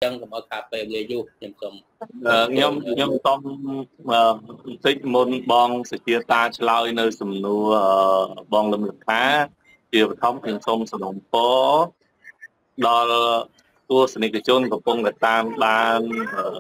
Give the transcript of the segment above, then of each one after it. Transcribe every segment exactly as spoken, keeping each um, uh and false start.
chẳng cũng ở cà phê lê du nhầm sầm nhom nhom tom tích môn bong sự chia ta chloi nơi sầm nua bong lâm lực phá chia thống thành sông sầm đồng phố đo tua sân cái chôn của phong việt tam ban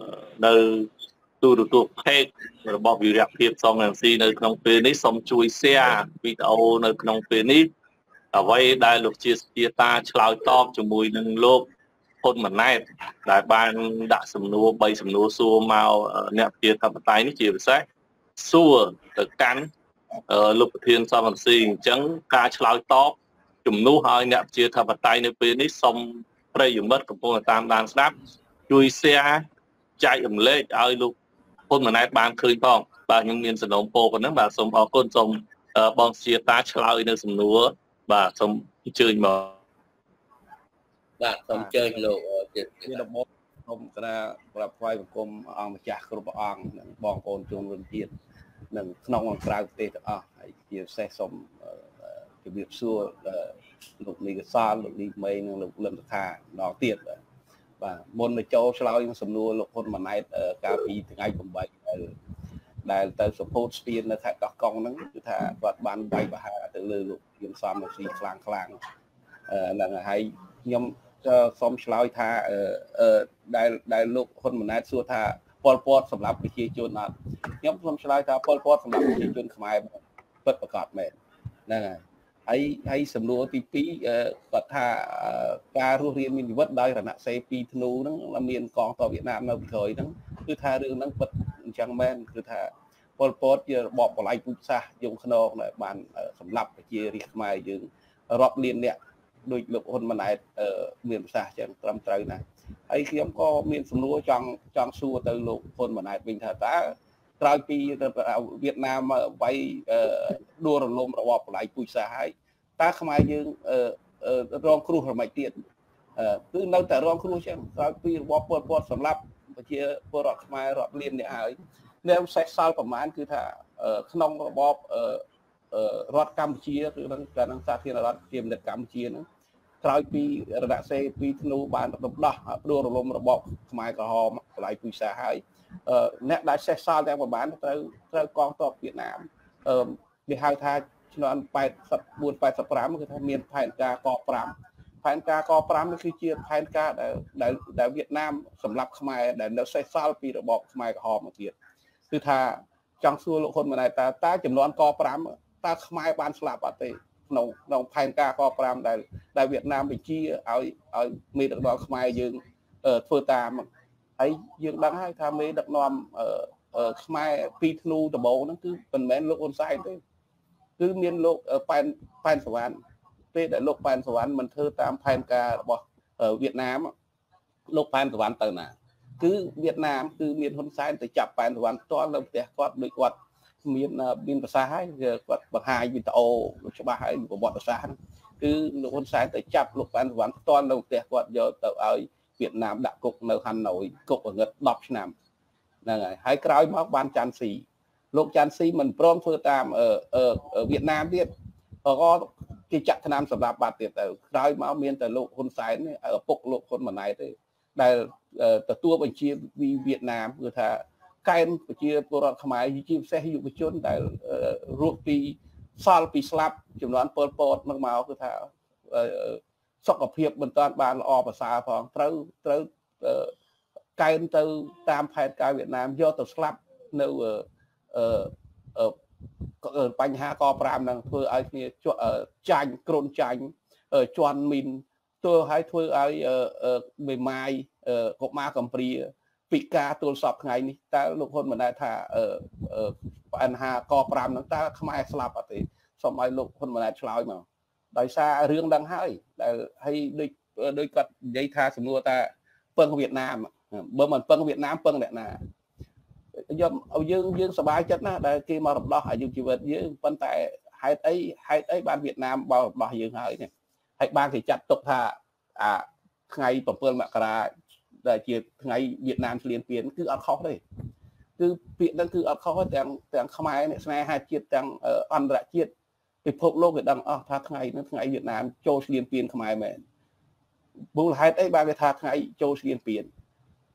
nơi tu tu tu phê rồi bỏ việc đặc biệt xong làm gì nơi trong phía này xong chui xe video nơi trong phía này ở vậy đại lục chia chia ta chloi top cho mùi nâng lốpคนเหมือนนายได้บ้านด่าสำนัวใบสำนัวซัวมาเนี่ยเพียรทำตายนี่จีบใช่ซัวแต่กันลูกเทียนสามสี่จังการฉลาดตอบจุ่มนู้หอยเนี่ยเพียรทำตายในปีนี้สมประโยชน์มัดกับพวกตามด้านสับจุยเสียใจอุ่มเล็กเอาลูกคนเหมือนนายบ้านคืนพ้องบ้านยังมีสนมโปกันนั้นบ้านสมเอาคนสมบองเสียตาฉลาดในสำนัวบ้านสมเชิญมาបាទសូមជើញលោកជាដំបូងសូមគណៈប្រាប់ថ្វាយបង្គំអង្គម្ចាស់គ្រប់ព្រះអង្គនិងបងប្អូនជនរួមជាតិនិងក្នុងនិងក្រៅប្រទេសទាំងអស់ហើយជាពិសេសសូមជម្រាបសួរលោកនីកសាលលោកនីមេនិងលោកលឹមសខាម្ដងទៀតបាទមុនមកចូលឆ្លើយនឹងសំណួរលោកហ៊ុនម៉ាណែតកាលពីថ្ងៃ 8 ដែលដែលទៅ support ស្ពាននៅខេត្តកោះកុងហ្នឹងគឺថាគាត់បានបាយបហាទៅលើលោកយឹមសំនៅស៊ីខ្លាំងខ្លាំងហ្នឹងហើយខ្ញុំសូមឆ្លើយថាដែលដែលលោកហ៊ុនម៉ាណែតសួរថាពលពតសម្រាប់ប្រជាជនអត់ខ្ញុំសូមឆ្លើយថាពលពតសម្រាប់ប្រជាជនខ្មែរពិតប្រាកដមែនហ្នឹងហើយហើយហើយសំណួរទីពីរគាត់ថាការរស់រានមានជីវិតដោយរណសេរីពីរធ្នូហ្នឹងមានកងទ័ពវៀតណាមនៅពីក្រោយហ្នឹងគឺថារឿងហ្នឹងពិតអញ្ចឹងមែនគឺថាពលពតជារបបបល្ល័ង្កពូជសាសន៍យងខ្នងដែលបានសម្លាប់ប្រជារាស្ត្រខ្មែរយើងរាប់លានអ្នកដោយលោកហ៊ុនម៉ាណែតមានប្រសាសន៍ចឹងត្រឹមត្រូវណាស់ហើយខ្ញុំក៏មានសំណួរចង់ចង់សួរទៅលោកហ៊ុនម៉ាណែតវិញថាតើក្រោយពីវៀតណាមវាយដួលរលំរបបបល្ល័ង្កពូជសាសន៍ហើយតើខ្មែរយើងរងគ្រោះរំេចទៀតគឺនៅតែរងគ្រោះចឹងក្រោយពីរបបពលពតសម្លាប់ប្រជាពលរដ្ឋខ្មែររាប់លានអ្នកហើយនៅសេសសល់ប្រមាណគឺថាក្នុងរបបរដ្ឋកម្ពុជាគឺនឹងកាលនឹងសាធារណរដ្ឋជាមនិតកម្ពុជាហ្នឹងក្រោយពីរណសេរីពីរធ្នូបានរំដោះដួលរលំរបបខ្មែរក្រហមបល្ល័ង្កពូជសាសន៍ហើយអ្នកដែលសេសសល់ទាំងប្រមាណត្រូវត្រូវកងទ័ពវៀតណាមគេហៅថាឆ្នាំ84 85គឺថាមានផែនការក5ផែនការក5នេះគឺជាផែនការដែលដែលវៀតណាមសម្រាប់ខ្មែរដែលនៅសេសសល់ពីរបបខ្មែរក្រហមមកទៀតគឺថាចង់សួរលោកហ៊ុនម៉ាណែតតើតើចំនួនក5តើខ្មែរបានស្លាប់អត់ទេក្នុងក្នុងផែនការក5ដែលដែលវៀតណាមបញ្ជាឲ្យឲ្យមេដឹកនាំខ្មែរយើងធ្វើតាមហើយយើងដឹងហើយថាមេដឹកនាំខ្មែរពីធ្នូដំបូងហ្នឹងគឺមិនមែនលោកហ៊ុនសែនទេគឺមានលោកប៉ែនប៉ែនសវណ្ណពេលដែលលោកប៉ែនសវណ្ណមិនធ្វើតាមផែនការរបស់វៀតណាមលោកប៉ែនសវណ្ណទៅណាគឺវៀតណាមគឺមានហ៊ុនសែនទៅចាប់ប៉ែនសវណ្ណផ្ទាល់នៅផ្ទះគាត់ដូចគាត់មានមានប្រសាសន៍ហើយគាត់បង្ហាញវីដេអូច្បាស់ហើយប្រវត្តិសាស្ត្រគឺលោកហ៊ុនសែនទៅចាប់លោកប៉ែនសវណ្ណផ្ទាល់នៅផ្ទះគាត់យកទៅឲ្យវៀតណាមដាក់គុកនៅហាណូយគុកងឹតដប់ឆ្នាំហ្នឹងហើយហើយក្រោយមកបានចាន់ស៊ីលោកចាន់ស៊ីមិនព្រមធ្វើតាមវៀតណាមទៀតក៏គេចាក់ឆ្នាំសម្រាប់បាត់ទៀតទៅក្រោយមកមានតែលោកហ៊ុនសែនឪពុកលោកហ៊ុនម៉ាណែតទេដែលទទួលបញ្ជាពីវៀតណាមគឺថាកែនប្រជាពលរដ្ឋខ្មែរជាពិសេសយុវជនដែលរស់ពីសល់ពីស្លាប់ចំនួនពលពតនឹងមកគឺថាសុខភាពមិនទាន់បានល្អប្រសើរផងត្រូវត្រូវកែនទៅតាមផែនការវៀតណាមយកទៅស្លាប់នៅបញ្ហាក5ហ្នឹងធ្វើឲ្យគ្នាចាញ់គ្រុនចាញ់ជន់មីនទោះឲ្យធ្វើឲ្យមេម៉ាយកុមារកំព្រាពិការទល់សពថ្ងៃនេះតើលោកហ៊ុនម៉ាណែតថាបញ្ហាក5ហ្នឹងតើខ្មែរស្លាប់អត់ទេសូមឲ្យលោកហ៊ុនម៉ាណែតឆ្លើយមកដោយសាររឿងហ្នឹងហើយដែលហើយដូចដូចគាត់និយាយថាសំណួរថាពឹងវៀតណាមបើមិនពឹងវៀតណាមពឹងអ្នកណាយើងយើងយើងសប្បាយចិត្តណាស់ដែលគេមករំដោះអាយុជីវិតយើងប៉ុន្តែហេតុអីហេតុអីបានវៀតណាមបោរំដោះយើងហើយនេះហើយបានគេចាត់ទុកថាអាថ្ងៃ7មករាដែលជាថ្ងៃវៀតណាមឈ្លានពានគឺអត់ខុសទេគឺពាក្យហ្នឹងគឺអត់ខុសទាំងទាំងខ្មែរអ្នកស្នេហាជាតិទាំងអន្តរជាតិពិភពលោកគេដឹងអស់ថាថ្ងៃហ្នឹងថ្ងៃវៀតណាមចូលឈ្លានពានខ្មែរមែនមូលហេតុអីបានគេថាថ្ងៃចូលឈ្លានពាន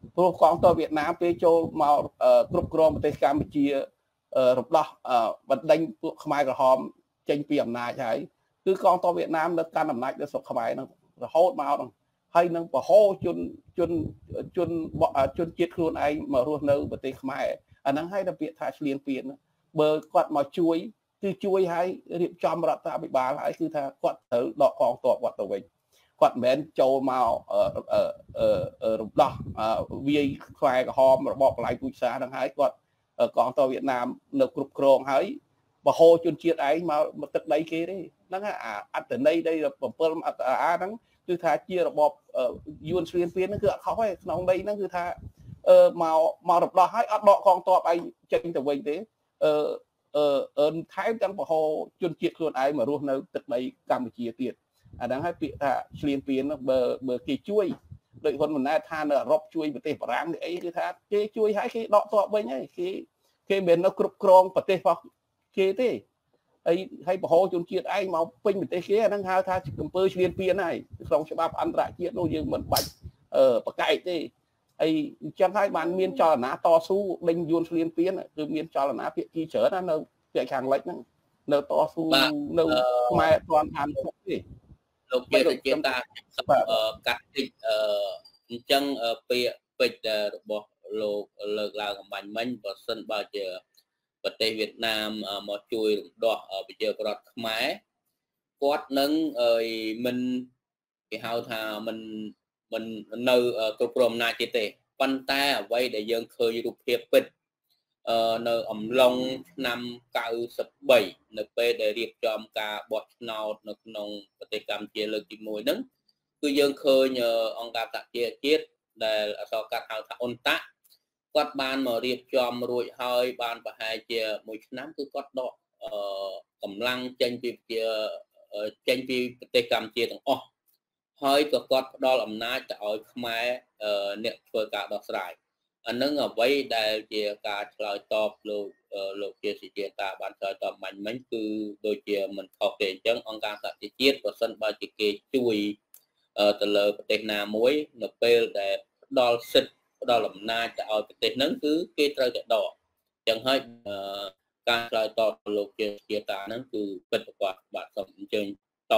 ព្រោះកងទ័ពវៀតណាមពេលចូលមកគ្រប់គ្រងប្រទេសកម្ពុជារំដោះបណ្ដេញពួកខ្មែរក្រហមចេញពីអំណាចហើយគឺកងទ័ពវៀតណាមនៅកាន់អំណាចនៅស្រុកខ្មែរហ្នឹងរហូតមកហ្នឹងហើយនឹងបរហូជនជនជនជនជាតិខ្លួនឯងមករស់នៅប្រទេសខ្មែរអាហ្នឹងហើយតែពាក្យថាឆ្លៀនពៀនបើគាត់មកជួយគឺជួយឲ្យរៀបចំរដ្ឋាភិបាលហើយគឺថាគាត់ត្រូវដកកងទ័ពគាត់ទៅវិញគាត់មិនមែនចូលមករំដោះវាយខ្មែរក្រហមរបបបល្ល័ង្កពូជសាសន៍ហ្នឹងហើយគាត់កងទ័ពវៀតណាមនៅគ្រប់គ្រងហើយបរហូជនជាតិឯងមកទឹកដីគេទេហ្នឹងអាអត្តន័យដី7អត្តអាហ្នឹងគឺថាជារបបយួនឆ្លៀនពៀនហ្នឹងគឺអត់ខុសទេក្នុងដីហ្នឹងគឺថាមកមករំដោះហើយអត់ដកកងទ័ពឯងចេញទៅវិញទេអឺអឺថែមទាំងបរហូជនជាតិខ្លួនឯងមករស់នៅទឹកដីកម្ពុជាទៀតអាហ្នឹងហើយពាក្យថាឆ្លៀនពៀនបើបើគេជួយដោយហ៊ុនម៉ាណែតថានៅអឺរ៉ុបជួយប្រទេសបារាំងនេះអីគឺថាគេជួយឲ្យគេដកទ័ពវិញហើយគេគេមិននៅគ្រប់គ្រងប្រទេសរបស់គេទេហើយហើយបរហូជនជាតិឯងមកពេញប្រទេសគេអាហ្នឹងហៅថាអំពើឆ្លៀនពៀនហើយក្នុងច្បាប់អន្តរជាតិនោះយើងមិនបាច់អឺប្រកែកទេហើយអញ្ចឹងហើយបានមានចលនាតស៊ូដេញយួនឆ្លៀនពៀនគឺមានចលនាភាគីច្រើនណានៅភាគខាងលិចហ្នឹងនៅតស៊ូនៅខ្មែរអត់បានធុកទេលោកជាជាតាកាត់តិចអឺអញ្ចឹងពាក្យពេចន៍របស់លោកលើកឡើងអំបញ្ញមិញបើសិនបើជាប្រទេសវៀតណាមមកជួយរំដោះប្រជាពលរដ្ឋខ្មែរគាត់នឹងមិនគេហៅថាមិនមិននៅគ្រប់គ្រងអំណាចទៀតទេប៉ុន្តែអ្វីដែលយើងឃើញរូបភាពពិតនៅអំឡុងឆ្នាំเก้าสิบสามនៅពេលដែលរៀបចំការបោះឆ្នោតនៅក្នុងប្រទេសកម្ពុជាលើកទីមួយហ្នឹងគឺយើងឃើញអង្គការសហជីវជាតិដែលអក្សរកាត់ហៅថាអ៊ុនតាគាត់បានមករៀបចំរួចហើយបានប្រហែលជាមួយឆ្នាំគឺគាត់ដកកម្លាំងចេញពីជាចេញពីប្រទេសកម្ពុជាទាំងអស់ហើយក៏គាត់ផ្ដល់អំណាចទៅឲ្យខ្មែរអ្នកធ្វើការដោះស្រាយអានឹងអ្វីដែលជាការឆ្លើយតបលោកលោកជាសេចក្ដីតាបានឆ្លើយតបមាញ់មិញគឺដូចជាមិនខុសទេអញ្ចឹងអង្គការសហជីវជាតិប្រសិនបើជាគេជួយទៅលើប្រទេសណាមួយនៅពេលដែលផ្ដល់សិទ្ធិផ្ដល់អំណាចទៅឲ្យប្រទេសហ្នឹងគឺគេត្រូវតែដកអញ្ចឹងហើយការឆ្លើយតបលោកជាសេចក្ដីតាហ្នឹងគឺពិតប្រាកដបាទសូមអញ្ជើញត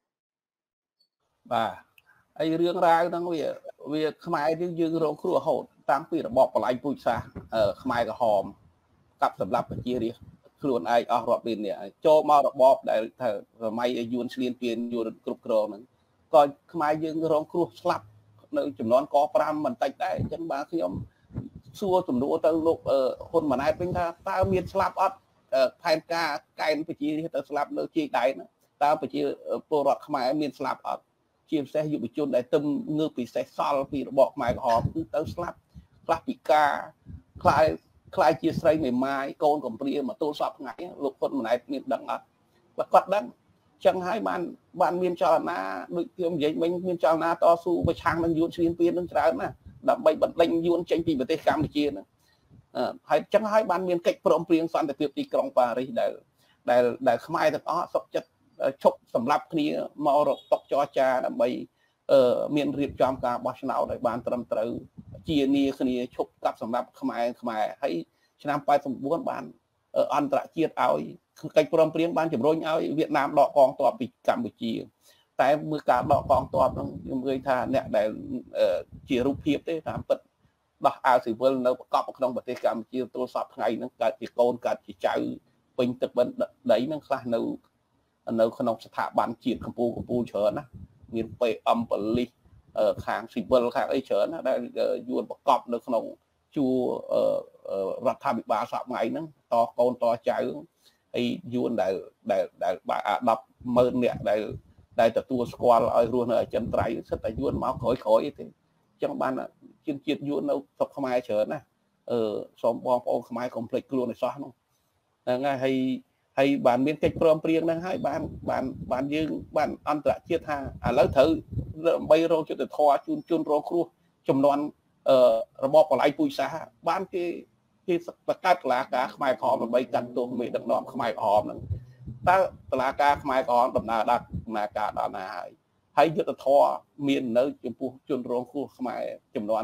បាទហើយរឿងរ៉ាវហ្នឹងវាវាខ្មែរយើងយើងរងគ្រោះរហូតតាំងពីរបបបល្ល័ង្កពូជសាសន៍ខ្មែរក្រហមកាប់សម្លាប់ប្រជារាស្ត្រខ្លួនឯងអស់រាប់លាននាក់ចូលមករបបដែលថាសម័យយួនឆ្លៀនពៀនយួនគ្រប់គ្រងហ្នឹងក៏ខ្មែរយើងរងគ្រោះស្លាប់នៅចំនួនកប្រាំមិនតិចដែរអញ្ចឹងបាទខ្ញុំសួរសំណួរទៅលោកហ៊ុនម៉ាណែតវិញថាតើមានស្លាប់អត់ផែនការកែនប្រជារាស្ត្រទៅស្លាប់នៅជ័យដៃណាតើប្រជាពលរដ្ឋខ្មែរមានស្លាប់អត់ជាពិសេសយុវជនដែលទឹមងើបពិសេសសល់ពីរបបខ្មែរក្រហមគឺទៅស្លាប់ខ្លះពិការខ្លាយខ្លាយជាស្រីមេម៉ាយកូនកំព្រាមកទល់សពថ្ងៃលោកហ៊ុនម៉ាណែតមានដឹងអត់គាត់ដឹងចឹងហើយបានបានមានចលនាដូចខ្ញុំនិយាយមិញមានចលនាតស៊ូប្រឆាំងនឹងយួនឆ្លៀនពៀននឹងច្រើនណាស់ដើម្បីបណ្ដេញយួនចេញពីប្រទេសកម្ពុជាហ្នឹងហើយចឹងហើយបានមានកិច្ចព្រមព្រៀងសន្តិភាពទីក្រុងប៉ារីសដែលដែលដែលខ្មែរទាំងអស់សុខចិត្តឈប់សម្លាប់គ្នាមករកតុកចរចាដើម្បីមានរៀបចំការបោះឆ្នោតឲ្យបានត្រឹមត្រូវជានីគ្នាឈប់កាប់សម្លាប់ខ្មែរខ្មែរហើយឆ្នាំแปดสิบเก้าបានអន្តរជាតិឲ្យកិច្ចព្រមព្រៀងបានជំរុញឲ្យវៀតណាមដកកងទ័ពពីកម្ពុជាតែមើលការដកកងទ័ពហ្នឹងខ្ញុំឃើញថាអ្នកដែលជារូបភាពទេតាមពិតដោះអាវស៊ីវិលនៅប្រកបក្នុងប្រទេសកម្ពុជាទល់សពថ្ងៃហ្នឹងកើតជាកូនកើតជាចៅពេញទឹកបិណ្ឌដីហ្នឹងខ្លះនៅនៅក្នុងស្ថាប័នជាតិកម្ពុជាកម្ពុជាច្រើនណាមាន pê em ប៉ូលីសខាងស៊ីវិលខាងអីច្រើនណាដែលយួនប្រកបនៅក្នុងជួររដ្ឋាភិបាលសពថ្ងៃហ្នឹងតកូនតចៅហើយយួនដែលដែលដែលអាដប់ម៉ឺនអ្នកដែលដែលទទួលស្គាល់ឲ្យរស់នៅអចិន្ត្រៃយ៍សិតតែយួនមកក្រោយក្រោយទេអញ្ចឹងបានជាតិជាតិយួននៅស្រុកខ្មែរច្រើនណាអឺសូមបងប្អូនខ្មែរកុំភ្លេចខ្លួនឲ្យសោះហ្នឹងហ្នឹងហើយហើយបានមានកិច្ចព្រមព្រៀងហ្នឹងហើយបានបានបានយើងបានអន្តរជាតិថាឥឡូវត្រូវដើម្បីរកយុត្តិធម៌ជូនជូនរងគ្រោះចំនួនអឺរបបបល្ល័ង្កពូជសាសន៍បានគេគេបង្កើតតុលាការខ្មែរក្រហមដើម្បីកាត់ទោសមេដឹកនាំខ្មែរក្រហមហ្នឹងតើតុលាការខ្មែរក្រហមដំណើរដាក់ដំណើរការដល់ណាហើយហើយយុត្តិធម៌មាននៅចំពោះជនរងគ្រោះខ្មែរចំនួន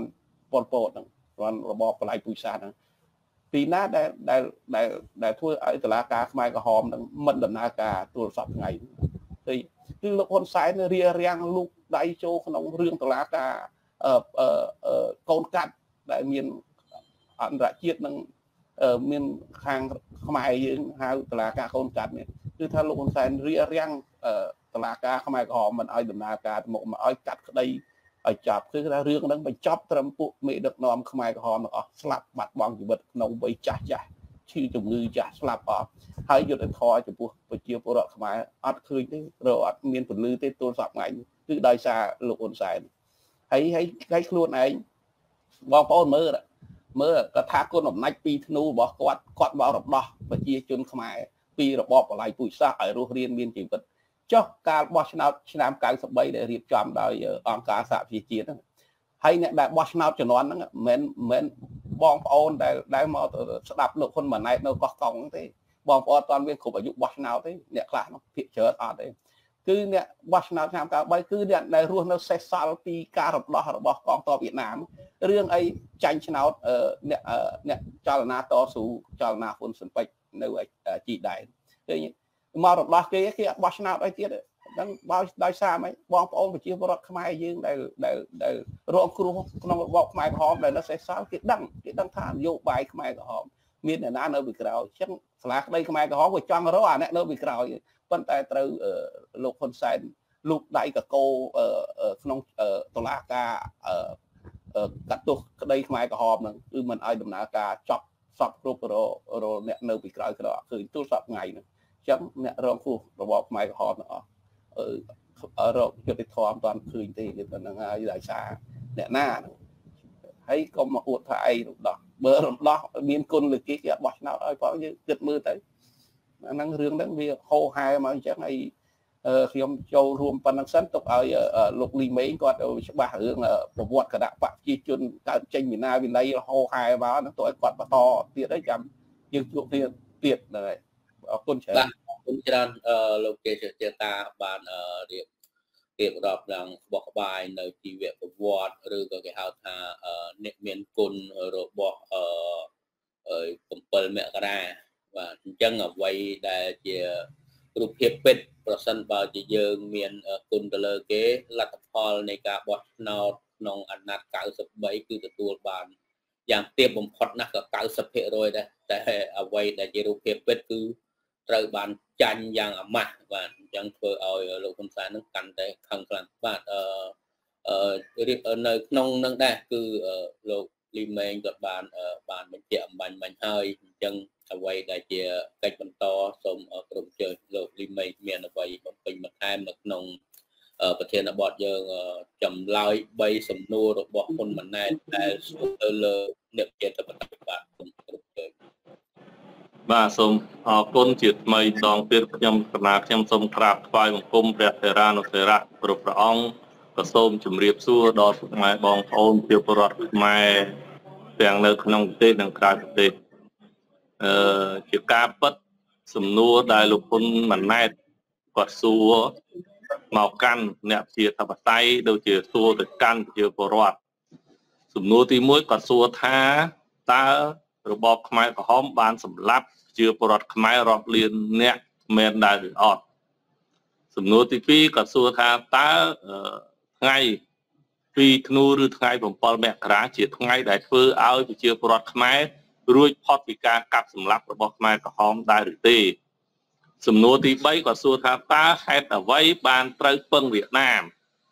ប៉ុលពតហ្នឹងរបបបល័យពុយសាសហ្នឹងពីណាដែលដែលដែលដែលធ្វើឲ្យតុលាការខ្មែរក្រហមនឹងមិនដំណើរការទូរស័ព្ទថ្ងៃគឺគឺលោកហ៊ុនសែនរៀបរៀងលូកដៃចូលក្នុងរឿងតុលាការអឺកូនកាត់ដែលមានអន្តរជាតិនឹងមានខាងខ្មែរយើងហៅតុលាការកូនកាត់នេះគឺថាលោកហ៊ុនសែនរៀបរៀងតុលាការខ្មែរក្រហមមិនឲ្យដំណើរការទៅមុខមកឲ្យកាត់ក្តីឲ្យចាប់គឺថារឿងហ្នឹងបញ្ចប់ត្រឹមពួកមេដឹកនាំខ្មែរក្រហមទាំងអស់ស្លាប់បាត់បង់ជីវិតក្នុងវ័យចាស់ចាស់ឈឺជំងឺចាស់ស្លាប់អស់ហើយយុទ្ធធរចំពោះប្រជាពលរដ្ឋខ្មែរអត់ឃើញទេរកអត់មានពលឺទេទូរស័ព្ទថ្ងៃគឺដោយសារលោកហ៊ុនសែនហើយហើយហើយខ្លួនឯងបងប្អូនមើលមើលកថាគុណអំណាចពីធ្នូរបស់គាត់គាត់បោរំដោះប្រជាជនខ្មែរពីរបបបល័យពុយសាសឲ្យរស់រានមានជីវិតចុះការបោះឆ្នោតឆ្នាំ九十三ដែលរៀបចំដោយអង្គការសហប្រជាជាតិហ្នឹងហើយអ្នកដែលបោះឆ្នោតជំនាន់ហ្នឹងមិនមិនបងប្អូនដែលដែលមកស្ដាប់លោកហ៊ុនម៉ាណែតនៅកោះកុងទេបងប្អូនអត់ទាន់មានគ្រប់អាយុបោះឆ្នោតទេអ្នកខ្លះនោះភាគច្រើនអត់ទេគឺអ្នកបោះឆ្នោតឆ្នាំ九十三គឺអ្នកដែលរស់នៅសេសសល់ពីការរំដោះរបស់កងទ័ពវៀតណាមរឿងអីចាញ់ឆ្នោតអ្នកអ្នកចលនាតស៊ូចលនាហ៊ុនស៊ិនពេជ្រនៅជីដែនឃើញមករំដោះគេគេអត់បោះឆ្នោតអីទៀតហ្នឹងបើដោយសារម៉េចបងប្អូនប្រជាពលរដ្ឋខ្មែរយើងដែលដែលដែលរងគ្រោះក្នុងរបបខ្មែរក្រហមដែលនៅសេសសល់គេដឹងគេដឹងថានយោបាយខ្មែរក្រហមមានអ្នកណានៅពីក្រោយអញ្ចឹងសាលាក្តីខ្មែរក្រហមក៏ចង់រកអាអ្នកនៅពីក្រោយប៉ុន្តែត្រូវលោកហ៊ុនសែនលូកដៃកកោក្នុងតុលាការកាត់ទោសក្តីខ្មែរក្រហមហ្នឹងគឺមិនឲ្យដំណើរការចប់សពគ្រប់ររអ្នកនៅពីក្រោយក្រោយឃើញទូរស័ព្ទថ្ងៃហ្នឹងអញ្ចឹងអ្នករងគ្រោះរបបខ្មែរក្រហមទាំងអស់អឺរកយុទ្ធធម៌មិនទាន់ឃើញទេគឺប៉ុណ្្នឹងហើយដោយសារអ្នកណាហើយកុំមកអួតថាអីរំដោះបើរំដោះមានគុណលើគេគេអត់បោះឆ្នោតឲ្យផងយើងគិតមើលទៅអាហ្នឹងរឿងហ្នឹងវាហោហែមកអញ្ចឹងហើយខ្ញុំចូលរួមប៉ុណ្ណឹងសិនទុកឲ្យលោកលីមេងគាត់ច្បាស់រឿងប្រវត្តិគណៈបកប្រជាជនកើតចេញវិណាវិន័យហោហែមកហ្នឹងទៅឲ្យគាត់បន្តទៀតហើយចាំយើងជួបគ្នាទៀតហ្នឹងហើយអរគុណច្រើនអរគុណច្រើនលោកជាជាតាបានរៀបរៀបរាប់ឡើងក្បោះក្បាយនៅជីវប្រវត្តិឬក៏គេហៅថាអ្នកមានគុណរបស់អឺ7មករាបាទអញ្ចឹងអ្វីដែលជារូបភាពពិតប្រសិនបើជាយើងមានគុណទៅលើគេលទ្ធផលនៃការបោះឆ្នោតក្នុងអាណត្តិ九十三គឺទទួលបានយ៉ាងទាបបំផុតណាស់ក៏九十ភាគរយដែរតែអ្វីដែលជារូបភាពពិតគឺត្រូវបានចាញ់យ៉ាងអាម៉ាស់បាទអញ្ចឹងធ្វើឲ្យលោកហ៊ុនសែននឹងកាន់តែខឹងខ្លាំងបាទអឺអឺរៀបនៅក្នុងនឹងដែរគឺលោកលីមេងគាត់បានបានបញ្ជាក់អំបញ្ញមិញហើយអញ្ចឹងអ្វីដែលជាកិច្ចបន្តសូមក្រុមជើលោកលីមេងមានអ្វីបំពេញបន្ថែមនៅក្នុងប្រធានបទយើងចម្លើយបីសំណួររបស់ហ៊ុនម៉ាណែតដែលសួរទៅលើអ្នកជាតបតបាទក្រុមជើបាទសូមអរគុណជាថ្មីដងទៀតខ្ញុំកណាខ្ញុំសូមក្រាបថ្វាយបង្គំព្រះថេរានុថេរៈគ្រប់ព្រះអង្គក៏សូមជម្រាបសួរដល់ពុកម៉ែបងប្អូនជាពលរដ្ឋខ្មែរទាំងនៅក្នុងប្រទេសនិងក្រៅប្រទេសអឺជាការពិតសំណួរដែលលោកហ៊ុនម៉ាណែតគាត់សួរមកកាន់អ្នកជាតបតៃដូចជាសួរទៅកាន់ប្រជាពលរដ្ឋសំណួរទីមួយគាត់សួរថាតើរបបខ្មែរក្រហមបានសម្លាប់ជាពលរដ្ឋខ្មែររាប់លានអ្នកមែនដែរឬអត់សំណួរទីពីរគាត់សួរថាតើថ្ងៃពីរធ្នូឬថ្ងៃ7មករាជាថ្ងៃដែលធ្វើឲ្យប្រជាពលរដ្ឋខ្មែររួចផុតពីការកាប់សម្លាប់របស់ខ្មែរក្រហមដែរឬទេសំណួរទីបីគាត់សួរថាតើហេតុអ្វីបានត្រូវពឹងវៀតណាម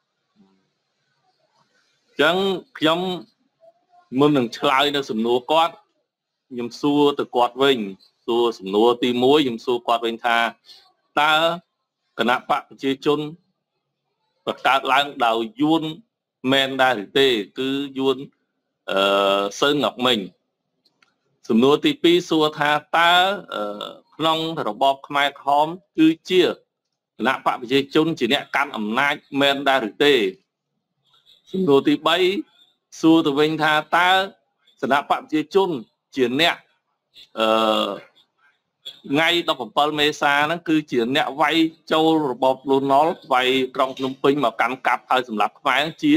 អញ្ចឹងខ្ញុំមុននឹងឆ្លើយនៅសំណួរគាត់ខ្ញុំសួរទៅគាត់វិញសួរសំណួរទីមួយខ្ញុំសួរគាត់វិញថាតើគណៈបកប្រជាជនបង្កើតឡើងដោយយួនមែនដែរឬទេគឺយួនអឺសើងងក់មិញសំណួរទីពីរសួរថាតើក្នុងរបបខ្មែរក្រហមគឺជាគណៈបកប្រជាជនជាអ្នកកាន់អំណាចមែនដែរឬទេសំណួរទីបីសួរទៅវិញថាតើគណៈបកប្រជាជនជាអ្នកអឺថ្ងៃ17មេសាហ្នឹងគឺជាអ្នកវាយចូលរបបលន់ណុលវាយក្រុងភ្នំពេញមកកាន់កាប់ហើយសម្រាប់ខ្មែរជា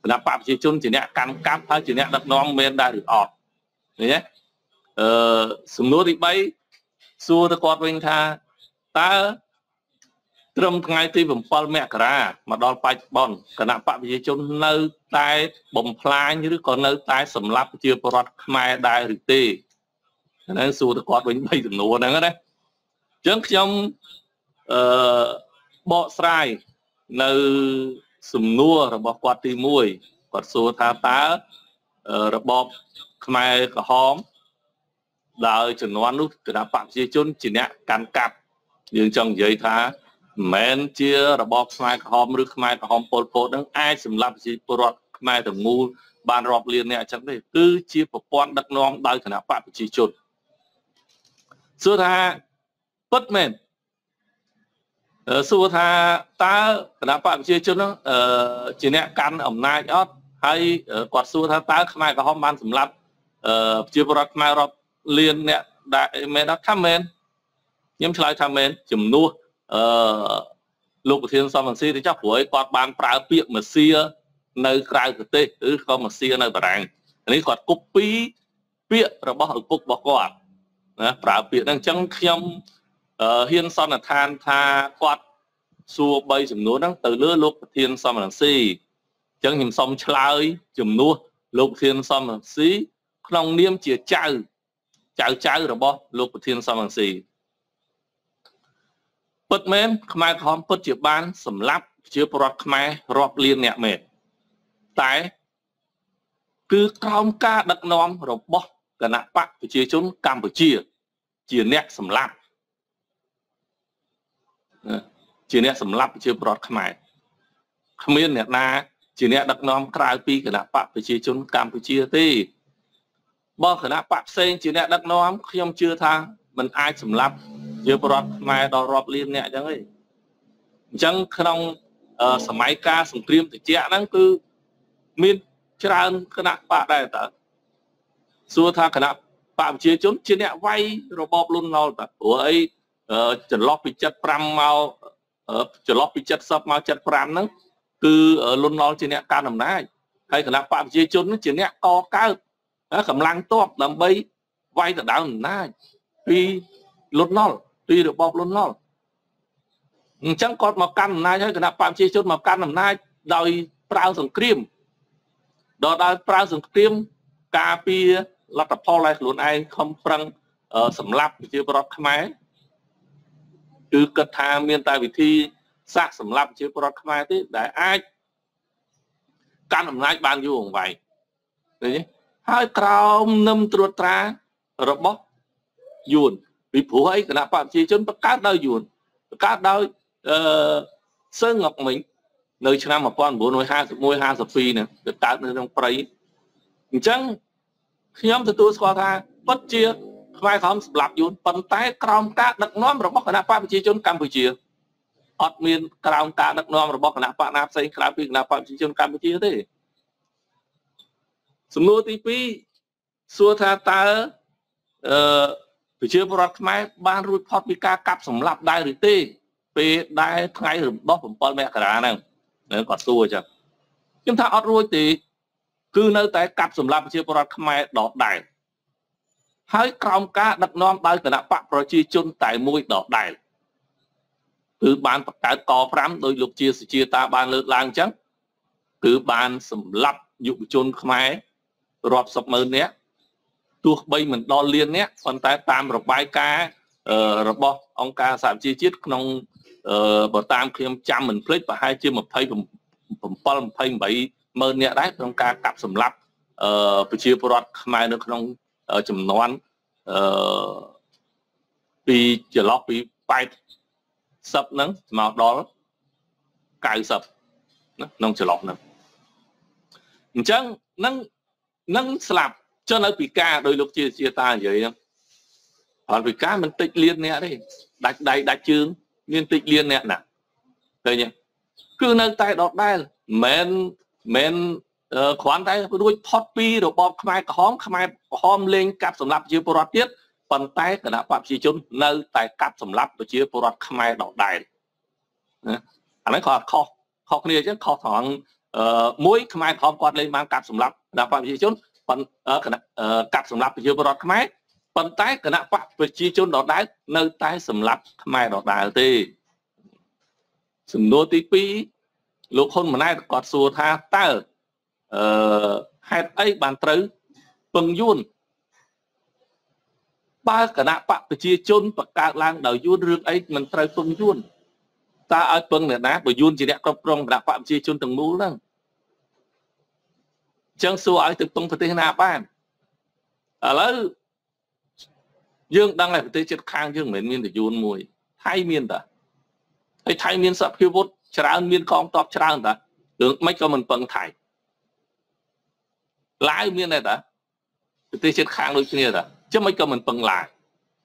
គណៈបព្វជិជនជាអ្នកកាន់កាប់ហើយជាអ្នកដឹកនាំមានដែរឬអត់ឃើញទេអឺសំណួរទី3សួរទៅគាត់វិញថាតើត្រឹមថ្ងៃទី7មករាមកដល់បច្ចុប្បន្នគណៈបព្វជិជននៅតែបំផ្លាញឬក៏នៅតែសម្លាប់ប្រជាពលរដ្ឋខ្មែរដែរឬទេហ្នឹងសួរទៅគាត់វិញបីសំណួរហ្នឹងណាអញ្ចឹងខ្ញុំអឺបកស្រាយនៅសំណួររបស់គាត់ទី1គាត់សួរថាតើរបបខ្មែរក្រហមដោយជំនាន់នោះគណៈបព្វជិជនជាអ្នកកាន់កាប់យើងចង់និយាយថាមិនមែនជារបបខ្មែរក្រហមឬខ្មែរក្រហមប៉ុលពតនឹងអាចសម្លាប់ប្រជាពលរដ្ឋខ្មែរទាំងមូលបានរាប់លានអ្នកអញ្ចឹងទេគឺជាប្រព័ន្ធដឹកនាំដោយគណៈបព្វជិជនសួរថាពិតមែនសួរថាតើគណៈបព្វជិជននោះជាអ្នកកាន់អំណាចអត់ហើយគាត់សួរថាតើខ្មែរក្រហមបានសម្លាប់ប្រជាពលរដ្ឋខ្មែររាប់លានអ្នកដែលមែនអត់ថាមែនខ្ញុំឆ្លើយថាមែនជំនួសអឺលោកប្រធានសំរងស៊ីទៅចុះព្រោះឲ្យគាត់បានប្រើពាក្យម៉ាស៊ីនៅក្រៅប្រទេសឬក៏ម៉ាស៊ីនៅបារាំងនេះគាត់គប់ពីពាក្យរបស់ឪពុករបស់គាត់ណាប្រើពាក្យហ្នឹងអញ្ចឹងខ្ញុំហ៊ានសន្និដ្ឋានថាគាត់សួរ3ចំនួនហ្នឹងទៅលើលោកប្រធានសំរងស៊ីអញ្ចឹងខ្ញុំសូមឆ្លើយជំនួសលោកប្រធានសំរងស៊ីក្នុងនាមជាចៅចៅចៅរបស់លោកប្រធានសំរងស៊ីពិតមែនខ្មែរក្រហមពិតជាបានសម្លាប់ប្រជាពលរដ្ឋខ្មែររាប់លានអ្នកមែនតែគឺក្រោមការដឹកនាំរបស់គណៈបកប្រជាជនកម្ពុជាជាអ្នកសម្លាប់ជាអ្នកសម្លាប់ប្រជាពលរដ្ឋខ្មែរគ្មានអ្នកណាជាអ្នកដឹកនាំក្រៅពីគណៈបកប្រជាជនកម្ពុជាទេបើគណៈបកផ្សេងជាអ្នកដឹកនាំខ្ញុំជឿថាมันអាចសម្លាប់ជាពលរដ្ឋខ្មែរដល់រាប់លានអ្នកអញ្ចឹងទេអញ្ចឹងក្នុងសម័យកាលសង្គ្រាមត្រជាក់ហ្នឹងគឺមានច្រើនគណៈបកដែរតើសួរថាគណៈបកប្រជាជនជាអ្នកវាយរបបលន់ណុលតើព្រោះអីចន្លោះពីเจ็ดสิบห้าមកចន្លោះពីเจ็ดสิบមកเจ็ดสิบห้าហ្នឹងគឺលន់ណុលជាអ្នកកាន់អំណាចហើយគណៈបកប្រជាជនជាអ្នកកកើតកម្លាំងទ័ពដើម្បីវាយដណ្ដើមអំណាចពីលន់ណុលពីរបបលន់ណុលអញ្ចឹងគាត់មកកាន់អំណាចហើយគណៈបកប្រជាជនមកកាន់អំណាចដោយប្រើសង្គ្រាមដល់ដល់ប្រើសង្គ្រាមការពារលទ្ធផលឲ្យខ្លួនឯងខំប្រឹងសម្លាប់ប្រជាពលរដ្ឋខ្មែរគឺគិតថាមានតែវិធីសាស្ត្រសម្លាប់ប្រជាពលរដ្ឋខ្មែរទេដែលអាចកាន់អំណាចបានយូរអង្វែងឃើញទេហើយក្រោមនឹមត្រួតត្រារបស់យួនពីព្រោះអីគណៈបព្វជិជនបង្កើតដោយយួនបង្កើតដោយអឺសឹងងក់មិញនៅឆ្នាំmột nghìn chín trăm hai mươi mốt ห้าสิบពីរនេះទៅកើតនៅក្នុងព្រៃអញ្ចឹងខ្ញុំទទួលស្គាល់ថាពិតជាខ្មែរក្រហមសម្លាប់យួនប៉ុន្តែក្រោមការដឹកនាំរបស់គណៈបព្វជិជនកម្ពុជាអត់មានក្រោមការដឹកនាំរបស់គណៈបកណាផ្សេងក្រៅពីគណៈបព្វជិជនកម្ពុជាទេសំណួរទីពីរសួរថាតើអឺប្រជាពលរដ្ឋខ្មែរបានរួចផុតពីការកាប់សម្លាប់ដែរឬទេពេលដែលថ្ងៃរំដោះ7មករាហ្នឹងគាត់សួរចឹងខ្ញុំថាអត់រួចទេគឺនៅតែកាប់សម្លាប់ប្រជាពលរដ្ឋខ្មែរដដែលហើយក្រោមការដឹកនាំដោយគណៈបកប្រជាជនតែមួយដដែលគឺបានបង្កើតក5ដោយលោកជាសុជាតាបានលើកឡើងចឹងគឺបានសម្លាប់យុវជនខ្មែររាប់សិបម៉ឺននាក់ទោះបីមិនដល់លាននាក់ប៉ុន្តែតាមរបាយការណ៍របស់អង្គការសហជីវជាតិក្នុងបើតាមខ្ញុំចាំមិនភ្លេចប្រហែលជា27 28ម៉ឺននាក់ដែរក្នុងការកាប់សម្លាប់ប្រជាពលរដ្ឋខ្មែរនៅក្នុងចំនួនអឺពីចន្លោះពីแปดสิบហ្នឹងមកដល់เก้าสิบណាក្នុងចន្លោះហ្នឹងអញ្ចឹងនឹងនឹងស្លាប់ចុះនៅពីការដោយលោកជាជាតានិយាយហ្នឹងអត់ពីការមិនតិចលៀនអ្នកទេដាច់ដៃដាច់ជើងមានតិចលៀនអ្នកណាឃើញទេគឺនៅតែដដែលមិនមែនគ្រាន់តែរួចផុតពីរបបខ្មែរក្រហមខ្មែរក្រហមលេងកាប់សម្លាប់ប្រជាពលរដ្ឋទៀតប៉ុន្តែគណៈបព្វជិជននៅតែកាប់សម្លាប់ប្រជាពលរដ្ឋខ្មែរដដែលណាអានេះគាត់ខុសខុសគ្នាអញ្ចឹងខុសត្រង់មួយខ្មែរក្រហមគាត់លេងបានកាប់សម្លាប់គណៈបកប្រជាជនប៉ុន្តែគណៈកាប់សម្លាប់ប្រជាពលរដ្ឋខ្មែរប៉ុន្តែគណៈបកប្រជាជនដដែលនៅតែសម្លាប់ខ្មែរដដែលទេសំណួរទីពីរលោកហ៊ុនម៉ាណែតគាត់សួរថាតើអឺហេតុអីបានត្រូវពឹងយួនបើគណៈបកប្រជាជនបង្កើតឡើងដោយយួនរឿងអីមិនត្រូវពឹងយួនតើឲ្យពឹងអ្នកណាបើយួនជាអ្នកគ្រប់គ្រងគណៈបកប្រជាជនទាំងមូលហ្នឹងអញ្ចឹងសួរឲ្យទៅពឹងប្រទេសណាបានឥឡូវយើងដឹងហើយប្រទេសជិតខាងយើងមិនមែនមានតែយួនមួយថៃមានតាហើយថៃមានសភាវុធច្រើនមានកងទ័ពច្រើនតារឿងមិនក៏មិនពឹងថៃឡាវមានដែរតាប្រទេសជិតខាងដូចគ្នាតាចឹងមិនក៏មិនពឹងឡាវ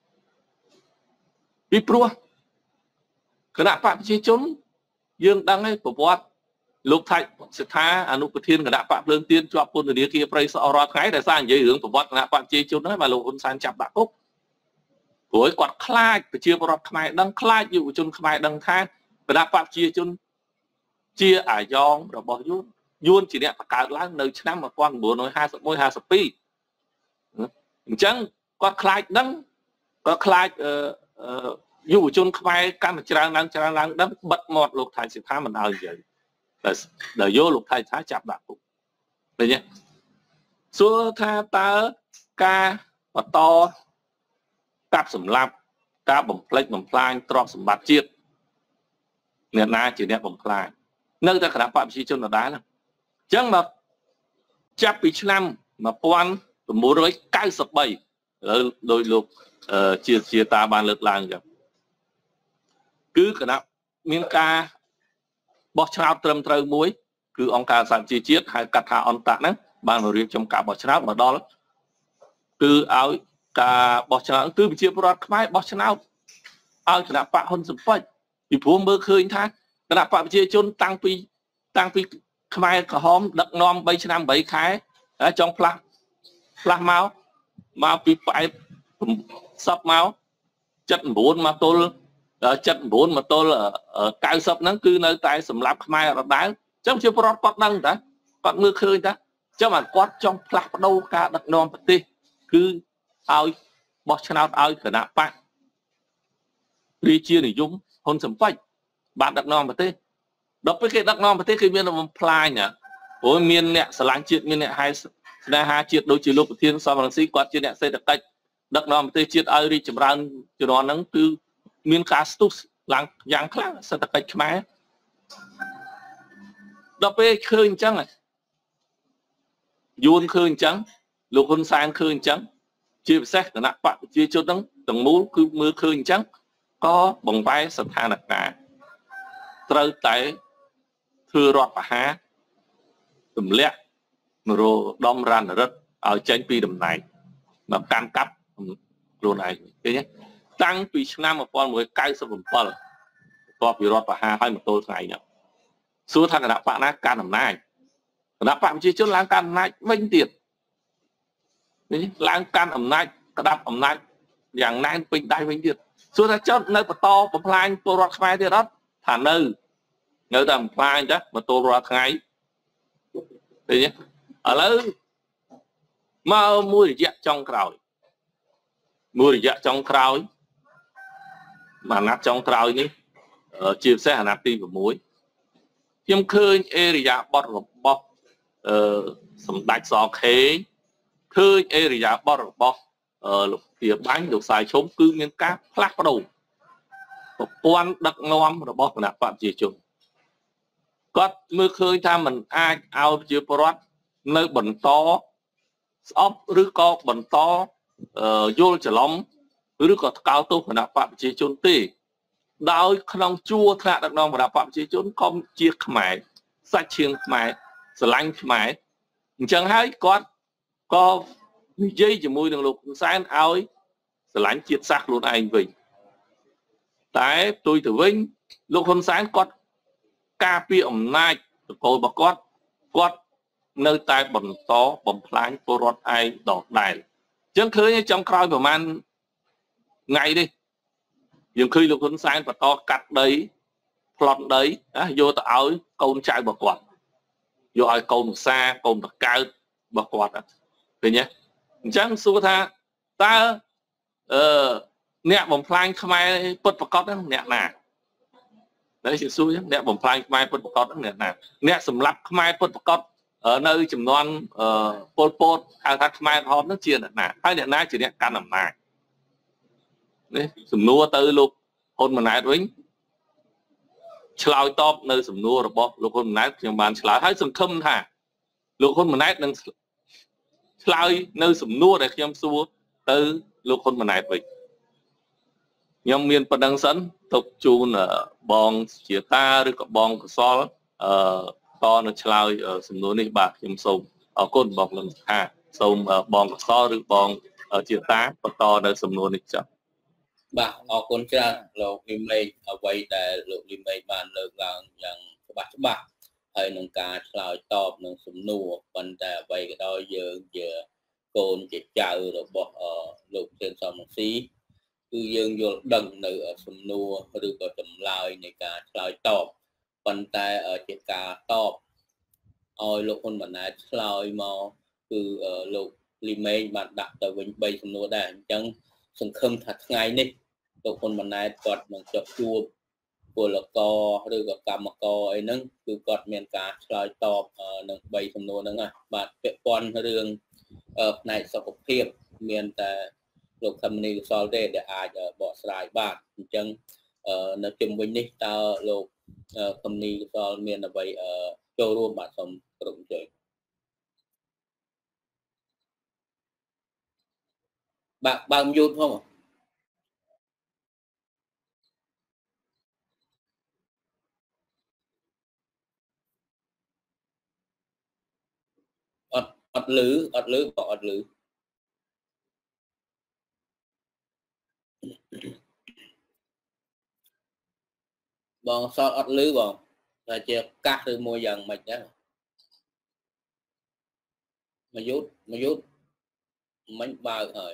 ពីព្រោះគណៈបកប្រជាជនយើងដឹងហើយប្រវត្តិលោកថៃសិដ្ឋាអនុប្រធានគណៈបកភ្លើងទៀនជាប់ពន្ធនាគារព្រៃសររាល់ថ្ងៃតែសារនិយាយរឿងប្រវត្តិគណៈបកប្រជាជនហ្នឹងបាទលោកហ៊ុនសែនចាប់ដាក់គុកព្រោះគាត់ខ្លាចប្រជាពលរដ្ឋខ្មែរដឹងខ្លាចយុវជនខ្មែរដឹងថាគណៈបកប្រជាជនជាអាយ៉ងរបស់យួនយួនជាអ្នកបង្កើតឡើងនៅឆ្នាំmột nghìn chín trăm hai mươi mốt ห้าสิบhaiអញ្ចឹងគាត់ខ្លាចដឹងគាត់ខ្លាចយុវជនខ្មែរកាន់តែច្រើនឡើងច្រើនឡើងដឹងបិទមាត់លោកថៃសិដ្ឋាមិនឲ្យនិយាយតែដល់យកលោកថៃសិដ្ឋាចាប់ដាក់គុកឃើញទេសួរថាតើការបន្តកាប់សម្លាប់ការបំផ្លិចបំផ្លាញទ្រព្យសម្បត្តិជាតិអ្នកណាជាអ្នកបំផ្លាញនៅតែគណៈបកប្រជាជនដដែលហ្នឹងអញ្ចឹងមកចាប់ពីឆ្នាំmột nghìn chín trăm chín mươi baឥឡូវដោយលោកជាជាតាបានលើកឡើងចឹងគឺគណៈមានការបោះឆ្នោតត្រឹមត្រូវមួយគឺអង្គការសហជីវជាតិហៅកាត់ថាអន្តៈហ្នឹងបានរៀបចំការបោះឆ្នោតមកដល់គឺឲ្យការបោះឆ្នោតគឺប្រជាពលរដ្ឋខ្មែរបោះឆ្នោតឲ្យគណៈបកហ៊ុនស៊ិនប៉ិចពីព្រោះមើលឃើញថាគណៈបកប្រជាជនតាំងពីតាំងពីខ្មែរក្រហមដឹកនាំបីឆ្នាំបីខែហើយចង់ផ្លាស់ផ្លាស់មកមកពីផ្អែកសពមកเจ็ดสิบเก้าមកទល់เจ็ดสิบเก้าមកទល់เก้าสิบហ្នឹងគឺនៅតែសម្រាប់ខ្មែរដដែលអញ្ចឹងជាពលរដ្ឋគាត់ដឹងតាគាត់មើលឃើញតាអញ្ចឹងគាត់ចង់ផ្លាស់ប្ដូរការដឹកនាំប្រទេសគឺឲ្យបោះឆ្នោតឲ្យគណៈបករាជានិយមហ៊ុនស៊ិនប៉ិចបានដឹកនាំប្រទេសដល់ពេលគេដឹកនាំប្រទេសគេមានបំផ្លាញណាព្រោះមានអ្នកស្រឡាញ់ជាតិមានអ្នកហែស្នេហាជាតិដូចជាលោកប្រធានសមរង្ស៊ីគាត់ជាអ្នកសេដ្ឋកិច្ចដឹកនាំប្រទេសជាតិឲ្យរីកចម្រើនជំនាន់ហ្នឹងគឺមានការស្ទុះឡើងយ៉ាងខ្លាំងសេដ្ឋកិច្ចខ្មែរដល់ពេលឃើញអញ្ចឹងយួនឃើញអញ្ចឹងលោកហ៊ុនសែនឃើញអញ្ចឹងជាពិសេសគណៈបកប្រជាជនហ្នឹងទាំងមូលគឺមើលឃើញអញ្ចឹងក៏បង្វែរស្ថានភាពត្រូវតែធ្វើរដ្ឋប្រហារទម្លាក់នរោត្តមរណរដ្ឋឲ្យចេញពីតំណែងមកកាន់កាប់ខ្លួនឯងឃើញទេតាំងពីឆ្នាំmột nghìn chín trăm chín mươi bảyតបពីរដ្ឋប្រហារឲ្យមកទល់ថ្ងៃនេះសួរថាគណៈបកណាកាន់អំណាចគណៈបកប្រជាជនឡើងកាន់អំណាចវិញទៀតនេះឡើងកាន់អំណាចក្តាប់អំណាចយ៉ាងណែនពេញដៃវិញទៀតសួរថាចុះនៅបន្តបំផ្លាញពលរដ្ឋខ្មែរទៀតអត់ថានៅនៅតែបំផ្លាញចាមកទល់រាល់ថ្ងៃឃើញទេឥឡូវមកមួយរយៈចុងក្រោយមួយរយៈចុងក្រោយអាណត្តិចុងក្រោយនេះជាពិសេសអាណត្តិទីsáuខ្ញុំឃើញអេរិយាបថរបស់អឺសម្ដេចសខេងឃើញអេរិយាបថរបស់លោកជាបាញ់លោកសាយឈុំគឺមានការផ្លាស់ប្ដូរប្រព័ន្ធដឹកនាំរបស់គណៈបកប្រជាជនគាត់មើលឃើញថាมันអាចឲ្យប្រជាពលរដ្ឋនៅបន្តស្អប់ឬក៏បន្តយល់ច្រឡំឬក៏ថ្កោលទោសគណៈបកប្រជាជនទេដោយក្នុងជួរថ្នាក់ដឹកនាំគណៈបកប្រជាជនក៏ជាខ្មែរសាច់ឈាមខ្មែរស្រឡាញ់ខ្មែរអញ្ចឹងហើយគាត់ក៏និយាយជាមួយនឹងលោកហ៊ុនសែនឲ្យស្រឡាញ់ជាតិសាសន៍ខ្លួនឯងវិញតែផ្ទុយទៅវិញលោកហ៊ុនសែនគាត់ការពារអំណាចតកូលរបស់គាត់គាត់នៅតែបន្តបំផ្លាញពលរដ្ឋឯងដដែលអញ្ចឹងឃើញចុងក្រោយប្រហែលថ្ងៃនេះយើងឃើញលោកហ៊ុនសែនបន្តកាត់ដីប្លន់ដីណាយកទៅឲ្យកូនចៅរបស់គាត់យកឲ្យកូនភាសាកូនតកើតរបស់គាត់ឃើញទេអញ្ចឹងសួរថាតើអឺអ្នកបំផ្លាញខ្មែរពុតប្រកបហ្នឹងអ្នកណាតែជាសួរចឹងអ្នកបំផ្លាញខ្មែរពុតប្រកបហ្នឹងអ្នកណាអ្នកសម្លាប់ខ្មែរពុតប្រកបនៅចំនួនពលពតហៅថាខ្មែរក្រហមហ្នឹងជាអ្នកណាហើយអ្នកណាជាអ្នកកាន់អំណាចនេះសំណួរទៅលោកហ៊ុនម៉ាណែតវិញឆ្លើយតបនៅសំណួររបស់លោកហ៊ុនម៉ាណែតខ្ញុំបានឆ្លើយហើយសង្ឃឹមថាលោកហ៊ុនម៉ាណែតនឹងឆ្លើយនៅសំណួរដែលខ្ញុំសួរទៅលោកហ៊ុនម៉ាណែតវិញខ្ញុំមានប៉ុណ្្នឹងសិនទុកជូនបងជាតាឬក៏បងកសលអឺតនៅឆ្លើយសំណួរនេះបាទខ្ញុំសូមអរគុណបងលឹមថាសូមបងកសលឬបងជាតាបន្តនៅសំណួរនេះចា៎បាទអរគុណច្រើនលោកលីមលេងអ្វីដែលលោកលីមលេងបានលើកឡើងយ៉ាងច្បាស់ច្បាស់ហើយនឹងការឆ្លើយតបនឹងសំណួរប៉ុន្តែអ្វីក៏ដោយយើងជាកូនជាចៅរបស់លោកជឿនសំរងស៊ីគឺយើងយល់ដឹងនៅសំណួរឬក៏ចម្លើយនៃការឆ្លើយតបប៉ុន្តែជាការតបឲ្យលោកហ៊ុនម៉ាណែតឆ្លើយមកគឺលោកលីមេងបានដាក់ទៅវិញបីសំណួរដែរអញ្ចឹងសង្ឃឹមថាថ្ងៃនេះលោកហ៊ុនម៉ាណែតគាត់នឹងចុះជួបពលករឬក៏កម្មករអីហ្នឹងគឺគាត់មានការឆ្លើយតបនឹងបីសំណួរហ្នឹងណាបាទពាក់ព័ន្ធរឿងផ្នែកសុខភាពមានតែលោកខមនីកសលទេដែលអាចបកស្រាយបានអញ្ចឹងនៅជុំវិញនេះតើលោកខមនីកសលមានអ្វីចូលរួមបាទសូមគ្រប់អញ្ជើញបាទបើមយូតផងអត់អត់លឺអត់លឺក៏អត់លឺបងសតអត់លឺបងតែជាកាសឬមួយយ៉ាងម៉េចដែរមកយូតមកយូតមិនបើកហើយ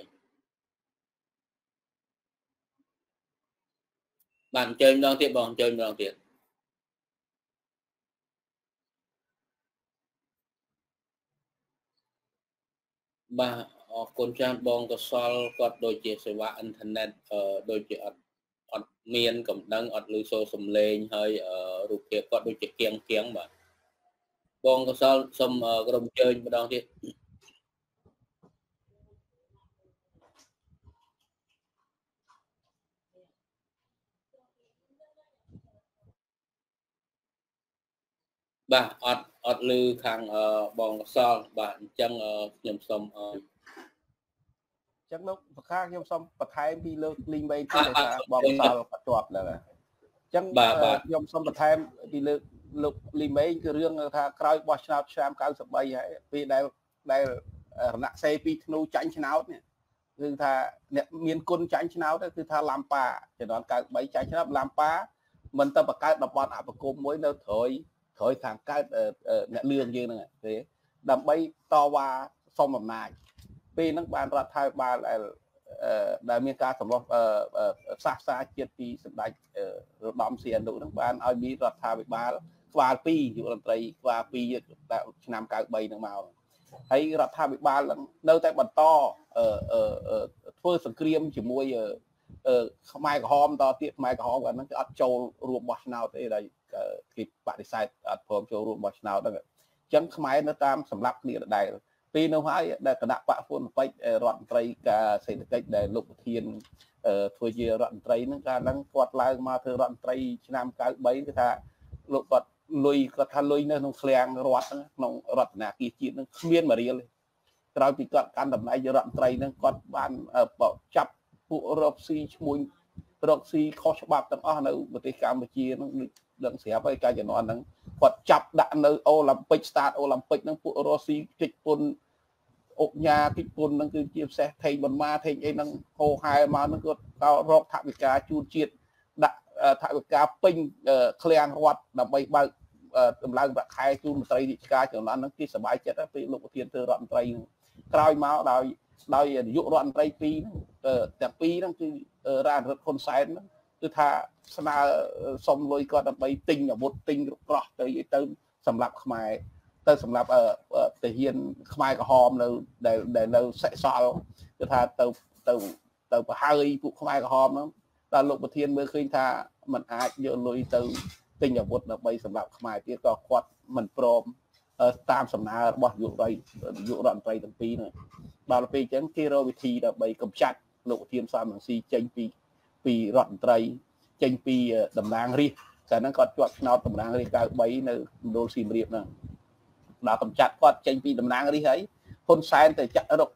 បាទអញ្ជើញម្ដងទៀតបងអញ្ជើញម្ដងទៀតបាទអរគុណច្រើនបងកសលគាត់ដូចជាសេវាអ៊ីនធឺណិតអឺដូចជាអត់អត់មានកម្ដៅអត់លឺសូរសំឡេងហើយរូបភាពគាត់ដូចជាគៀងគៀងបាទបងកសលសូមក្រុមអញ្ជើញម្ដងទៀតបាទអត់អត់លឺខាងបងកសលបាទអញ្ចឹងខ្ញុំសូមអឺអញ្ចឹងលោកប្រកាសខ្ញុំសូមបន្ថែមពីលើកលីងបីទៀតថាបងកសលបន្ទាប់ហ្នឹងអញ្ចឹងខ្ញុំសូមបន្ថែមពីលើកលោកលីមេគឺរឿងថាក្រោយបោះឆ្នោតឆ្នាំ九三ហើយពេលដែលដែលរណសេរីពីធ្នូចាញ់ឆ្នោតនេះគឺថាអ្នកមានគុណចាញ់ឆ្នោតគឺថាឡាំប៉ាចំនួន九三ចាញ់ឆ្នោតឡាំប៉ាមិនទៅបង្កើតតំបន់អភិគមមួយនៅត្រួយត្រួយខាងកើតអ្នកលឿងយើងហ្នឹងទេដើម្បីតវ៉ាសុំអំណាចពេលហ្នឹងបានរដ្ឋាភិបាលដែលដែលមានការសម្រុះសាសសាជាតិពីសម្ដេចរដំសីហនុហ្នឹងបានឲ្យមានរដ្ឋាភិបាលក្បាលពីរយុវរដ្ឋមន្ត្រីក្បាលពីរឆ្នាំ九三ហ្នឹងមកហើយរដ្ឋាភិបាលនៅតែបន្តធ្វើសង្គ្រាមជាមួយខ្មែរក្រហមតទៀតខ្មែរក្រហមហ្នឹងគឺអត់ចូលរួមបោះឆ្នោតទេដែលគេបដិសេធអត់ព្រមចូលរួមបោះឆ្នោតហ្នឹងអញ្ចឹងខ្មែរនៅតាមសម្រាប់គ្នាដដែលពីនោះហើយដែលគណៈបកហ៊ុនពេជ្ររដ្ឋមន្ត្រីការសេដ្ឋកិច្ចដែលលោកប្រធានធ្វើជារដ្ឋមន្ត្រីហ្នឹងកាលហ្នឹងគាត់ឡើងមកធ្វើរដ្ឋមន្ត្រីឆ្នាំ九三គឺថាលោកគាត់លុយគាត់ថាលុយនៅក្នុងឃ្លាំងរដ្ឋហ្នឹងក្នុងរដ្ឋាភិបាលជាតិហ្នឹងគ្មានមួយរៀលទេក្រោយពីគាត់កាន់តំណែងរដ្ឋមន្ត្រីហ្នឹងគាត់បានចាប់ពួករកស៊ីឈ្មោះរកស៊ីខុសច្បាប់ទាំងអស់នៅប្រទេសកម្ពុជាហ្នឹងដឹងស្រាប់ហើយកាលជំនាន់ហ្នឹងគាត់ចាប់ដាក់នៅអូឡ িম্প ិក start អូឡ িম্প ិកហ្នឹងពួករកស៊ីជិចពុនអុកញ៉ាគិចពុនហ្នឹងគឺជាពិសេសថេងបនមាថេងអីហ្នឹងហោហែមកហ្នឹងគាត់ក៏រកថវិកាជូនជាតិដាក់ថវិកាពេញឃ្លាំងរដ្ឋដើម្បីបើកតម្លើងប្រាក់ខែជូនមន្ត្រីរាជការចំនួនហ្នឹងគេសប្បាយចិត្តពេលលោកប្រធានធ្វើរដ្ឋមន្ត្រីក្រោយមកដោយដោយនាយករដ្ឋមន្ត្រីពីរទាំងពីរហ្នឹងគឺរាជរដ្ឋហ៊ុនសែនហ្នឹងគឺថាស្នើសុំលុយគាត់ដើម្បីទិញអាវុធទិញក្រោះទៅទៅសម្រាប់ខ្មែរ tới sầm lập ở thể hiện khai cái hòm đâu để để đâu sẽ sao cứ tha từ từ từ hai phụ khai cái hòm đó ta lục một thiên mới khơi tha mình ai giờ lùi từ tinh ở một là bây sầm lập khai tiết có quạt mình prom tam sầm na bỏ dụ đây dụ đoạn tay từng pi nữa bao là pi chẳng kia rồi thì là bây cầm chặt lục thiên sao mình si tranh pi pi đoạn tay tranh pi đầm nang ri cái nó còn chọn nào đầm nang ri cái bấy nữa đôi xìm riệp nữa đã cầm chặt quạt tranh pi đầm nang ri ấy hôn sai thì chặt được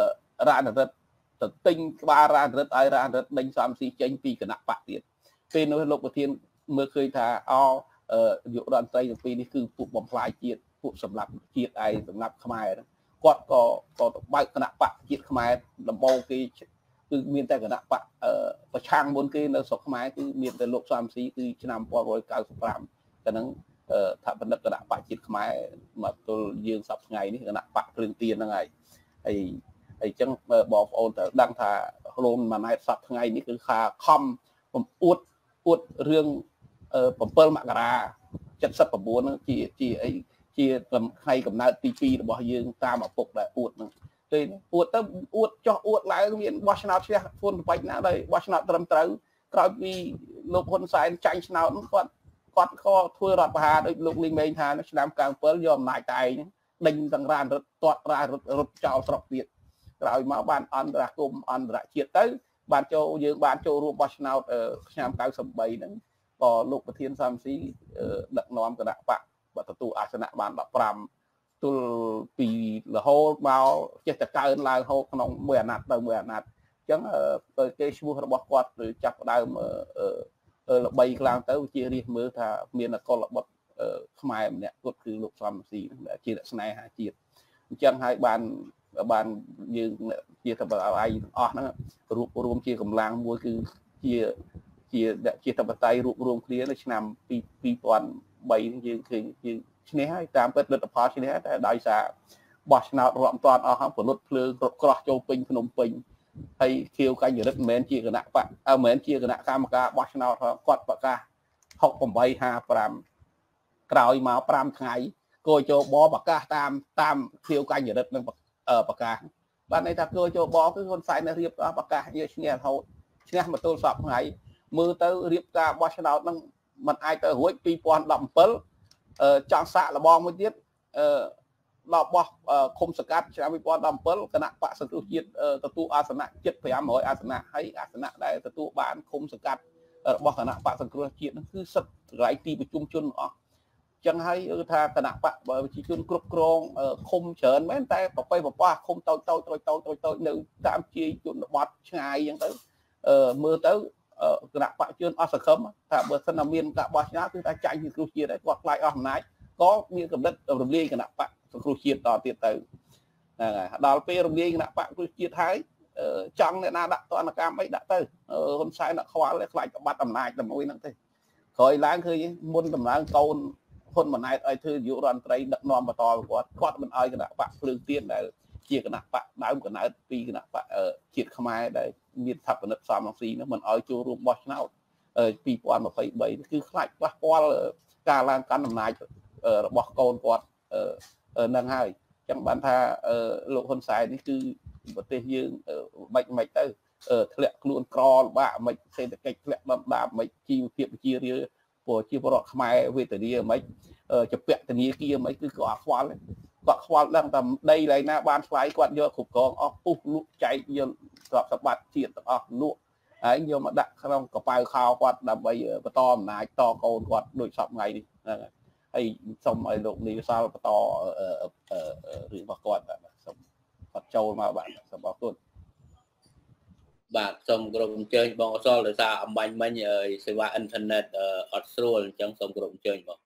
ra là rất tinh ba ra rất ai ra rất đánh xăm si tranh pi cái nạp bạc tiền pi nó lục thiên mới khơi thà ao dụ đoạn tay từng pi đi cứ phụ bom phai chiết phụ sầm lập chiết ai sầm lập khai đó quạt có có bay cái nạp bạc chiết khai làm bao cáiคือมีแต่กระดาษปะเอ่อประช่างบนคือเราสกไม้คือมีแต่โลกสามสีคือนำพอร้อยเก้าสิบสามแต่นั้นเอ่อถ้าเป็นกระดาษปะจิตไม้มาตัวยืนสับไงนี่กระดาษปะเปลืองเตียนยังไงไอ้ไอ้จังบอกโอนแต่ดังท่าโรมมาในสับไงนี่คือคาคอมผมอุดอุดเรื่องเอ่อผมเปิลมากราจัดสับประบัวนั่นจีจีไอ้จีกับใครกับนายตีปีบอกยืนตามมาปกแต่อุดนั่นอวดต้องอวดจ่ออวดหลายมีวอชนาเชียฝนไปนะเลยวอชนาตรมตรึกลายมีลูกคนสายใจชนาต้องกอดกอดคอทั่วรัฐประหารโดยลูกลิงเมย์ทานชนามกลางเปิลยอมนายตายดิ่งต่างร้านรถตอดร้านรถรถเจ้าสระเปียกกลายมาบ้านอันตรากรมอันตรเชียเต้บ้านโจยืนบ้านโจรวมวอชนาเอ่อชนามกลางสมบัยนั้นพอลูกประเทียนสามสีเอ่อดักน้อมกระดาษปะบัตรตูอาสนะบ้านดับปรามตัวปีละโฮมาเจ็ดตะการลายโฮขนมเมื่อนัดเติมเมื่อนัดจังเอ่อเปิดเกชบูระบบกอดหรือจับได้เมื่อเอ่อเอ่อใบกลางเต้าเจียรีมือถ้ามีนักกอลระบบเอ่อขมายเนี่ยก็คือลูกซ้ำสีเจียสไนหาเจียจังให้บานบานยืนเจียทำอะไรอ๋อนะรวมรวมเจียกำลังมวยคือเจียเจียเจียทำอะไรรวมรวมเคลียร์ในนำปีปีปอนใบยืนคือยืนชนิดให้ตามเป็นรัฐพาชนิดแต่ได้สาบอชนาร์รวมตอนเอาครับผลลดเพลิงกรอกโจปิงพนมปิงให้เที่ยวกันอยู่รัฐเมนเชียกันนะปะเอาเมนเชียกันนะกามกาบอชนาร์กอดปากกาหกผมใบห้าปรามกล่าวมาปรามไงโกโจบอปากกาตามตามเที่ยวกันอยู่รัฐนึงเอ่อปากกาบ้านในถ้าโกโจบอคือคนใส่ในเรียบปากกาเยอะชนิดเขาชนิดมาตัวสอบไงมือเตอเรียบกาบอชนาร์นั่งมันไอเตอหัวปีปอนดำเปิลจังสะละบองมือเทียบเราบอกคมสกัดชนะวิปอนดำเปิลคณะปะสังคมจิตตะตูอาสนะจิตพยายามหอยอาสนะให้อาสนะได้ตะตูบ้านคมสกัดบอกคณะปะสังคมจิตนั่นคือสัตว์หลายตีประชุมชนอ๋อจังให้ทางคณะปะประชุมชนกรุบกรองคมเฉินแม้แต่ปะไปปะว่าคมโตโตโตโตโตโตหนึ่งตามจีจุดวัดไงยังtớiมือtớiกระปะจนอสคมถ้าเบอร์สนามเมียนกับบอชนะคือตาใจคือครูเชียร์ได้กอดไล่ออกไหนก็มีกำลังรวมเรียงกระปะครูเชียร์ต่อเตี้ยเตอดาวเปรวมเรียงกระปะครูเชียร์ไทยจังเนี่ยนาดักตัวนักการไม่ดักเตอคนใช้นักขวานเลยใครกับบัตรอำนาจแต่ไม่นั่งเตอคอยล้างคือมุนตำนานโกนคนมันนายไอ้คืออยู่รันไตรดักนอมมาต่อกอดกอดมันไอ้กระปะคลื่นเตี้ยได้เชียร์กระปะดาวกระนาปีกระปะเชียร์ขมายได้มีทับเป็นสามน้องซีนะมันเอาจูรูบอชนาเอ่อปีปอนมาไปใบคือคล้ายว่าปอนการล้างการทำนายเอ่อบอกโกนกอดเอ่อเอ่อนั่งให้จังบันทาเอ่อโลกคนสายนี่คือประเทศยืนเอ่อไม่ไม่เตอเอ่อทะเลกลุ่นกรอบ้าไม่เศรษฐกิจทะเลดำดำไม่จีวเทียบจีเรียปวดจีบรอขมายเวทเดียไม่เอ่อจะเปะแต่นี้กี้ไม่คือกอดควานเลยกอดควานเรื่องทำได้ไรนะบ้านสายกอดเยอะขุบกองออกปุ๊บลุกใจเยอะกอบสบัดเฉียดออกลุกไอ้โยมดักขนมกระเป๋าข้าวกอดดำไปปะตอมนายตอโกนกอดโดยสับไงดิไอ้สมไอ้ลูกนี้ซาปะตอเอ่อเอ่อหรือปะกอดแบบสมปัดโจมาแบบสมบัติต้นบาทสมกรมเจริญบองซอลหรือซาอัมบันมันเอ่ยสิว่าอินเทอร์เน็ตเอ่ออัดสู้จังสมกรมเจริญบอง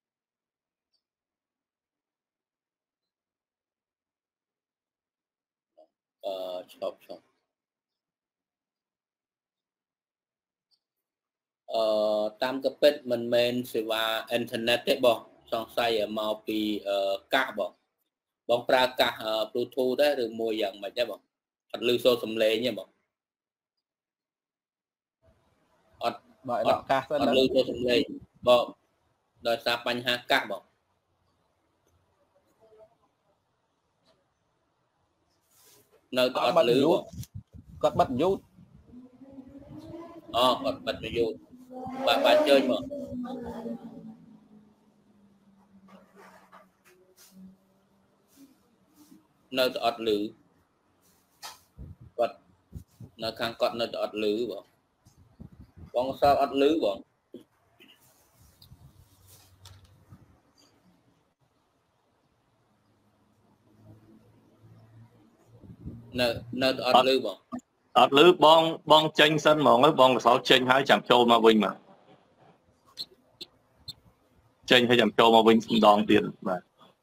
เอ่อชอบชอบเอ่อตามกระเป็ดมันเมนสิว่าอินเทอร์เน็ตได้บอกสองไซต์มาปีเอ่อกะบอกบองปรากะเอ่อบลูทูธได้หรือมวยอย่างไรได้บอกอัดลือโซสมเลเนี่ยบอกอัดอัดอัดลือโซสมเลบอกโดยซาปัญหากะบอก nơi có ọt lứ có bắt dút ờ có bắt dút bạn bạn chơi mà nơi có ọt lứ vật nơi khang cọt nơi có ọt lứ bỏ bóng sao ọt lứ bỏ nơi nơi có ọt lứ bỏ ọt lứ bong bong chênh sân mà nói bong sáu chênh hai chạm châu mà vinh mà chênh hai chạm châu mà vinh xin đòn tiền mà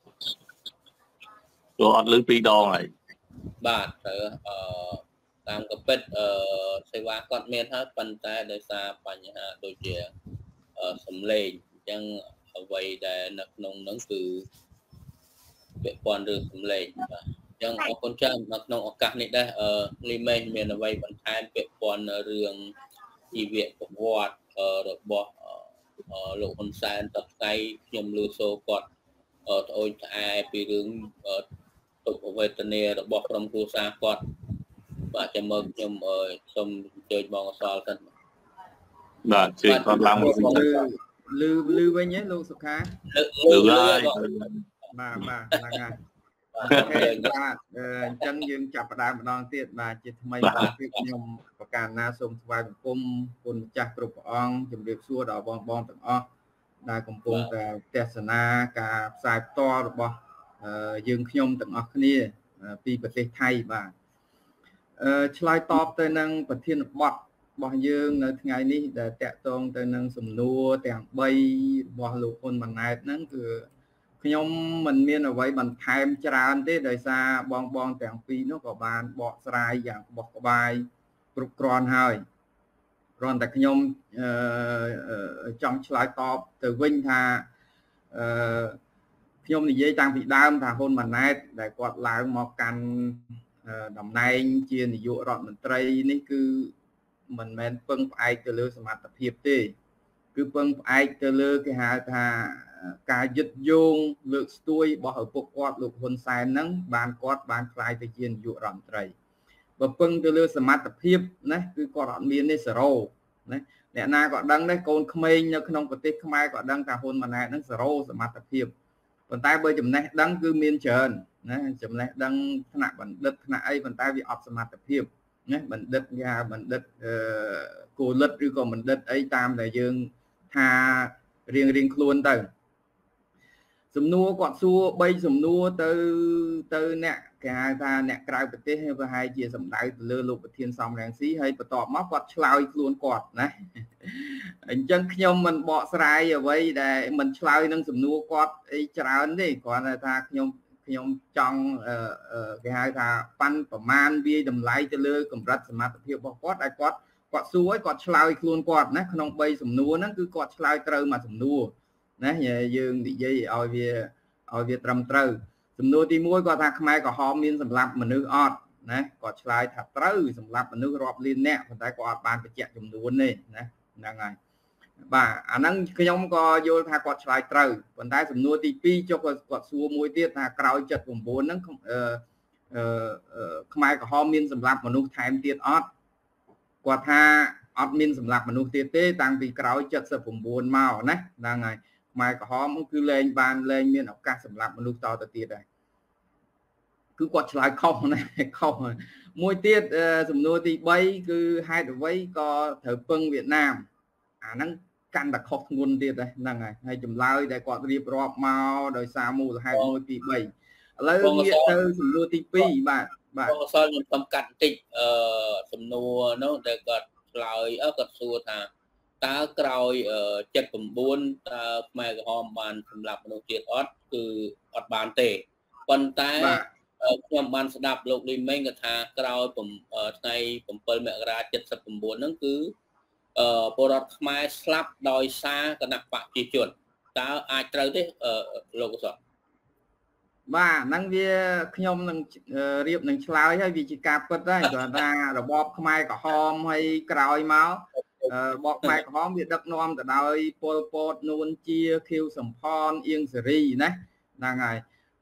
rồi ọt lứ pi đòn này បាទទៅអឺតាមក៏ពិតអឺសេវាគាត់មានហើយប៉ុន្តែដោយសារបញ្ហាដូចជាអឺសំឡេងអញ្ចឹងអ្វីដែលនៅក្នុងហ្នឹងគឺពាក់ព័ន្ធរឿងសំឡេងបាទអញ្ចឹងអរគុណច្រើននៅក្នុងឱកាសនេះដែរអឺលីមេមានអ្វីបន្ថែមពាក់ព័ន្ធរឿងជីវប្រវត្តិរបស់លោកហ៊ុនសែនតថ្ងៃខ្ញុំលើសូគាត់ត្អូញត្អែពីរឿងទុក្ខវេទនារបស់ក្រុមគ្រួសារគាត់បាទចាំមើលខ្ញុំសូមអញ្ជើញបងអសល់សិនបាទជឿគាត់ឡើងមកវិញលឺលឺវិញហ៎លោកសុខាលឺហើយបាទបាទហ្នឹងហើយបាទអញ្ចឹងយើងចាប់ផ្ដើមម្ដងទៀតបាទជាថ្មីបាទខ្ញុំប្រកាសណាសូមថ្វាយបង្គំគុណម្ចាស់គ្រប់ព្រះអង្គជម្រាបសួរដល់បងបងទាំងអស់ដែលកំពុងតែទស្សនាការផ្សាយផ្ទាល់របស់យើងខ្ញុំទាំងអស់គ្នាពីប្រទេសថៃបាទអឺឆ្លើយតបទៅនឹងប្រធានបទរបស់យើងនៅថ្ងៃនេះដែលតាក់ទងទៅនឹងសំណួរទាំងបីរបស់លោកហ៊ុនម៉ាណែតហ្នឹងគឺខ្ញុំមិនមានអ្វីបន្ថែមច្រើនទេដោយសារបងបងទាំងពីរនោះក៏បានបកស្រាយយ៉ាងក្បោះក្បាយគ្រប់គ្រាន់ហើយគ្រាន់តែខ្ញុំអឺចង់ឆ្លើយតបទៅវិញថាអឺខ្ញុំនិយាយតាំងពីដើមថាហ៊ុនម៉ាណែតដែលគាត់ឡើងមកកាន់តំណែងជានាយករដ្ឋមន្ត្រីនេះគឺមិនមែនពឹងផ្អែកទៅលើសមត្ថភាពទេគឺពឹងផ្អែកទៅលើគេហៅថាការយឹតយោងលើកស្ទួយរបស់ឪពុកគាត់លោកហ៊ុនសែនហ្នឹងបានគាត់បានខ្លាយទៅជានាយករដ្ឋមន្ត្រីបើពឹងទៅលើសមត្ថភាពណាគឺគាត់អត់មានទេសេរ៉ូណាអ្នកណាក៏ដឹងដែរកូនក្មេងនៅក្នុងប្រទេសខ្មែរក៏ដឹងថាហ៊ុនម៉ាណែតហ្នឹងសេរ៉ូសមត្ថភាពប៉ុន្តែបើចំណេះដឹងគឺមានច្រើនណាចំណេះដឹងថ្នាក់បណ្ឌិតថ្នាក់អីប៉ុន្តែវាអត់សមត្ថភាពណាបណ្ឌិតគេហៅបណ្ឌិតអឺគោលិតឬក៏បណ្ឌិតអីតាមដែលយើងថារៀងរៀងខ្លួនទៅសំណួរគាត់សួរបីសំណួរទៅទៅអ្នកគេហៅថាអ្នកក្រៅប្រទេសប្រហែលជាសម្ដៅទៅលើលោកប្រធានសំរងស៊ីហើយបន្ទាប់មកគាត់ឆ្លើយខ្លួនគាត់ណាអញ្ចឹងខ្ញុំមិនបកស្រាយអ្វីដែលមិនឆ្លើយនឹងសំណួរគាត់អីច្រើនទេគ្រាន់តែថាខ្ញុំខ្ញុំចង់គេហៅថាប៉ាន់ប្រមាណវាតម្លៃទៅលើកម្រិតសមត្ថភាពរបស់គាត់ដែលគាត់គាត់សួរឲ្យគាត់ឆ្លើយខ្លួនគាត់ណាក្នុងបីសំណួរហ្នឹងគឺគាត់ឆ្លើយត្រូវមួយសំណួរណាយើងនិយាយឲ្យវាឲ្យវាត្រឹមត្រូវសំណួរទីមួយគាត់ថាខ្មែរក្រហមមានសម្លាប់មនុស្សអត់ណាគាត់ឆ្លើយថាត្រូវសម្លាប់មនុស្សរាប់លាននាក់ប៉ុន្តែគាត់អត់បានបញ្ជាក់ចំនួនទេណាហ្នឹងហើយបាទអាហ្នឹងខ្ញុំក៏យល់ថាគាត់ឆ្លើយត្រូវប៉ុន្តែសំណួរទីពីរចុះគាត់សួរមួយទៀតថាក្រោយ칠십구ហ្នឹងអឺខ្មែរក្រហមមានសម្លាប់មនុស្សថែមទៀតអត់គាត់ថាអត់មានសម្លាប់មនុស្សទៀតទេតាំងពីក្រោយ칠십구មកណាហ្នឹងហើយខ្មែរក្រហមគឺលែងបានលែងមានឱកាសសម្លាប់មនុស្សតទៅទៀតដែរគឺគាត់ឆ្លើយខុសណាខុសមួយទៀតសំណួរទីបីគឺហេតុអ្វីក៏ត្រូវពឹងវៀតណាមអាហ្នឹងកាន់តែខុសធ្ងន់ទៀតដែរហ្នឹងហើយហើយចម្លើយដែលគាត់រៀបរាប់មកដោយសារមូលហេតុមួយពីរបីឥឡូវងាកទៅសំណួរទីពីរបាទបាទបងអសល់ខ្ញុំសំកាត់បន្តិចអឺសំណួរនោះដែលគាត់ឆ្លើយអឺគាត់សួរថាតើក្រោយ칠십구តើខ្មែរក្រហមបានសម្លាប់មនុស្សជាតិអត់គឺអត់បានទេប៉ុន្តែខ្ញុំបានស្ដាប់លោកលីមេងគាត់ថាក្រោយថ្ងៃ7មករា칠십구ហ្នឹងគឺអឺពលរដ្ឋខ្មែរស្លាប់ដោយសារគណៈបកប្រជាជនតើអាចត្រូវទេលោកអសរបាទហ្នឹងវាខ្ញុំនឹងរៀបនឹងឆ្លើយហើយវាជាការពិតដែរគាត់ថារបបខ្មែរក្រហមហើយក្រោយមករបបខ្មែរក្រហមវាដឹកនាំទៅដោយពលពតនួនជាខៀវសំផនអៀងសេរីណាហ្នឹងហើយ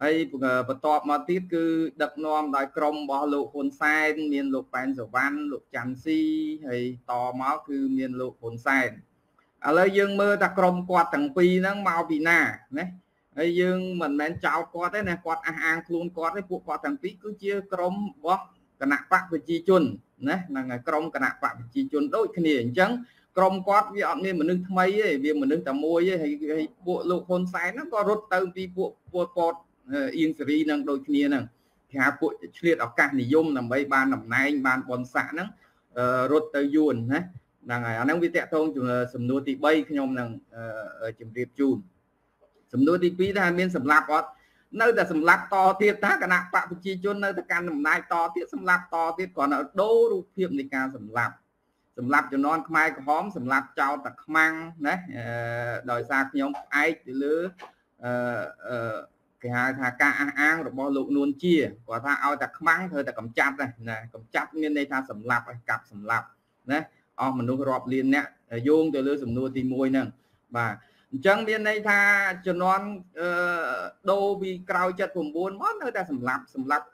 ហើយបន្ទាប់មកទៀតគឺដឹកនាំដោយក្រុមរបស់លោកហ៊ុនសែនមានលោកប៉ែនសវណ្ណលោកច័ន្ទស៊ីហើយតមកគឺមានលោកហ៊ុនសែនឥឡូវយើងមើលថាក្រុមគាត់ទាំងពីរហ្នឹងមកពីណាណាហើយយើងមិនមែនចោទគាត់ទេណាគាត់អះអាងខ្លួនគាត់ទេពួកគាត់ទាំងពីរគឺជាក្រុមរបស់គណៈបកប្រជាជនណាហ្នឹងហើយក្រុមគណៈបកប្រជាជនដូចគ្នាអញ្ចឹងក្រុមគាត់វាអត់មានមនុស្សថ្មីទេវាមនុស្សតែមួយទេហើយពួកលោកហ៊ុនសែនហ្នឹងក៏រត់ទៅពីពួកពលពតអៀងសេរីនឹងដូចគ្នាហ្នឹងគេហៅពួកឆ្លៀតឱកាសនិយមដើម្បីបានតំណែងបានបនស័កហ្នឹងរត់ទៅយួនណាហ្នឹងហើយអាហ្នឹងវាតកតងសំណួរទី3ខ្ញុំនឹងជម្រាបជូនសំណួរទី2ថាមានសម្លាប់អត់នៅតែសម្លាប់តទៀតថាគណៈបកប្រជាជននៅតែកាន់អំណាចតទៀតសម្លាប់តទៀតគ្រាន់តែដូររូបភាពនៃការសម្លាប់សម្លាប់ជំនាន់ខ្មែរក្រហមសម្លាប់ចោលតែខ្មាំងណាដោយសារខ្ញុំផ្អែកទៅលើអឺគេហៅថាការអះអាងរបស់លោកនួនជាគាត់ថាឲ្យតែខ្មាំងត្រូវតែកម្ចាត់ណាកម្ចាត់មានន័យថាសម្លាប់ឲ្យកាប់សម្លាប់ណាអស់មនុស្សរាប់លានអ្នកយោងទៅលើសំណួរទី1ហ្នឹងបាទអញ្ចឹងមានន័យថាជំនាន់ដូរពីក្រោយ칠십구មកនៅតែសម្លាប់សម្លាប់ក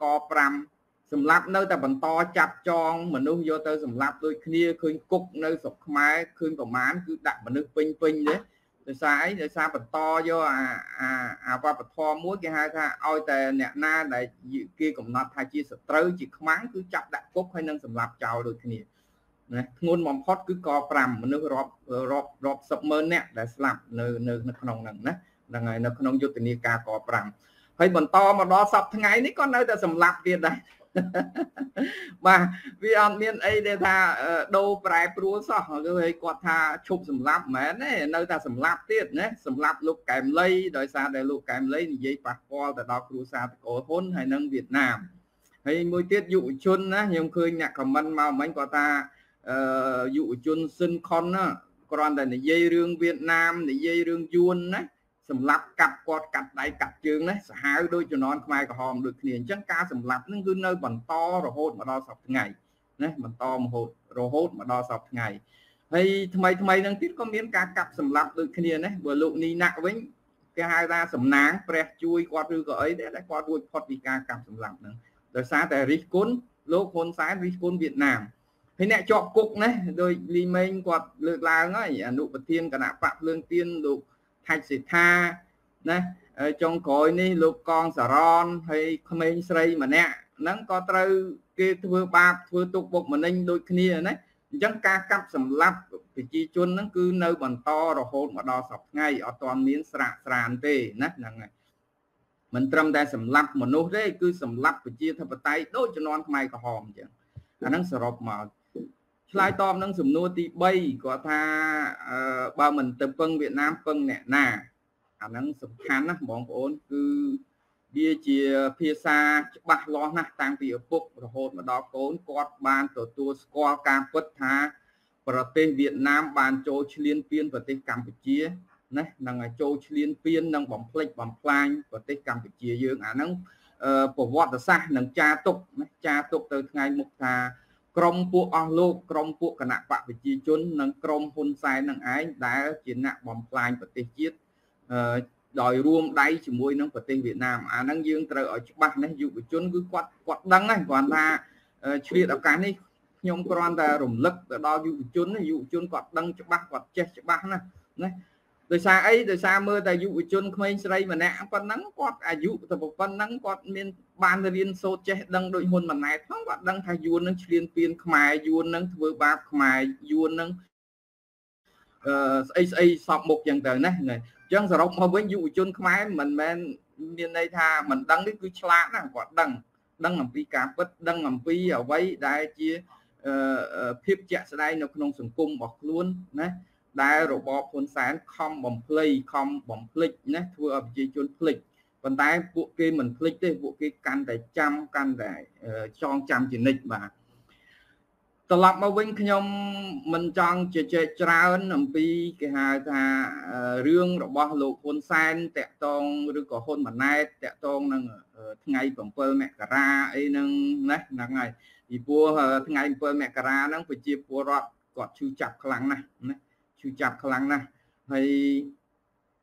5សម្លាប់នៅតែបន្តចាប់ចងមនុស្សយកទៅសម្លាប់ដូចគ្នាឃើញគុកនៅស្រុកខ្មែរឃើញប្រមាណគឺដាក់មនុស្សពេញពេញទេដោយសារអីដោយសារបន្តយកអាអាអាវប្បធម៌មួយគេហៅថាឲ្យតែអ្នកណាដែលគេកំណត់ថាជាសត្រូវជាខ្មាំងគឺចាប់ដាក់គុកហើយនឹងសម្លាប់ចោលដូចគ្នាណាធ្ងន់បំផុតគឺក5មនុស្សរាប់រាប់រាប់សិបម៉ឺនអ្នកដែលស្លាប់នៅនៅក្នុងហ្នឹងណាហ្នឹងហើយនៅក្នុងយុទ្ធនាការក5ហើយបន្តមកដល់សប្តាហ៍ថ្ងៃនេះក៏នៅតែសម្លាប់ទៀតដែរបាទវាអត់មានអីទេថាដូរប្រែប្រួលសោះគឺឲ្យគាត់ថាឈប់សម្លាប់មែនទេនៅតែសម្លាប់ទៀតណាសម្លាប់លោកកែមលីដោយសារតែលោកកែមលីនិយាយប៉ះពាល់ទៅដល់គ្រួសារតកូលហ៊ុនហើយនិងវៀតណាមហើយមួយទៀតយុវជនណាខ្ញុំឃើញអ្នកខមមិនមកមិញគាត់ថាអឺយុវជនស៊ិនខុនណាគ្រាន់តែនិយាយរឿងវៀតណាមនិយាយរឿងយួនណាសម្រាប់កាប់គាត់កាត់ដៃកាត់ជើងណាសាហាវដូចជំនាន់ខ្មែរក្រហមដូចគ្នាអញ្ចឹងការសម្លាប់ហ្នឹងគឺនៅបន្តរហូតមកដល់សប្តាហ៍ថ្ងៃណាបន្តរហូតរហូតមកដល់សប្តាហ៍ថ្ងៃហើយថ្មីថ្មីហ្នឹងទៀតក៏មានការកាប់សម្លាប់ដូចគ្នាណាបើលោកនីណាក់វិញគេហៅថាសំណាងព្រះជួយគាត់ឬក៏អីដែរតែគាត់រួចផុតពីការកាប់សម្លាប់ហ្នឹងដោយសារតែរិះគន់លោកហ៊ុនសែនរិះគន់វៀតណាមហើយអ្នកជាប់គុកណាដោយលីមេងគាត់លើកឡើងហើយអនុប្រធានគណៈបកភ្លើងទៀនលោកថៃសេដ្ឋាណាចុងក្រោយនេះលោកកងសារ៉នហើយក្មេងស្រីម្នាក់ហ្នឹងក៏ត្រូវគេធ្វើបាបធ្វើទុកបុកម្នេញដូចគ្នាណាអញ្ចឹងការកាប់សម្លាប់ប្រជាជនហ្នឹងគឺនៅបន្តរហូតមកដល់សប្តាហ៍ថ្ងៃអត់ទាន់មានស្រាកស្រានទេណាហ្នឹងហើយមិនត្រឹមតែសម្លាប់មនុស្សទេគឺសម្លាប់ប្រជាធិបតេយ្យដូចជំនាន់ខ្មែរក្រហមអញ្ចឹងអាហ្នឹងសរុបមកឆ្លើយតបនឹងសំណួរទី3គាត់ថាបើមិនទៅពឹងវៀតណាមពឹងអ្នកណាអាហ្នឹងសំខាន់ណាស់បងប្អូនគឺវាជាភាសាច្បាស់លាស់ណាស់តាំងពីឪពុករហូតមកដល់កូនគាត់បានទទួលស្គាល់ការពិតថាប្រទេសវៀតណាមបានចូលឈ្លានពានប្រទេសកម្ពុជាណានឹងឲ្យចូលឈ្លានពាននិងបំផ្លិចបំផ្លាញប្រទេសកម្ពុជាយើងអាហ្នឹងប្រវត្តិសាស្ត្រនឹងចារទុកណាចារទុកទៅថ្ងៃមុខថាក្រុមពួកអស់លោកក្រុមពួកគណៈបកប្រជាជននិងក្រុមហ៊ុនសែននឹងឯងដែលជាអ្នកបំផ្លាញប្រទេសជាតិដោយរួមដៃជាមួយនឹងប្រទេសវៀតណាមអាហ្នឹងយើងត្រូវឲ្យច្បាស់ណាយុវជនគឺគាត់គាត់ដឹងហ្នឹងគ្រាន់ថាឆ្លៀតឱកាសនេះខ្ញុំគ្រាន់តែរំលឹកទៅដល់យុវជនយុវជនគាត់ដឹងច្បាស់គាត់ចេះច្បាស់ណាណាដោយសារអីដោយសារមើលតែយុវជនក្មេងស្រីម្នាក់ប៉ុណ្ណឹងគាត់អាយុទៅប៉ុណ្ណឹងគាត់មានបានរៀនសូត្រចេះដឹងដូចហ៊ុនម៉ាណែតផងគាត់ដឹងថាយួននឹងឈ្លានពានខ្មែរយួននឹងធ្វើបាបខ្មែរយួននឹងអឺស្អីស្អីសពមុខចឹងទៅណាអញ្ចឹងសរុបមកវិញយុវជនខ្មែរមិនមែនមានន័យថាមិនដឹងនេះគឺឆ្លាតណាគាត់ដឹងដឹងអំពីការពិតដឹងអំពីអ្វីដែលជាភាពជាក់ស្ដែងនៅក្នុងសង្គមរបស់ខ្លួនណាដែលរបបហ៊ុនសែនខំបំភ្លៃខំបំភ្លេចណាធ្វើឲ្យប្រជាជនភ្លេចប៉ុន្តែពួកគេមិនភ្លេចទេពួកគេកាន់តែចាំកាន់តែចងចាំជានិច្ចបាទត្រឡប់មកវិញខ្ញុំមិនចង់ជជែកច្រើនអំពីគេហៅថារឿងរបស់លោកហ៊ុនសែនតាក់ទងឬក៏ហ៊ុនម៉ាណែតតាក់ទងនឹងថ្ងៃ7មករាអីហ្នឹងណាហ្នឹងហើយពីព្រោះថ្ងៃ7មករាហ្នឹងប្រជាពលរដ្ឋគាត់ឈឺចាប់ខ្លាំងណាស់ណាឈឺចាប់ខ្លាំងណាស់ហើយ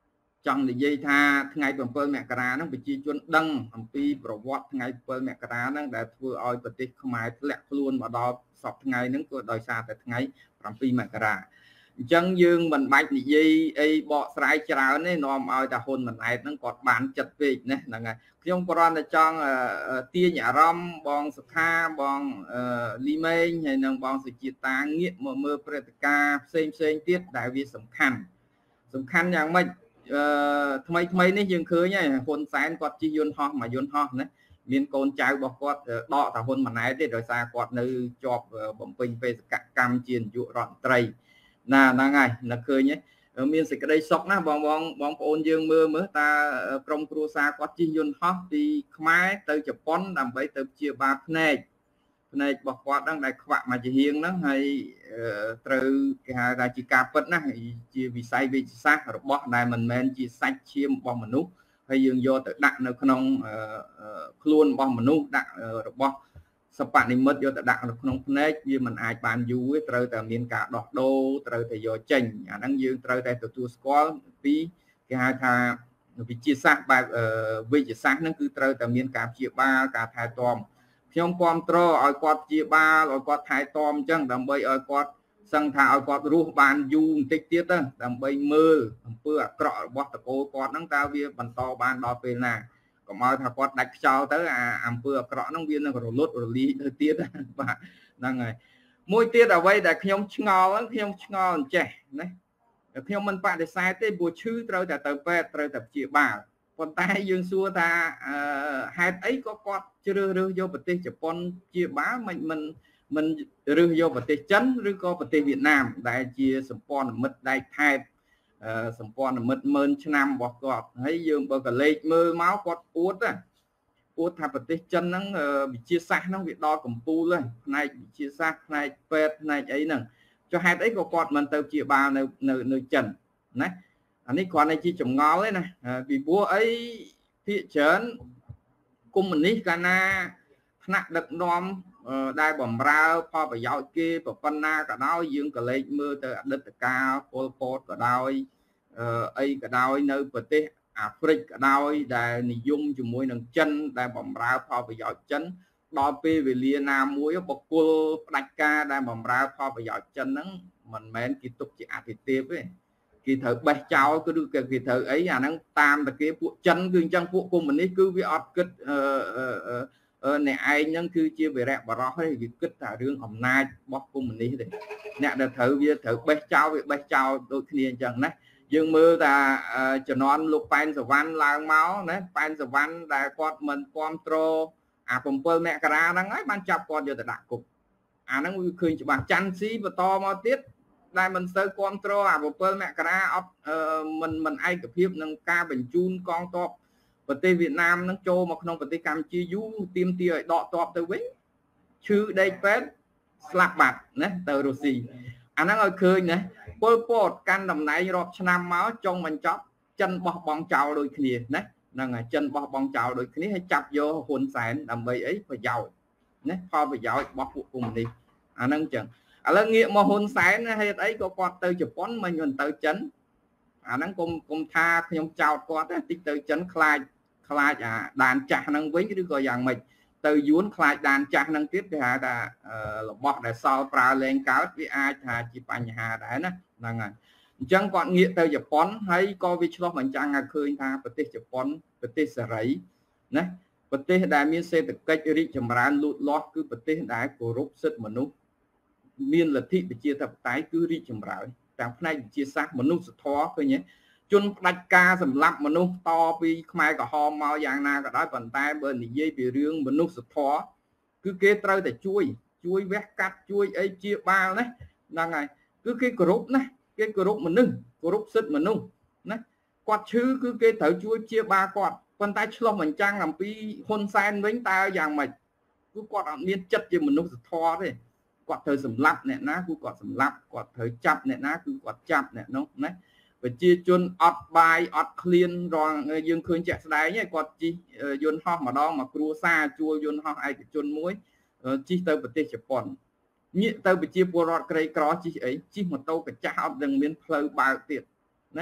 trongនិយាយថាថ្ងៃbảyមករាហ្នឹងប្រជាជនដឹងអំពីប្រវត្តិថ្ងៃbảyមករាហ្នឹងដែលធ្វើឲ្យប្រទេសខ្មែរធ្លាក់ខ្លួនមកដល់សពថ្ងៃហ្នឹងក៏ដោយសារតែថ្ងៃbảyមករាអញ្ចឹងយើងមិនបាច់និយាយអីបកស្រាយច្រើនទេនាំឲ្យតាហ៊ុនម៉ាណែតហ្នឹងគាត់បានចិត្តពេកណាហ្នឹងហើយខ្ញុំគ្រាន់តែចង់ទាញអារម្មណ៍បងសុខាបងលីមេងហើយនិងបងសុជាតាងាកមកមើលព្រឹត្តិការណ៍ផ្សេងផ្សេងទៀតដែលវាសំខាន់សំខាន់យ៉ាងម៉េចអឺថ្មីថ្មីនេះយើងឃើញហើយហ៊ុនសែនគាត់ជិះយន្តហោះមកយន្តហោះណាមានកូនចៅរបស់គាត់ដកតាហ៊ុនម៉ាណែតទេដោយសារគាត់នៅជាប់បំពេញបេសកកម្មជានាយករដ្ឋមន្ត្រីណាហ្នឹងហើយនៅឃើញមានសេចក្តីសុខណាបងបងបងប្អូនយើងមើលមើលតាក្រុមគ្រួសារគាត់ជិះយន្តហោះពីខ្មែរទៅជប៉ុនដើម្បីទៅព្យាបាលភ្នែកភ្នែករបស់គាត់ហ្នឹងដែលខ្វាក់មកជាហៀងហ្នឹងហើយត្រូវគេហៅថាជាការពិតណាជាវិស័យវិទ្យាសាស្ត្ររបស់ដែលមិនមែនជាសាច់ឈាមរបស់មនុស្សហើយយើងយកទៅដាក់នៅក្នុងខ្លួនរបស់មនុស្សដាក់របស់សពនិមិត្តយកទៅដាក់នៅក្នុងភ្នែកវាមិនអាចបានយូរទេត្រូវតែមានការដោះដូរត្រូវតែយកចេញអាហ្នឹងយើងត្រូវតែទទួលស្គាល់ពីគេហៅថាវិទ្យាសាស្ត្របែបវិទ្យាសាស្ត្រហ្នឹងគឺត្រូវតែមានការព្យាបាលការថែទាំខ្ញុំគ្រប់គ្រងឲ្យគាត់ព្យាបាលឲ្យគាត់ថែទាំអញ្ចឹងដើម្បីឲ្យគាត់សឹងថាឲ្យគាត់រស់បានយូរបន្តិចទៀតទៅដើម្បីមើលអំពើអាក្រក់របស់តកូលគាត់ហ្នឹងតើវាបន្តបានដល់ពេលណាកុំឲ្យថាគាត់ដាច់ខ្យល់ទៅអាអំពើអាក្រក់ហ្នឹងវានឹងរលត់រលាយទៅទៀតបាទហ្នឹងហើយមួយទៀតអ្វីដែលខ្ញុំឆ្ងល់ហ្នឹងខ្ញុំឆ្ងល់អញ្ចេះណាខ្ញុំមិនបដិសេធទេព្រោះឈឺត្រូវតែទៅពេទ្យត្រូវតែព្យាបាលប៉ុន្តែយើងសួរថាហេតុអីក៏គាត់ជ្រើសរើសយកប្រទេសជប៉ុនព្យាបាលមិនមិនមិនរើសយកប្រទេសចិនឬក៏ប្រទេសវៀតណាមដែលជាសម្ព័ន្ធមិត្តដែកថែបសម្ព័ន្ធមិត្តម៉ឺនឆ្នាំរបស់គាត់ហើយយើងបើកលេខមើលមកគាត់អួតណាអួតថាប្រទេសចិនហ្នឹងវិទ្យាសាស្ត្រហ្នឹងវាដល់កំពូលហើយផ្នែកវិទ្យាសាស្ត្រផ្នែកពេទ្យផ្នែកអីហ្នឹងចុះហេតុអីក៏គាត់មិនទៅព្យាបាលនៅនៅនៅចិនណាអានេះគ្រាន់តែជាចម្ងល់ទេណាពីព្រោះអីភាគច្រើនកុម្មុយនីសកាលណាថ្នាក់ដឹកនាំដែលបំរើផលប្រយោជន៍គេប៉ុណ្ណាក៏ដោយយើងក៏លេចមើលទៅអតីតកាលពលពតក៏ដោយអីក៏ដោយនៅប្រទេសអាហ្វ្រិកក៏ដោយដែលនិយមជាមួយនឹងចិនដែលបំរើផលប្រយោជន៍ចិនដល់ពេលវេលាណាមួយបុគ្គលផ្ដាច់ការដែលបំរើផលប្រយោជន៍ចិនហ្នឹងមិនមែនគេទុកជាអតិថិទេគេត្រូវបេះចោលគឺគេត្រូវអីអាហ្នឹងតាមតែគេពួកចិនគឺអញ្ចឹងពួកកុម្មុយនីសគឺវាអត់គិតអឺអ្នកឯងហ្នឹងគឺជាវីរៈបរោះទេវាគិតតែរឿងអំណាចរបស់កុម្មុយនីសទេអ្នកដែលត្រូវវាត្រូវបេះចោលវាបេះចោលដូចគ្នាអញ្ចឹងណាយើងមើលថាជំនាន់លោកប៉ែនសវណ្ណឡើងមកណាប៉ែនសវណ្ណដែលគាត់មិនគ្រប់គ្រងអាbảyមករាហ្នឹងហើយបានចាប់គាត់យកទៅដាក់គុកអាហ្នឹងវាឃើញច្បាស់ច័ន្ទស៊ីបន្តមកទៀតដែលមិនសូវគ្រប់គ្រងអាbảyមករាអត់មិនមិនឯកភាពនឹងការបញ្ជូនកងទ័ពប្រទេសវៀតណាមនឹងចូលមកក្នុងប្រទេសកម្ពុជាយូរទាមទារឲ្យដកទ័ពទៅវិញឈឺដេកពេទ្យស្លាប់បាត់ណាទៅរុស្ស៊ីអាហ្នឹងឲ្យឃើញណាពលពតកាន់តំណែងរាប់ឆ្នាំមកចុងបញ្ចប់ចិនបោះបង់ចោលដូចគ្នាណាហ្នឹងហើយចិនបោះបង់ចោលដូចគ្នាហើយចាប់យកហ៊ុនសែនដើម្បីអីប្រយោជន៍ណាផលប្រយោជន៍របស់ពួកកុម្មុយនីសអាហ្នឹងចឹងឥឡូវងាកមកហ៊ុនសែនហេតុអីក៏គាត់ទៅជប៉ុនមិនមិនទៅចិនអាហ្នឹងគុំគុំថាខ្ញុំចោទគាត់តិចទៅចិនខ្លាចខ្លាចអាដានចាស់ហ្នឹងវិញឬក៏យ៉ាងម៉េចទៅយួនខ្លាចដានចាស់ហ្នឹងទៀតគេហៅថារបស់ដែលសល់ប្រើលែងកើតវាអាចថាជាបញ្ហាដែរណាហ្នឹងហើយអញ្ចឹងគាត់ងាកទៅជប៉ុនហើយក៏វាឆ្លោះបញ្ចាំងឲ្យឃើញថាប្រទេសជប៉ុនប្រទេសសេរីណាប្រទេសដែលមានសេដ្ឋកិច្ចរីកចម្រើនលូតលាស់គឺប្រទេសដែលគោរពសិទ្ធិមនុស្សមានលទ្ធិប្រជាធិបតេយ្យគឺរីកចម្រើនទាំងផ្នែកវិទ្យាសាស្ត្រមនុស្សធម៌ឃើញទេជនផ្ដាច់ការសម្លាប់មនុស្សតពីខ្មែរក្រហមមកយ៉ាងណាក៏ដោយប៉ុន្តែបើនិយាយពីរឿងមនុស្សធម៌គឺគេត្រូវតែជួយជួយវះកាត់ជួយអីជាបាលណាហ្នឹងហើយគឺគេគោរពណាគេគោរពមនុស្សគោរពសិទ្ធិមនុស្សណាគាត់ឈឺគឺគេត្រូវជួយជាបាលគាត់ប៉ុន្តែឆ្លោះបញ្ចាំងអំពីហ៊ុនសែនវិញតើយ៉ាងម៉េចគឺគាត់អត់មានចិត្តជាមនុស្សធម៌ទេគាត់ត្រូវសម្លាប់អ្នកណាគឺគាត់សម្លាប់គាត់ត្រូវចាប់អ្នកណាគឺគាត់ចាប់អ្នកនោះណាប្រជាជនអត់បាយអត់ឃ្លានរងយើងឃើញជាក់ស្ដែងហ្នឹងគាត់ជិះយន្តហោះម្ដងមកគ្រួសារជួលយន្តហោះឯកជនមួយជិះទៅប្រទេសជប៉ុនងាកទៅប្រជាពលរដ្ឋក្រីក្រជិះអីជិះម៉ូតូកាចាស់អត់នឹងមានផ្លូវបើកទៀតណា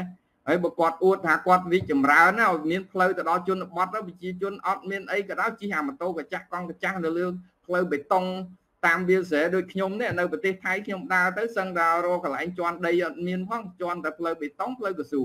ហើយបើគាត់អួតថាគាត់វិចម្រើនណាមានផ្លូវទៅដល់ជនបទទៅប្រជាជនអត់មានអីក៏ដោយជិះអាម៉ូតូកាចាស់កង់កាចាស់នៅលើផ្លូវបេតុងតាមវាលស្រែដូចខ្ញុំនេះនៅប្រទេសថៃខ្ញុំដើរទៅសឹងតែរកកន្លែងជន់ដីអត់មានផងជន់តែផ្លូវបេតុងផ្លូវកស៊ូ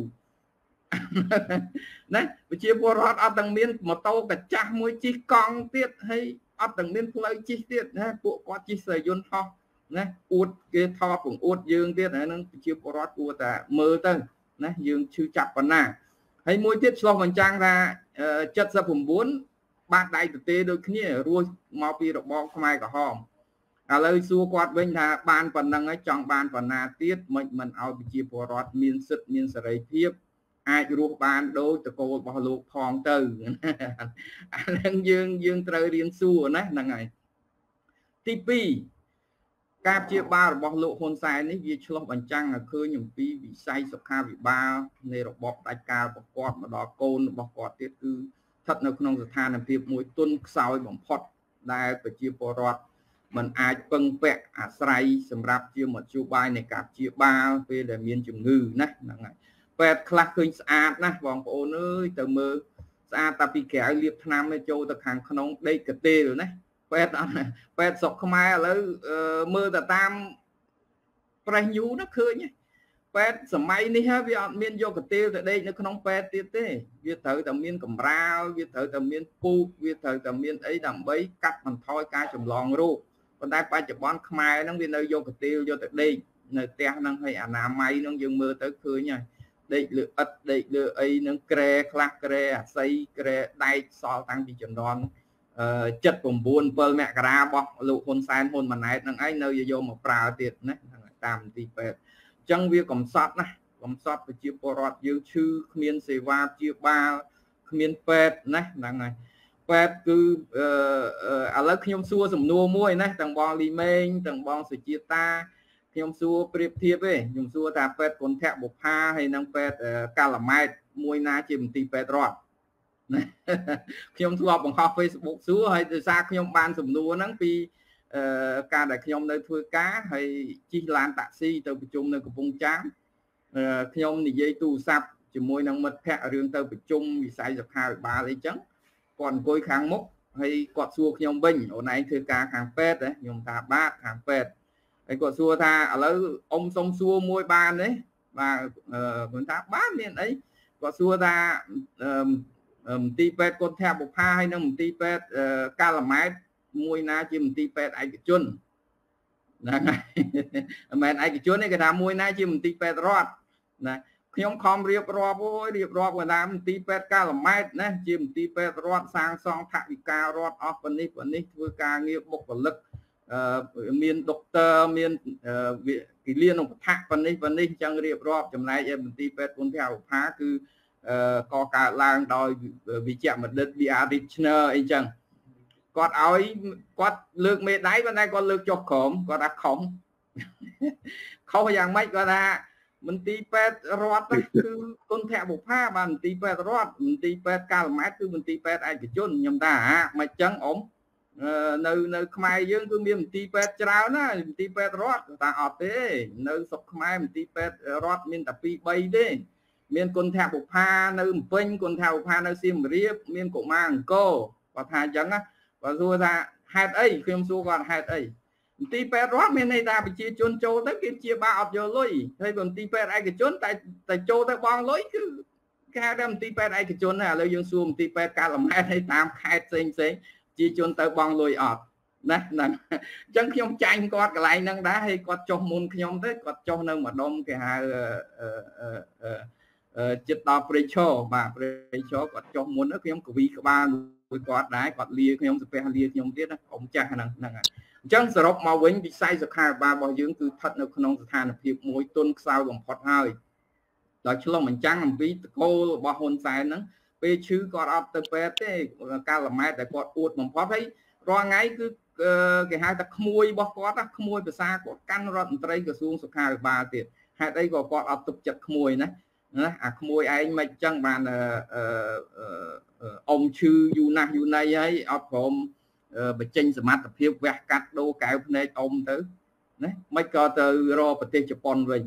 ណាប្រជាពលរដ្ឋអត់ទាំងមានម៉ូតូកាចាស់មួយជិះកង់ទៀតហើយអត់ទាំងមានផ្លូវជិះទៀតណាពួកគាត់ជិះស្រយន្តហោះណាអួតគេថតពងអួតយើងទៀតហ្នឹងប្រជាពលរដ្ឋគួរតែមើលទៅណាយើងឈឺចាប់ប៉ុណ្ណាហើយមួយទៀតឆ្លោះបញ្ចាំងថាเจ็ดสิบเก้าបាតដៃទទេដូចគ្នារស់មកពីរបបខ្មែរក្រហមឥឡូវសួរគាត់វិញថាបានប៉ុណ្ណឹងហើយចង់បានប៉ុណ្ណាទៀតមិនមិនឲ្យប្រជាពលរដ្ឋមានសិទ្ធិមានសេរីភាពអាចរស់បានដូចតកូលរបស់លោកផងទៅអាហ្នឹងយើងយើងត្រូវរៀនសួរណាហ្នឹងហើយទីពីរការព្យាបាលរបស់លោកហ៊ុនសែននេះវាឆ្លុះបញ្ចាំងឲ្យឃើញអំពីវិស័យសុខាភិបាលនៃរបបផ្ដាច់ការរបស់គាត់មកដល់កូនរបស់គាត់ទៀតគឺស្ថិតនៅក្នុងស្ថានភាពមួយទន់ខ្សោយបំផុតដែលប្រជាពលរដ្ឋមិនអាចពឹងពាក់អាស្រ័យសម្រាប់ជាមធ្យោបាយនៃការព្យាបាលពេលដែលមានជំងឺណាហ្នឹងហើយពេទ្យខ្លះឃើញស្អាតណាស់បងប្អូនអើយទៅមើលស្អាតតែពីក្រៅលាបថ្នាំទៅចូលទៅខាងក្នុងដេកកទេលណាពេទ្យអត់ពេទ្យស្រុកខ្មែរឥឡូវមើលទៅតាមប្រេសញូណាឃើញពេទ្យសម័យនេះហើយវាអត់មានយកកទេលទៅដេកនៅក្នុងពេទ្យទៀតទេវាត្រូវតែមានកម្រាលវាត្រូវតែមានពូកវាត្រូវតែមានអីដើម្បីកាត់បន្ថយការចម្លងរោគប៉ុន្តែបច្ចុប្បន្នខ្មែរហ្នឹងវានៅយកកទេលយកទៅដេកនៅផ្ទះហ្នឹងហើយអនាម័យហ្នឹងយើងមើលទៅឃើញហើយដេកលើឥដ្ឋដេកលើអីហ្នឹងក្រែខ្លះក្រែអាស័យក្រែដែកសល់តាំងពីជំនាន់អឺเจ็ดสิบเก้า 7មករារបស់លោកហ៊ុនសែនហ៊ុនម៉ាណែតហ្នឹងឯងនៅយកមកប្រើទៀតណាតាមទីពេទ្យអញ្ចឹងវាកំសត់ណាកំសត់ប្រជាពលរដ្ឋយើងឈឺគ្មានសេវាព្យាបាលគ្មានពេទ្យណាហ្នឹងហើយពេទ្យគឺអឺឥឡូវខ្ញុំសួរសំណួរមួយណាទាំងបងលីមេងទាំងបងសុជាតាខ្ញុំសួរប្រៀបធៀបទេខ្ញុំសួរថាពេទ្យគុណធបុប្ផាហើយនិងពេទ្យកាឡាម៉ែតមួយណាជាមន្ទីរពេទ្យរដ្ឋណាខ្ញុំធ្លាប់បង្ហោះ Facebook សួរហើយដោយសារខ្ញុំបានសំណួរហ្នឹងពីអឺការដែលខ្ញុំនៅធ្វើការហើយជិះឡានតាក់ស៊ីទៅប្រជុំនៅកំពង់ចាមខ្ញុំនិយាយទូរស័ព្ទជាមួយនឹងមិត្តភ័ក្តិរឿងទៅប្រជុំវិស័យសុខាភិបាលអីចឹងគាត់អង្គុយខាងមុខហើយគាត់សួរខ្ញុំវិញអូនឯងធ្វើការខាងពេទ្យខ្ញុំថាបាទខាងពេទ្យហើយគាត់សួរថាឥឡូវអ៊ំសុំសួរមួយបានទេបាទគាត់ថាបានមានអីគាត់សួរថាមន្ទីរពេទ្យគុណធបុប្ផាហើយនិងមន្ទីរពេទ្យកាឡាម៉ែតមួយណាជាមន្ទីរពេទ្យឯកជនហ្នឹងហើយមិនឯកជនទេគេថាមួយណាជាមន្ទីរពេទ្យរដ្ឋណាខ្ញុំខំរៀបរាប់អូយរៀបរាប់គាត់ថាមន្ទីរពេទ្យកាឡាម៉ែតណាជាមន្ទីរពេទ្យរដ្ឋសាងសង់ថវិការដ្ឋអស់ប៉ុណ្នេះប៉ុណ្នេះធ្វើការងារបុគ្គលិកមានដុកទ័រមានគិលានុបដ្ឋៈប៉ុណ្នេះប៉ុណ្នេះអញ្ចឹងរៀបរាប់ចំណែកឯមន្ទីរពេទ្យគុណធបុប្ផាគឺកកើតឡើងដោយវិជ្ជបណ្ឌិត ប៊ី អារ Richner អីចឹងគាត់ឲ្យគាត់លើកមេដៃប៉ុន្តែគាត់លើកចុះក្រោមគាត់ថាខំខុសយ៉ាងម៉េចគាត់ថាមន្ទីរពេទ្យរដ្ឋគឺគុណធបុប្ផាបាទមន្ទីរពេទ្យរដ្ឋមន្ទីរពេទ្យកាឡាម៉ែតគឺមន្ទីរពេទ្យឯកជនខ្ញុំថាហាមិនចឹងអ៊ំនៅនៅខ្មែរយើងគឺមានមន្ទីរពេទ្យច្រើនណាមន្ទីរពេទ្យរដ្ឋគាត់ថាអត់ទេនៅស្រុកខ្មែរមន្ទីរពេទ្យរដ្ឋមានតែពីរ បីទេមានគុណធបុប្ផានៅភ្នំពេញគុណធបុប្ផានៅសៀមរាបមានកុមារអង្គរគាត់ថាអញ្ចឹងណាគាត់សួរថាហេតុអីខ្ញុំសួរគាត់ហេតុអីមន្ទីរពេទ្យរដ្ឋមានន័យថាប្រជាជនចូលទៅគេជាបាអត់យកលុយហើយមន្ទីរពេទ្យឯកជនតែតែចូលទៅបងលុយគឺគេហៅថាមន្ទីរពេទ្យឯកជនណាឥឡូវយើងសួរមន្ទីរពេទ្យកាឡាម៉ែតឲ្យតាមខេត្តផ្សេងផ្សេងជាជនទៅបងលុយអត់ណាហ្នឹងអញ្ចឹងខ្ញុំចាញ់គាត់កន្លែងហ្នឹងដែរហើយគាត់ចុះមុនខ្ញុំទៅគាត់ចុះនៅម្ដុំគេហៅចិត្តដល់ព្រៃឈរបាទព្រៃឈរគាត់ចុះមុនខ្ញុំកវីក្បាលមួយគាត់ដែរគាត់លាខ្ញុំស្ពះលាខ្ញុំទៀតណាអ៊ំចាស់ហ្នឹងហ្នឹងហើយអញ្ចឹងសរុបមកវិញវិស័យសុខាភិបាលរបស់យើងគឺស្ថិតនៅក្នុងស្ថានភាពមួយទន់ខ្សោយបំផុតហើយដល់ឆ្លុះបញ្ចាំងអំពីតកូលរបស់ហ៊ុនសែនហ្នឹងពេលឈឺគាត់អត់ទៅពេទ្យទេកាឡាម៉ែតតែគាត់អួតបំផុតហើយរាល់ថ្ងៃគឺគេហៅថាក្មួយរបស់គាត់ណាក្មួយភាសាគាត់កាន់រដ្ឋមន្ត្រីក្រសួងសុខាភិបាលទៀតហេតុអីក៏គាត់អត់ទុកចិត្តក្មួយណាណាអាក្មួយឯងមិនចឹងបានអឺអ៊ំឈឺយូណាស់យូណៃហើយអត់ព្រមបញ្ចេញសមត្ថភាពវះកាត់ដូរកែវភ្នែកអ៊ំទៅណាមិនក៏ទៅរកប្រទេសជប៉ុនវិញ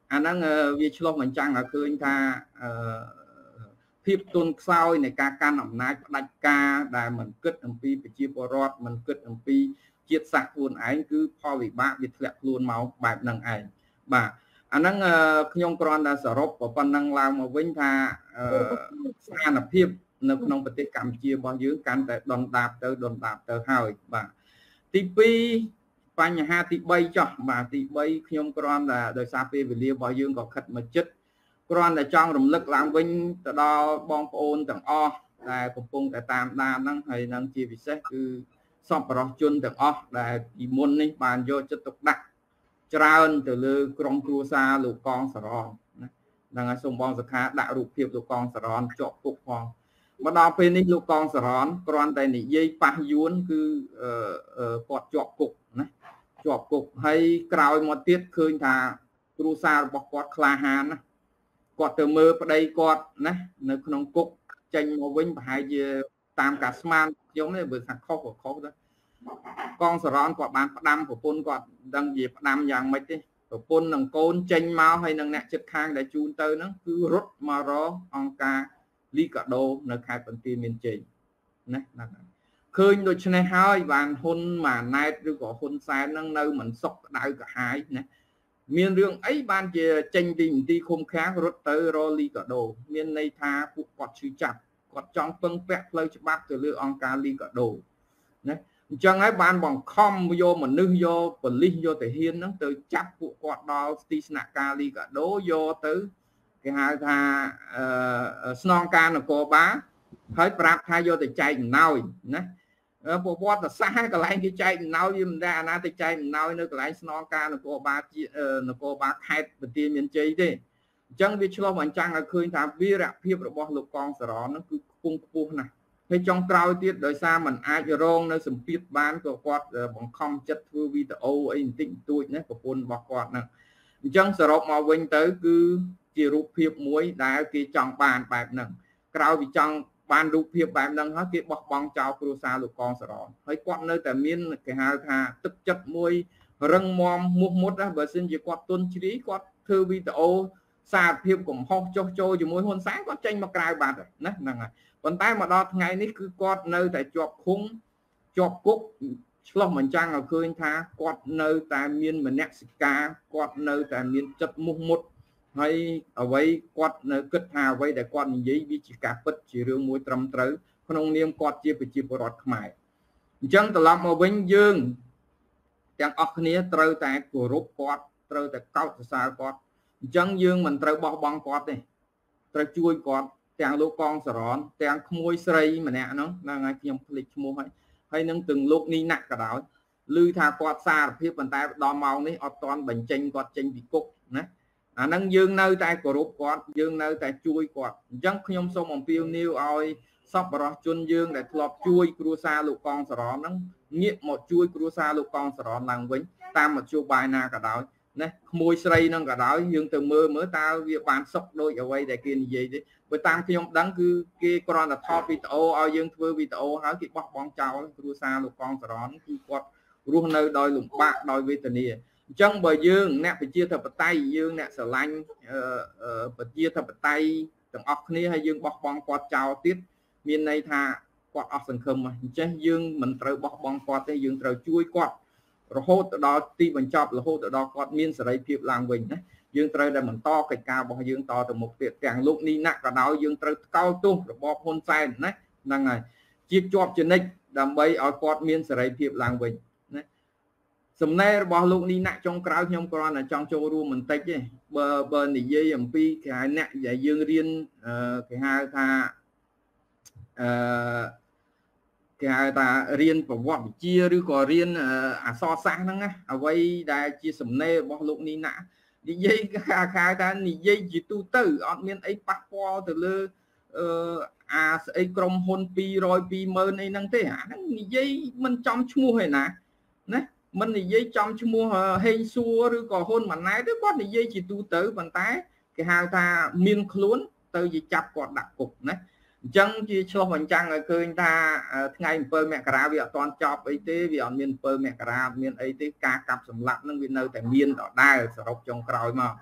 anh đang việc cho mình chăng là khơi thaភាពទុនខ្សោយនៃការកាន់អំណាចផ្ដាច់ការដែលមិនគិតអំពីប្រជាពលរដ្ឋមិនគិតអំពីជាតិសាសន៍ខ្លួនឯងគឺផលវិបាកវាធ្លាក់ខ្លួនមកបែបហ្នឹងឯងបាទអាហ្នឹងខ្ញុំគ្រាន់តែសរុបប៉ុណ្ណឹងឡើងមកវិញថាស្ថានភាពនៅក្នុងប្រទេសកម្ពុជារបស់យើងកាន់តែដុនដាបទៅដុនដាបទៅហើយបាទទីពីរបញ្ហាទីបីចុះបាទទីបីខ្ញុំគ្រាន់តែដោយសារពេលវេលារបស់យើងក៏ខិតមកចិត្តគ្រាន់តែចង់រំលឹកឡើងវិញទៅដល់បងប្អូនទាំងអស់ដែលកំពុងតែតាមដានហ្នឹងហើយនឹងជាពិសេសគឺសពរស់ជនទាំងអស់ដែលពីមុននេះបានយកចិត្តទុកដាក់ច្រើនទៅលើក្រុមគ្រួសារលោកកងសរនណាហ្នឹងហើយសូមបងសុខាដាក់រូបភាពលោកកងសរនជាប់គុកផងមកដល់ពេលនេះលោកកងសរនគ្រាន់តែនិយាយប៉ះយួនគឺគាត់ជាប់គុកណាជាប់គុកហើយក្រោយមកទៀតឃើញថាគ្រួសាររបស់គាត់ក្លាហានណាគាត់ទៅមើលប្តីគាត់ណានៅក្នុងគុកចេញមកវិញប្រហែលជាតាមការស្មានខ្ញុំនេះបើថាខុសក៏ខុសដែរកងសរនគាត់បានផ្ដាំប្រពន្ធគាត់ដឹងជាផ្ដាំយ៉ាងម៉េចទេប្រពន្ធនិងកូនចេញមកហើយនឹងអ្នកចិត្តខាងដែលជូនទៅហ្នឹងគឺរត់មករកអង្គការលីកាដូនៅខេត្តបន្ទាយមានជ័យណាហ្នឹងឃើញដូច្នេះហើយបានហ៊ុនម៉ាណែតឬក៏ហ៊ុនសែនហ្នឹងនៅមិនសុខក្តៅក្រហាយណាមានរឿងអីបានជាចេញពីមន្ទីរឃុំឃាំងរត់ទៅរលីកាដូមានន័យថាពួកគាត់ឈឺចាប់គាត់ចង់ពឹងពាក់ផ្លូវច្បាប់ទៅលើអង្គការលីកាដូណាអញ្ចឹងហើយបានបង្ខំយកមនុស្សយកប៉ូលីសយកទាហានហ្នឹងទៅចាប់ពួកគាត់ដល់ទីស្នាក់ការលីកាដូយកទៅគេហៅថាស្នងការនគរបាលហើយប្រាប់ថាយកទៅចែកអំណោយណាប្រវត្តិសាស្ត្រកន្លែងគេចែកអំណោយវាមិនដែរអាណាទៅចែកអំណោយនៅកន្លែងស្នងការនគរបាលនគរបាលខេត្តបន្ទាយមានជ័យទេអញ្ចឹងវាឆ្លុះបញ្ចាំងឲ្យឃើញថាវីរភាពរបស់លោកកងសរនហ្នឹងគឺខ្ពង់ខ្ពស់ណាស់ហើយចុងក្រោយទៀតដោយសារมันអាចរងនៅសម្ពាធបានក៏គាត់បង្ខំចិត្តធ្វើវីដេអូអីបន្តិចបន្តួចណាប្រពន្ធរបស់គាត់ហ្នឹងអញ្ចឹងសរុបមកវិញទៅគឺជារូបភាពមួយដែលគេចង់បានបែបហ្នឹងក្រោយពីចង់បានរូបភាពបែបហ្នឹងហើយគេបោះបង់ចោលគ្រួសារលោកកងសរនហើយគាត់នៅតែមានគេហៅថាទឹកចិត្តមួយរឹងមាំមុះមុតណាបើសិនជាគាត់ទុនជ្រាយគាត់ធ្វើវីដេអូសារភាពកំហុសចុះចូលជាមួយហ៊ុនសែនគាត់ចេញមកក្រៅបាត់ណាហ្នឹងហើយប៉ុន្តែមកដល់ថ្ងៃនេះគឺគាត់នៅតែជាប់ឃុំជាប់គុកឆ្លោះបញ្ចាំងឲ្យឃើញថាគាត់នៅតែមានមនសិការគាត់នៅតែមានចិត្តមុះមុតហើយអ្វីគាត់នៅគិតថាអ្វីដែលគាត់និយាយវាជាការពិតជារឿងមួយត្រឹមត្រូវក្នុងនាមគាត់ជាប្រជាពលរដ្ឋខ្មែរអញ្ចឹងត្រឡប់មកវិញយើងទាំងអស់គ្នាត្រូវតែគោរពគាត់ត្រូវតែកោតសរសើរគាត់អញ្ចឹងយើងមិនត្រូវបោះបង់គាត់ទេត្រូវជួយគាត់ទាំងលោកកងសរនទាំងក្មួយស្រីម្នាក់ហ្នឹងហ្នឹងហើយខ្ញុំភ្លេចឈ្មោះហើយហើយនឹងទាំងលោកនីណាក់ក៏ដោយឮថាគាត់សារភាពប៉ុន្តែដល់ម៉ោងនេះអត់ទាន់បញ្ចេញគាត់ចេញពីគុកណាអាហ្នឹងយើងនៅតែគោរពគាត់យើងនៅតែជួយគាត់អញ្ចឹងខ្ញុំសូមអំពាវនាវឲ្យសប្បុរសជនយើងដែលធ្លាប់ជួយគ្រួសារលោកកងសរនហ្នឹងងាកមកជួយគ្រួសារលោកកងសរនឡើងវិញតាមមធ្យោបាយណាក៏ដោយណាក្មួយស្រីហ្នឹងក៏ដោយយើងទៅមើលមើលតើវាបានសុខដូចអ្វីដែលគេនិយាយទេបើតាមខ្ញុំដឹងគឺគេគ្រាន់តែថតវីដេអូឲ្យយើងធ្វើវីដេអូហើយគេបោះបង់ចោលគ្រួសារលោកកងសរនគឺគាត់រស់នៅដោយលំបាកដោយវេទនាអញ្ចឹងបើយើងអ្នកប្រជាធិបតេយ្យយើងអ្នកស្រឡាញ់ប្រជាធិបតេយ្យទាំងអស់គ្នាហើយយើងបោះបង់គាត់ចោលទៀតមានន័យថាគាត់អស់សង្ឃឹមអញ្ចឹងយើងមិនត្រូវបោះបង់គាត់ទេយើងត្រូវជួយគាត់រហូតទៅដល់ទីបញ្ចប់រហូតទៅដល់គាត់មានសេរីភាពឡើងវិញណាយើងត្រូវតែបន្តកិច្ចការរបស់យើងតទៅមុខទៀតទាំងលោកនីណាក់ក៏ដោយយើងត្រូវថ្កោលទោសរបបហ៊ុនសែនណាហ្នឹងហើយជាជាប់ជានិច្ចដើម្បីឲ្យគាត់មានសេរីភាពឡើងវិញណាសំណេររបស់លោកនីណាក់ចុងក្រោយខ្ញុំគ្រាន់តែចង់ចូលរួមបន្តិចទេបើបើនិយាយអំពីគេហៅអ្នកដែលយើងរៀនគេហៅថាអឺគេហៅថារៀនប្រវត្តិវិទ្យាឬក៏រៀនអក្សរសាស្ត្រហ្នឹងណាអ្វីដែលជាសំណេររបស់លោកនីណានិយាយខាខាថានិយាយជាទូទៅអត់មានអីប៉ះពាល់ទៅលើអឺអាស្អីក្រុមហ៊ុនពីរយ ពីរម៉ឺនអីហ្នឹងទេអាហ្នឹងនិយាយមិនចំឈ្មោះឯណាណាមិននិយាយចំឈ្មោះហេងសួរឬក៏ហ៊ុនម៉ាណែតទេគាត់និយាយជាទូទៅប៉ុន្តែគេហៅថាមានខ្លួនទៅជាចាប់គាត់ដាក់គុកណាអញ្ចឹងជាឆ្លោះបញ្ចាំងឲ្យឃើញថាថ្ងៃអំពើមករាវាអត់ទាន់ចប់អីទេវាអត់មានអំពើមករាអត់មានអីទេការកាប់សម្លាប់នឹងវានៅតែមានដដែលសរុបចុងក្រោយមកអ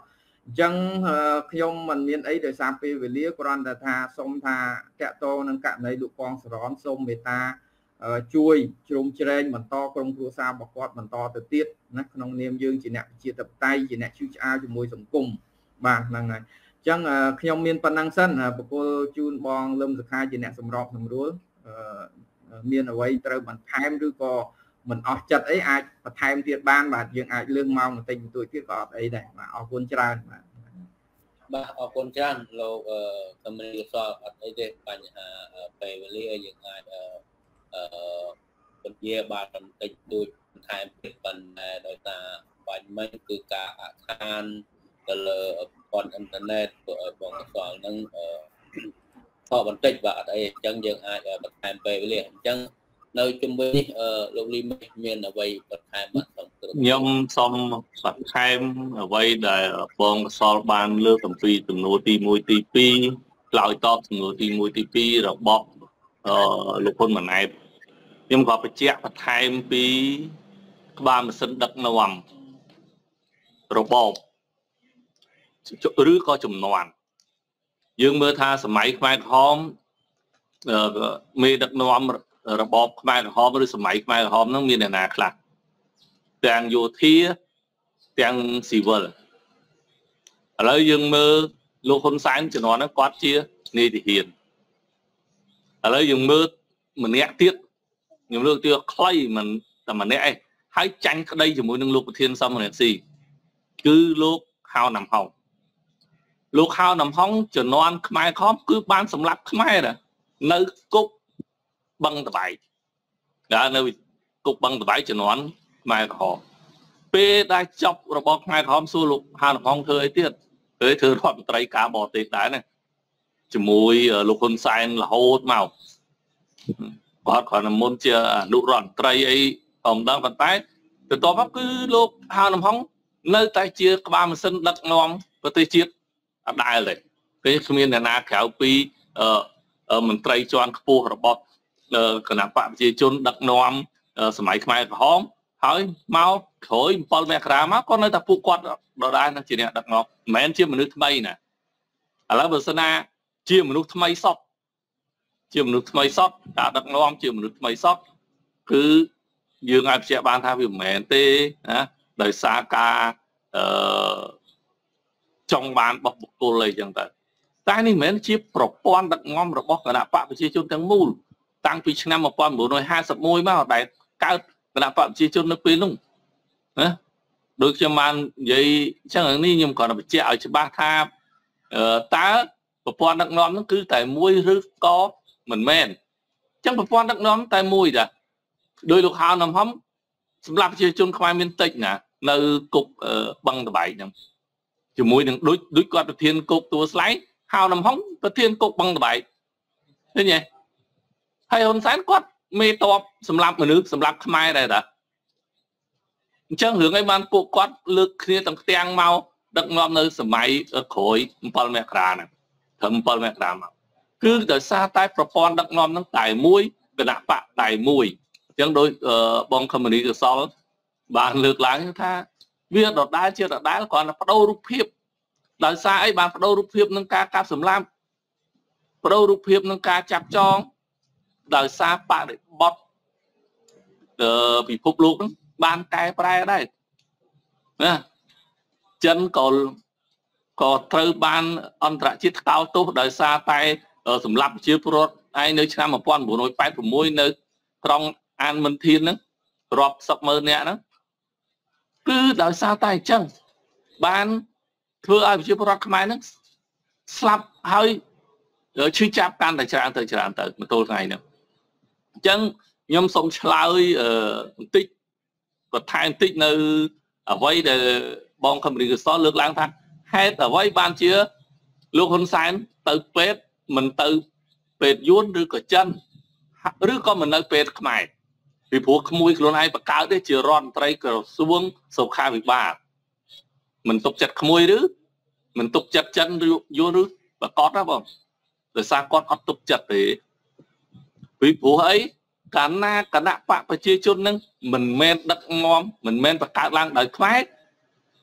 chẳngខ្ញុំមិនមានអីដោយសារពេលវេលាគ្រាន់តែថាសូមថាតកតនឹងករណីលោកបងសរនសូមមេត្តាជួយជ្រោមជ្រែងបន្តក្រុមគ្រួសាររបស់គាត់បន្តទៅទៀតណាក្នុងនាមយើងជាអ្នកប្រជាធិបតេយ្យជាអ្នកឈឺឆ្អាលជាមួយសង្គមបាទហ្នឹងហើយអញ្ចឹងខ្ញុំមានប៉ុណ្ណឹងសិនបកគលជូនបងលឹមសុខាជាអ្នកសម្របសម្រួលមានអ្វីត្រូវបន្ថែមឬក៏មិនអស់ចិត្តអីអាចបន្ថែមទៀតបានបាទយើងអាចលើកម៉ោងបន្តិចបន្តួចទៀតក៏អត់អីដែរបាទអរគុណច្រើនបាទបាទអរគុណច្រើនលោកកម្រិតសអត់អីទេបញ្ហាពេលវេលាយើងអាចអឺពន្យាបាទបន្តិចដូចបន្ថែមទៀតប៉ុន្តែដោយសារបាញ់មិញគឺការអាខានទៅលើប្រព័ន្ធអ៊ីនធឺណិតបងកសលហ្នឹងអឺខកបន្តិចបាទអត់អីអញ្ចឹងយើងអាចបន្ថែមពេលវេលាអញ្ចឹងនៅជំនួយនេះលោកលីមានអ្វីបន្ថែមបាទខ្ញុំសូមបន្ថែមអ្វីដែលបងកសលបានលើកអំពីសំណួរទីមួយទីពីរឆ្លើយតបសំណួរទីមួយទីពីររបស់អឺលោកហ៊ុនម៉ាណែតខ្ញុំក៏បញ្ជាក់បន្ថែមពីក្បាលម៉ាស៊ីនដឹកនាំរបបឬក៏ចំនួនយើងមើលថាសម័យខ្មែរក្រហមមេដឹកនាំរបបខ្មែរក្រហមឬសម័យខ្មែរក្រហមហ្នឹងមានអ្នកណាខ្លះទាំងយោធាទាំងស៊ីវិលឥឡូវយើងមើលលោកហ៊ុនសែនជំនាន់ហ្នឹងគាត់ជានាយទាហានឥឡូវយើងមើលម្នាក់ទៀតខ្ញុំលើកទៅខ្លីមិនតែម្នាក់ឯងហើយចាញ់ក្តីជាមួយនឹងលោកប្រធានសមរណស៊ីគឺលោកហៅណាំហុងលោកហៅណាំហុងជំនាន់ខ្មែរក្រហមគឺបានសម្លាប់ខ្មែរនៅគុកបឹងតបែកដែលនៅគុកបឹងតបែកជំនាន់ខ្មែរក្រហមពេលដែលចប់របបខ្មែរក្រហមសួរលោកហៅណាំហុងធ្វើអីទៀតធ្វើធ្វើរដ្ឋមន្ត្រីការបរទេសដែរណាជាមួយលោកហ៊ុនសែនរហូតមកគាត់គ្រាន់តែមុនជាអនុរដ្ឋមន្ត្រីអីអមដល់ប៉ុន្តែទៅតបគឺលោកហៅណាំហុងនៅតែជាក្បាលម៉ាស៊ីនដឹកនាំប្រទេសជាតិអត់ដែលទេពេលគ្មានអ្នកណាក្រៅពីមន្ត្រីជាន់ខ្ពស់របស់គណៈបកប្រជាជនដឹកនាំសម័យខ្មែរក្រហមហើយមកក្រោយbảyមករាមកក៏នៅតែពួកគាត់ដដែលនឹងជាអ្នកដឹកនាំមិនមែនជាមនុស្សថ្មីណាឥឡូវបើសិនណាជាមនុស្សថ្មីសតជាមនុស្សថ្មីសតការដឹកនាំជាមនុស្សថ្មីសតគឺយើងអាចបញ្ជាក់បានថាវាមិនមែនទេណាដោយសារការអឺចង់បានរបស់បុគ្គលអីចឹងទៅតែនេះមិនមែនជាប្រព័ន្ធដឹកនាំរបស់គណៈបកប្រជាជនទាំងមូលតាំងពីឆ្នាំmột nghìn chín trăm hai mươi mốtមកដែលកើតគណៈបកប្រជាជននៅពេលនោះណាដូចខ្ញុំបាននិយាយអញ្ចឹងនេះខ្ញុំគ្រាន់តែបញ្ជាក់ឲ្យច្បាស់ថាតើប្រព័ន្ធដឹកនាំនោះគឺតែមួយឬក៏មិនមែនអញ្ចឹងប្រព័ន្ធដឹកនាំតែមួយតាដោយលោកហៅណាំហុងសម្រាប់ប្រជាជនខ្មែរមានតិចណានៅគុកបឹងតបែកហ្នឹងជាមួយនឹងដូចដូចគាត់ប្រធានគុកទួលស្លែងហៅណាំហុងប្រធានគុកបឹងតបែកឃើញទេហើយហ៊ុនសែនគាត់មេតបសម្រាប់មនុស្សសម្រាប់ខ្មែរដែរតាអញ្ចឹងរឿងអីបានពួកគាត់លើកគ្នាទាំងផ្ទាំងមកដឹកនាំនៅសម័យក្រោយbảyមករាហ្នឹងត្រឹមbảyមករាមកគឺដោយសារតែប្រព័ន្ធដឹកនាំហ្នឹងតែមួយគណៈបកតែមួយអញ្ចឹងដោយបងខមនីកសលបានលើកឡើងថាវាដដែលជាដដែលគ្រាន់តែបដូររូបភាពដោយសារអីបានបដូររូបភាពនឹងការកាប់សម្លាប់បដូររូបភាពនឹងការចាប់ចងដោយសារបរិបទពិភពលោកហ្នឹងបានកែប្រែដែរណាចិនក៏ក៏ត្រូវបានអន្តរជាតិថ្កោលទោសដោយសារតែសម្លាប់ប្រជាពលរដ្ឋឯនៅឆ្នាំmột nghìn chín trăm tám mươi sáuនៅក្រុងអានមិនធានហ្នឹងរាប់សិបម៉ឺននាក់ហ្នឹងគឺដោយសារតែអញ្ចឹងបានធ្វើឲ្យប្រជាពលរដ្ឋខ្មែរហ្នឹងស្លាប់ហើយឈឺចាប់កាន់តែច្រើនទៅច្រើនទៅមកទល់ថ្ងៃហ្នឹងអញ្ចឹងខ្ញុំសូមឆ្លើយបន្តិចបន្ថែមបន្តិចនៅអ្វីដែលបងខមរីកសលលើកឡើងថាហេតុអ្វីបានជាលោកហ៊ុនសែនទៅពេទ្យមិនទៅពេទ្យយួនឬក៏ចិនឬក៏មិននៅពេទ្យខ្មែរពីព្រោះក្មួយខ្លួនឯងបង្កើតទេជារដ្ឋមន្ត្រីក្រសួងសុខាភិបាលមិនទុកចិត្តក្មួយឬមិនទុកចិត្តចិនឬយួនឬប្រកបណាបងដោយសារគាត់អត់ទុកចិត្តទេពីព្រោះអីកាលណាគណៈបកប្រជាជននឹងមិនមែនដឹកនាំមិនមែនបង្កើតឡើងដោយខ្មែរ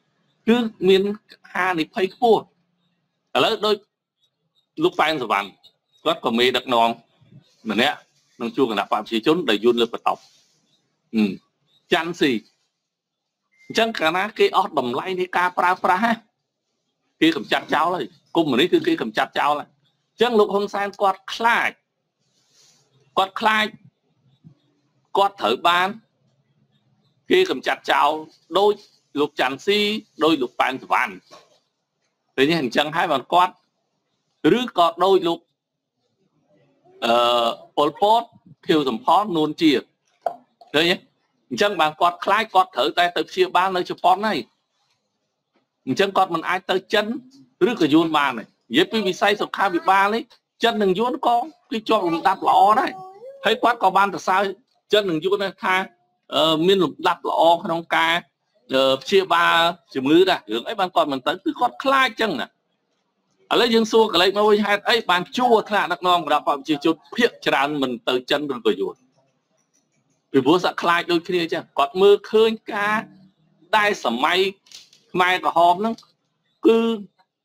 cứ miền hà này phải cua ở lớp đôi lúc phanh rồi bạn có còn mê đặc non mà nè nó chua cái nạp phạm chỉ trốn đầy yun lên bật tóc ừ chăn gì chẳng cả ná cái ót đầm lay đi ca pra pra ha kia cầm chặt cháu rồi cùng mà đấy cứ kia cầm chặt cháu là chẳng lúc hôm sang quạt khai quạt khai quạt thở ban kia cầm chặt cháu đôi lục chăn si đôi lục bàn vàn thế nhưng chẳng hai bàn quạt rứ có đôi lục Pol Pot thiêu dùm phó nôn chia đấy nhé chẳng bàn quạt khai quạt thở tay tới chia ba nơi cho phó này chẳng quạt mình ai tới chân rứ cả yun bàn này dễ bị say sọc khai bị ba lấy chân đừng yun con cái cho mình đạp lọ đấy thấy quát có ban từ sao chân đừng yun này tha miên lục đạp lọ không ca chia ba chùm ngữ đã hướng ấy ban quạt mình tới cứ quạt khai chân nè ở lấy dương xua cái lấy mà hai ấy bàn chua thà đặc non đã phạm chỉ chút phiệt tràn mình tới chân đừng có yun vì bố sẽ khai đôi khi chứ quạt mưa khơi ca đai sầm may mai có hòm nó cứ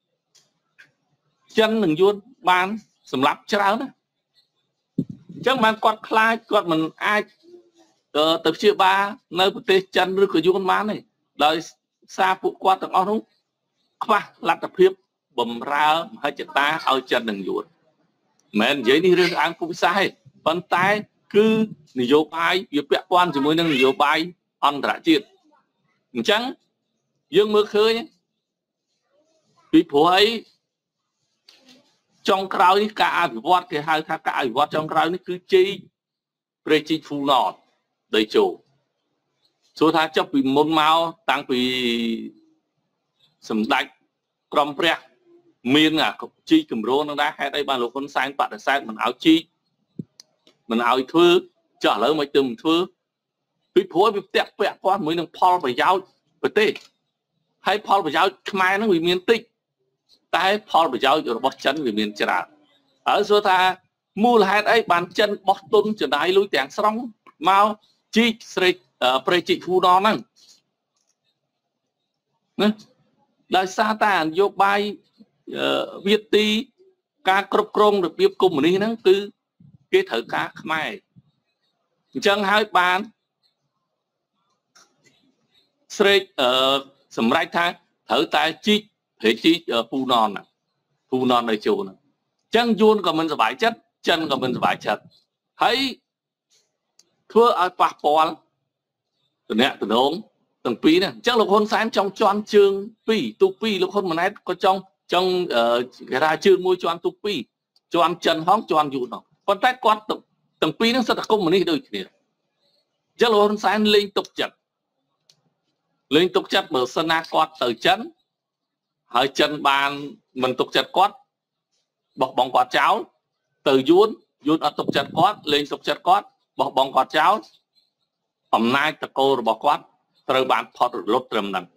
chân đừng yun ban sầm lấp trao đó chẳng mang quạt khai quạt mình ai tập chia ba nơi bút tê chân rồi của yun man này đời xa phụ quạt tầng áo đúng qua lát tập hiệp bầm ra hai chữ ta ao chân đừng yun mẹ giấy đi riêng ăn cũng sai bàn tay cứ nhiều bài việc vẽ quan chỉ mới năng nhiều bài ăn đã chết chẳng dương mưa khơi nhé vì phụ ấy trong crowd ní cả bị vót cái hai thằng cả bị vót trong crowd ní cứ chi pre chi phu nọ đầy chủ số thằng chấp bị môn máu tăng bị sầm đạch cầm pre miên à chi cầm rô nó đã hay đây ban lục con sang bạn sang mình áo chi mình áo thưa trở lại mấy từng thưa bị phối bị tẹt vẹt qua mới được Paul phải giáo phải tê hay Paul phải giáo mai nó bị miên tích tại Paul phải giáo rồi bót chân vì miền trà ở số ta mua là hai ấy bàn chân bót tôn trở lại lối tiếng sóng mau chi srei pre chi phu đó năng đại sa ta vô bay việt ti ca cướp krong được biết cùng này nó cứ cái thở cá mai chân hai bàn srei sầm rai thang thở tay chi thế chi phu non nè phu non nơi chỗ nè chân yun của mình là bài chất chân của mình là bài chất thấy thưa ai bạc bò từ nè từ nón từng pi nè chắc là con sáng trong choan chương pi tu pi lúc con mà nãy có trong trong cái ra chương môi choan tu pi choan chân hóng choan yun nó con tay quát từng từng pi nó sẽ là công mà đi đôi kia chắc là con sáng liên tục chặt liên tục chặt mở sân a quát từ chân hơi chân bàn mình tục chặt quát bọc bóng quạt cháo từ yun yun ở tục chặt quát lên tục chặt quát bọc bóng quạt cháo hôm nay ta cô rồi bọc quát từ bàn phật lốt trầm nặng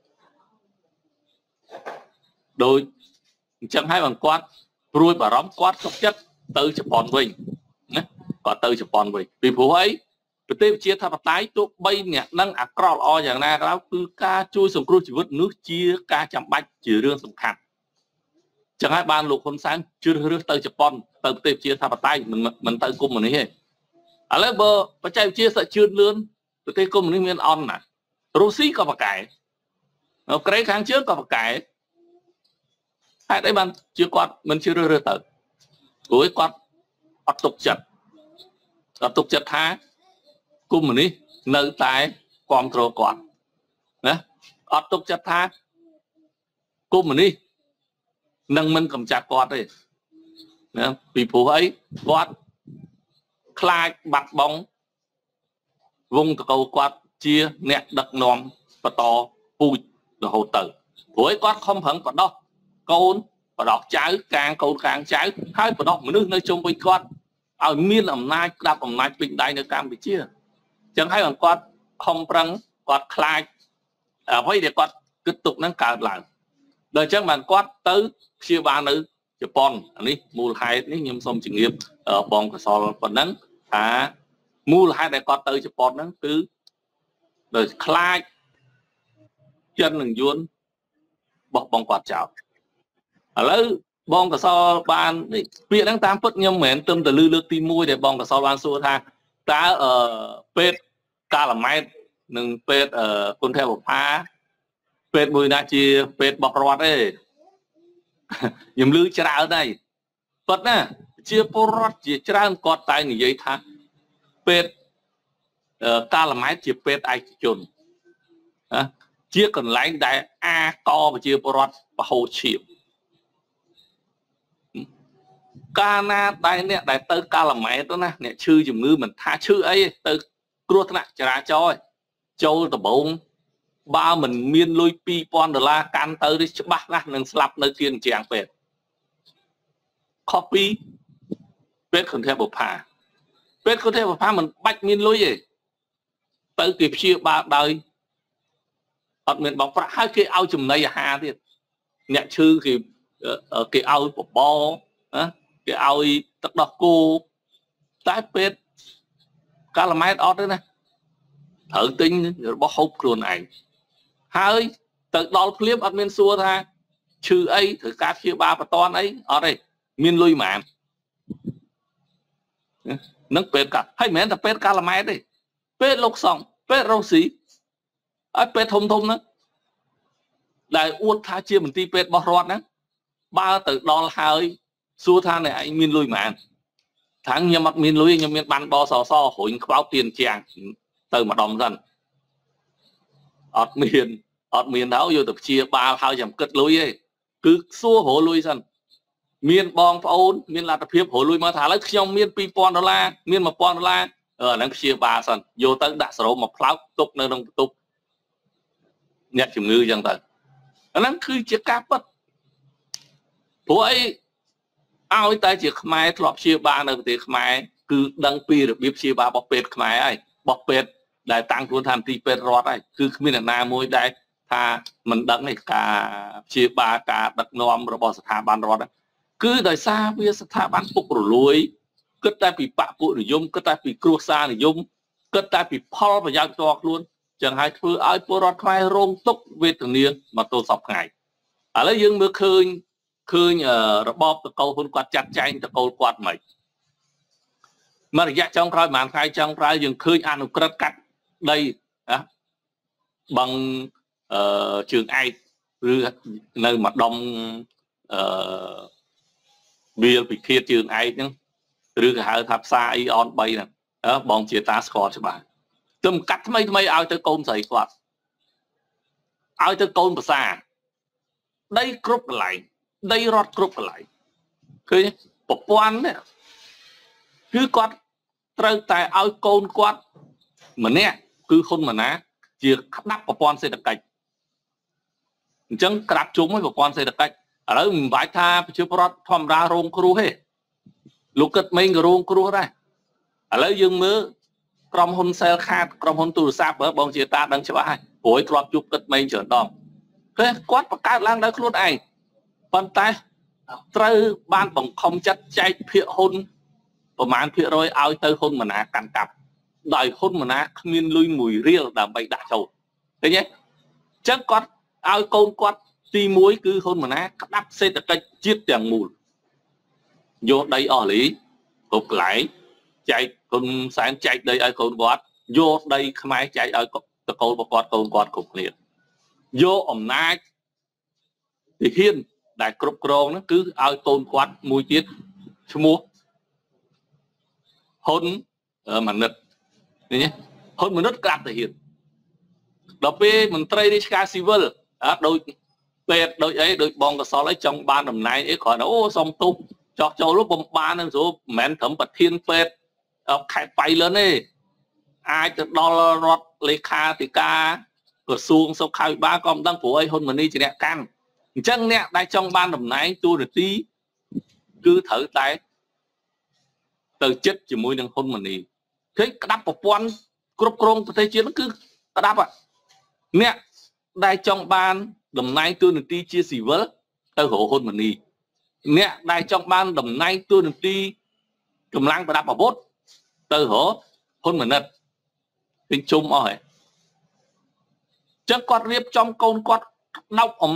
đôi chẳng hai bằng quát ruồi bà rõm quát tục chất từ chụp bòn mình còn từ chụp bòn mình vì phụ ấy bữa tiếp chia tháp tái tôi bay nhẹ nâng à cỏ oอย่างnày đó cứ ca chui sùng cua chỉ vứt nước chia ca chạm bạch chỉ riêng sùng khăn chẳng ai ban lục con sáng chưa được từ Japan từ tiếp chia tháp tái mình mình từ cung mình ấy à lấy bờ và chạy chia sợ chưa lươn bữa tiếp cung mình miền on nè Russia có một cái cái kháng trước có một cái hai đấy ban chưa quạt mình chưa được từ cuối quạt quạt tục chặt quạt tục chặt há cung mình đi nơi tại control quạt nè ở tục chặt tha cung mình đi nâng mình cầm chặt quạt đi nè vì phụ ấy quạt khai bạc bóng vùng cầu quạt chia nẹt đặc nòm và to pui rồi hồ tử phụ ấy quạt không hẳn vào đó côn và đọt trái càng côn càng trái hai và đọt mình nước nơi trong với quạt ở miền làm nai đạp làm nai bình đại nơi cam bị chia chẳng hay còn quạt không răng quạt khai ở vậy để quạt tiếp tục nâng cao lại đời chẳng bạn quạt tới chia ba nữ Japan anh đi mua hai ní nhâm xong trình nghiệp ở bong của sò còn nắng à mua hai đại quạt tới Japan nắng cứ đời khai chân đừng yun bọc bong quạt chảo ở lấy bong cả so ban việc đang tam phất nhâm mến tâm từ lư lư tim môi để bong cả so ban xua tha ta ở pet ta là mai nâng pet ở con theo một phá pet mùi na chia pet bọc rót đấy nhầm lư chả ở đây phật nè chia po rót chia chả còn tay người dây tha pet ta là mai chia pet ai chồn chia còn lại đại a co và chia po rót và hồ chịu ca na đại nè đại tới ca là mẹ đó nè nè chư dùng ngư mình tha chư ấy tới cua thế nào chả cho châu tập bông ba mình miên lôi pi pon đờ la can tới đi bắt ra nâng slap nơi kia chàng về copy biết không theo bộ phá biết không theo bộ phá mình bạch miên lôi gì tới kịp chia ba đời ở miền bóng phá hai cái ao chùm này hà thì nè chư thì ở cái ao của bo cái ao tất đọc cô tái pet cá là máy đó đấy nè thử tính rồi bó hộp luôn này hai từ đó clip admin xua tha trừ ấy thử cá chia ba và toan ấy ở đây miên lui mạng nâng pet cả hay mẹ là pet cá là máy đấy pet lục sòng pet rau xí ấy pet thông thông đó đại uất tha chia mình ti pet bó rót đó ba từ đó hai xua tha này anh miên lui mạng tháng nhà mặt miên lui nhà miên ban bò sò so hồi báo tiền chàng từ mà đồng dần ọt miền ọt miền đó vô tập chia ba hai dòng cất lui ấy cứ xua hổ lui dần miền bong ôn miền là tập hiệp hổ lui mà thả lấy trong miền pi pon đô la miền mà pon đô la ở đang chia ba dần vô tới đã sổ một pháo tục nơi đông tục nhặt chủng ngư dần tới nó cứ chia cáp bất của ấy ao ấy tay chỉ khai thọp chia ba nơi thì khai cứ đăng pi được biết chia ba bọc pet khai ấy bọc pet đại tăng tuân tham ti pet rót ấy cứ miền nam môi đại tha mình đăng này cả chia ba cả đặt nom rồi bỏ sථាban rót cứ đời xa với sථាban phục rồi lùi cất tay bị bạ bụi rồi dùng cất tay bị cua xa rồi dùng cất tay bị Paul và giang to luôn chẳng hay thưa ai po rót khai rong túc về từng niên mà tôi sọc ngày ở lấy dương mưa khơi khơi ở bóp từ câu hôn quạt chặt chanh từ câu quạt mày mà dạ trong khai màn khai trong khai dừng khơi ăn được cất cắt đây á bằng uh, trường ai nơi mặt đông uh, bia bị kia trường ai chứ rư cả tháp xa y on bay nè đó bọn chia ta score cho bạn tùm cắt mấy mấy ao tới con sấy quạt ao tới con xa đây group lại đây rót group lại cứ bộ quan nè cứ quạt trâu tại ao con quạt mà nè cứ khôn mà ná chỉ đắp bộ quan xây được cách chẳng cắt chúng với bộ quan xây được cách ở đó mình vải tha chưa rót thom ra rong kêu hết lúc cất mấy cái rong kêu ra ở đó dương mưa trong hôn xe khát trong hôn tù sáp ở bọn chị ta đang cho ai cuối drop chụp cất mấy trở đòn thế quát và cát lang đấy luôn ai bàn tay trâu ban bằng không chất chạy phía hôn và màn phía rồi ao tới hôn mà ná cắn cặp đòi hôn mà ná miên lui mùi riêng đảm bậy đã trâu thế nhé chắc quát ao con quát ti muối cứ hôn mà ná đắp xe tập cách chiết tiền mùi vô đây ở lý hụt lại chạy con sáng chạy đây ai con quát vô đây không ai chạy ai con con quát con quát cục liệt vô ẩm nai thì hiên đại cục rong nó cứ ai tôn quát mùi tiết mua hôn mà nứt nhé hôn mà nứt cắt thì hiền đợt về mình trade đi sky silver à đôi về đôi ấy đôi bong cả so lấy trong ban năm nay ấy khỏi nó ô xong tung cho cho lúc bom ba nên số mẹn thẩm bật thiên phết khai bay lớn đi ai từ đo rót lấy kha thì ca cửa xuông sau khai ba con đăng phủ ấy hôn mình đi chỉ đẹp can chân nè đây trong ban năm nay tôi được tí cứ thử tay từ chết chỉ môi đang hôn mình đi thế đắp một quan cướp công tôi thấy chiến nó cứ đắp ạ nè đây trong ban năm nay tôi được tí chia sẻ với tôi hổ hôn mình đi nè đây trong ban năm nay tôi được tí cầm lăng và đắp vào bốt tôi hổ hôn mình nật hình chung rồi chắc quạt riệp trong câu quạt đọc ổng nách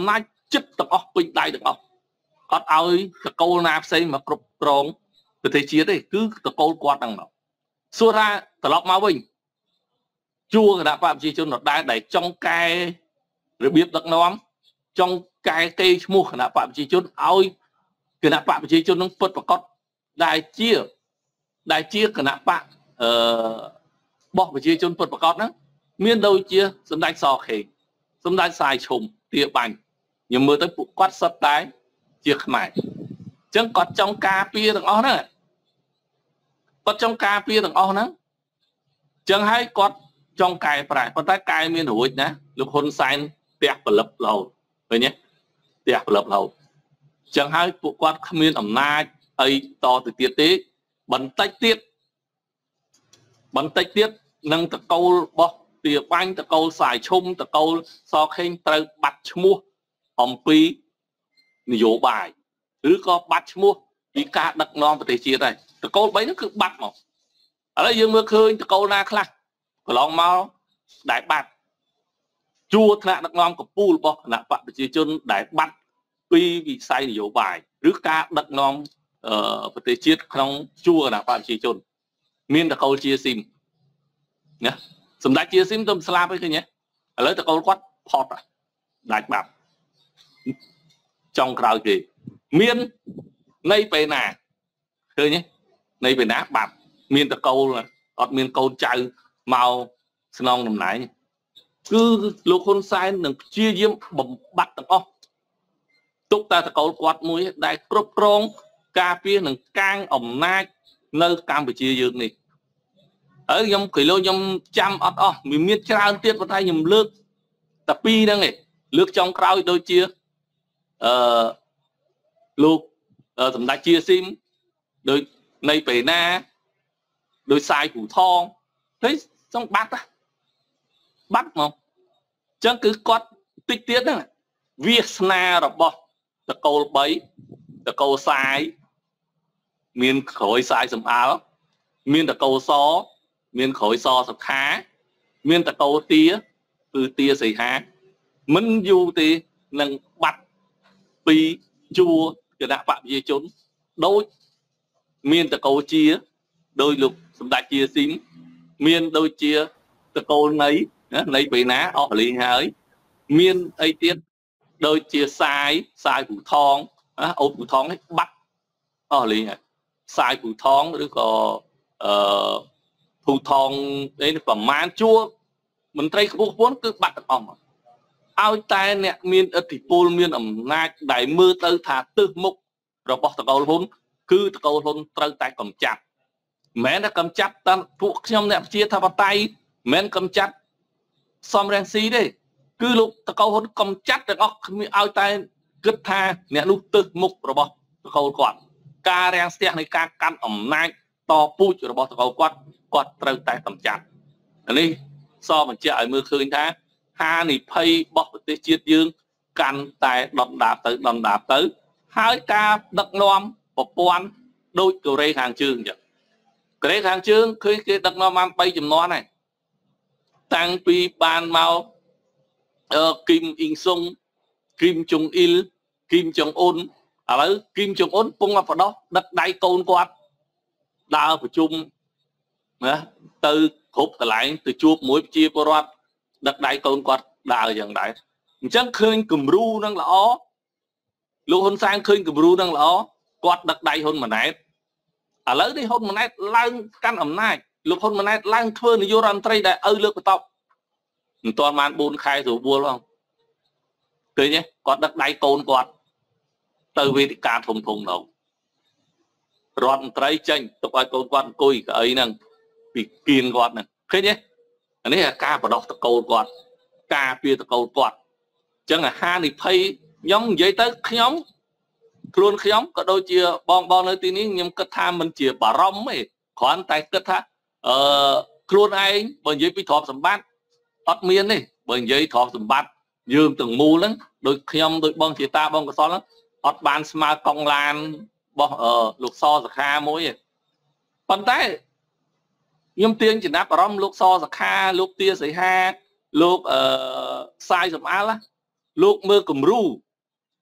ចិត្តទាំងអស់ពេញដៃទាំងអស់អត់ឲ្យតកូលណាផ្សេងមកគ្រប់គ្រងប្រទេសជាតិទេគឺតកូលគាត់ហ្នឹងមកសួរថាត្រឡប់មកវិញជួគណៈបកប្រជាជនដដែលដែលចង់កែរបៀបដឹកនាំចង់កែកេរឈ្មោះគណៈបកប្រជាជនឲ្យគណៈបកប្រជាជននឹងពិតប្រាកដដែលជាដែលជាគណៈបកអឺបោះប្រជាជនពិតប្រាកដហ្នឹងមានដូចជាសម្ដេចសខេងសម្ដេចសាយឈុំទាបាញ់ខ្ញុំមើលទៅពួកគាត់សុទ្ធតែជាខ្មែរអញ្ចឹងគាត់ចង់ការពារទាំងអស់ហ្នឹងគាត់ចង់ការពារទាំងអស់ហ្នឹងអញ្ចឹងហើយគាត់ចង់កែប្រែប៉ុន្តែកែមានរួចណាលោកហ៊ុនសែនផ្ទះផលិតរហូតឃើញទេផ្ទះផលិតរហូតអញ្ចឹងហើយពួកគាត់គ្មានអំណាចអីតទៅទៀតទេបន្តិចទៀតបន្តិចទៀតនឹងតកូលរបស់ទាបាញ់តកូលសាយឈុំតកូលសខេងត្រូវបាត់ឈ្មោះអំពីនយោបាយឬក៏បាត់ឈ្មោះពីការដឹកនាំប្រទេសជាតិហើយតកូលបីហ្នឹងគឺបាត់មកឥឡូវយើងមើលឃើញតកូលណាខ្លះកន្លងមកដែលបាត់ជួរថ្នាក់ដឹកនាំកម្ពុជារបស់គណៈបកប្រជាជនដែលបាត់ពីវិស័យនយោបាយឬការដឹកនាំអឺប្រទេសជាតិក្នុងជួរគណៈបកប្រជាជនមានតកូលជាស៊ីមណាសម្ដេចជាស៊ីមទៅស្លាប់ហើយឃើញទេឥឡូវតកូលគាត់ផុតដាច់បាត់ចង់ក្រោយគេមាននៃពេលណាឃើញទេនៃពេលណាបាត់មានតកូលអត់មានកូនចៅមកស្នងតំណែងគឺលោកហ៊ុនសែននឹងព្យាយាមបំបត្តិទាំងអស់ទុកតែតកូលគាត់មួយដែលគ្រប់គ្រងការពារនឹងកាងអំណាចនៅកម្ពុជាយើងនេះហើយខ្ញុំគិតខ្ញុំចាំអត់អស់មានច្រើនទៀតប៉ុន្តែខ្ញុំលើកតែពីរហ្នឹងឯងលើកចុងក្រោយដូចជាអឺលោកសម្ដេចជាស៊ីមដោយនៃពេលណាដោយសាយពូថងហើយចង់បាត់បាត់មកអញ្ចឹងគឺគាត់តិចទៀតហ្នឹងវាសនារបស់តកូលបីតកូលសាយមានក្រោយសាយសំអាលមានតកូលសមានក្រោយសសុខាមានតកូលទាគឺទាសីហាមិនយូរទេនឹងបាត់ពីជួរគណៈបកប្រជាជនដូចមានតកូលជាដោយលោកសម្ដេចជាស៊ីមមានដូចជាតកូលនៃនៃពេលណាអស់លីងហើយមានអីទៀតដូចជាសាយសាយពូថងអូនពូថងនេះបាត់អស់លីងហើយសាយពូថងឬក៏អឺពូថងនេះប្រមាណជួរមន្ត្រីខ្ពស់ខ្ពស់គឺបាត់ទាំងអស់មកឲ្យតែអ្នកមានឥទ្ធិពលមានអំណាចដែលមើលទៅថាទិសមុខរបស់តកូលហ៊ុនគឺតកូលហ៊ុនត្រូវតែកំចាត់មិនមែនតែកំចាត់តាមពួកខ្ញុំអ្នកប្រជាធិបតេយ្យមិនមែនកំចាត់សំរងស៊ីទេគឺលោកតកូលហ៊ុនកំចាត់ទាំងអស់គ្មានឲ្យតែគិតថាអ្នកនោះទិសមុខរបស់តកូលគាត់ការរាំងស្ទះនៃការកាន់អំណាចតពូជរបស់តកូលគាត់គាត់ត្រូវតែកំចាត់នេះសបញ្ជាក់ឲ្យមើលឃើញថាហានិភ័យរបស់ប្រទេសជាតិយើងកាន់តែដុនដាបទៅដុនដាបទៅហើយការដឹកនាំប្រព័ន្ធដូចកូរ៉េខាងជើងអញ្ចឹងកូរ៉េខាងជើងឃើញគេដឹកនាំបាន3ចំនួនហើយតាំងពីបានមកអឺគីមអ៊ីងសុងគីមចុងអ៊ីលគីមចុងអ៊ុនឥឡូវគីមចុងអ៊ុនពងបដោះដឹកដៃកូនគាត់ដើរប្រជុំណាទៅគ្រប់កន្លែងទៅជួបមួយប្រជាពលរដ្ឋដឹកដៃកូនគាត់ដើរយ៉ាងដែរអញ្ចឹងឃើញគំរូនឹងល្អលោកហ៊ុនសែនឃើញគំរូនឹងល្អគាត់ដឹកដៃហ៊ុនម៉ាណែតឥឡូវនេះហ៊ុនម៉ាណែតឡើងកាន់អំណាចលោកហ៊ុនម៉ាណែតឡើងធ្វើនាយករដ្ឋមន្ត្រីដែលឪលើកបន្ទប់មិនទាន់បាន4ខែស្រួលវល់ផងឃើញទេគាត់ដឹកដៃកូនគាត់ទៅវេទិកាធំធំនោះរដ្ឋមន្ត្រីចេញទុកឲ្យកូនគាត់អង្គុយកៅអីហ្នឹងពីគៀនគាត់ហ្នឹងឃើញទេអានេះការបដោះតកូលគាត់ការពារតកូលគាត់អញ្ចឹងអាហានិភ័យខ្ញុំនិយាយទៅខ្ញុំខ្លួនខ្ញុំក៏ដូចជាបងបងនៅទីនេះខ្ញុំគិតថាមិនជាបារម្ភទេគ្រាន់តែគិតថាអឺខ្លួនឯងបើនិយាយពីទ្រព្យសម្បត្តិអត់មានទេបើនិយាយទ្រព្យសម្បត្តិយើងទាំងមូលហ្នឹងដូចខ្ញុំដូចបងជាតាបងកសលហ្នឹងអត់បានស្មើកង់ឡានរបស់លោកសសខាមួយទេប៉ុន្តែខ្ញុំទាញចំណាប់អារម្មណ៍លោកសសខាលោកទាសីហាលោកអឺសាយសំអាលលោកមើលគំរូ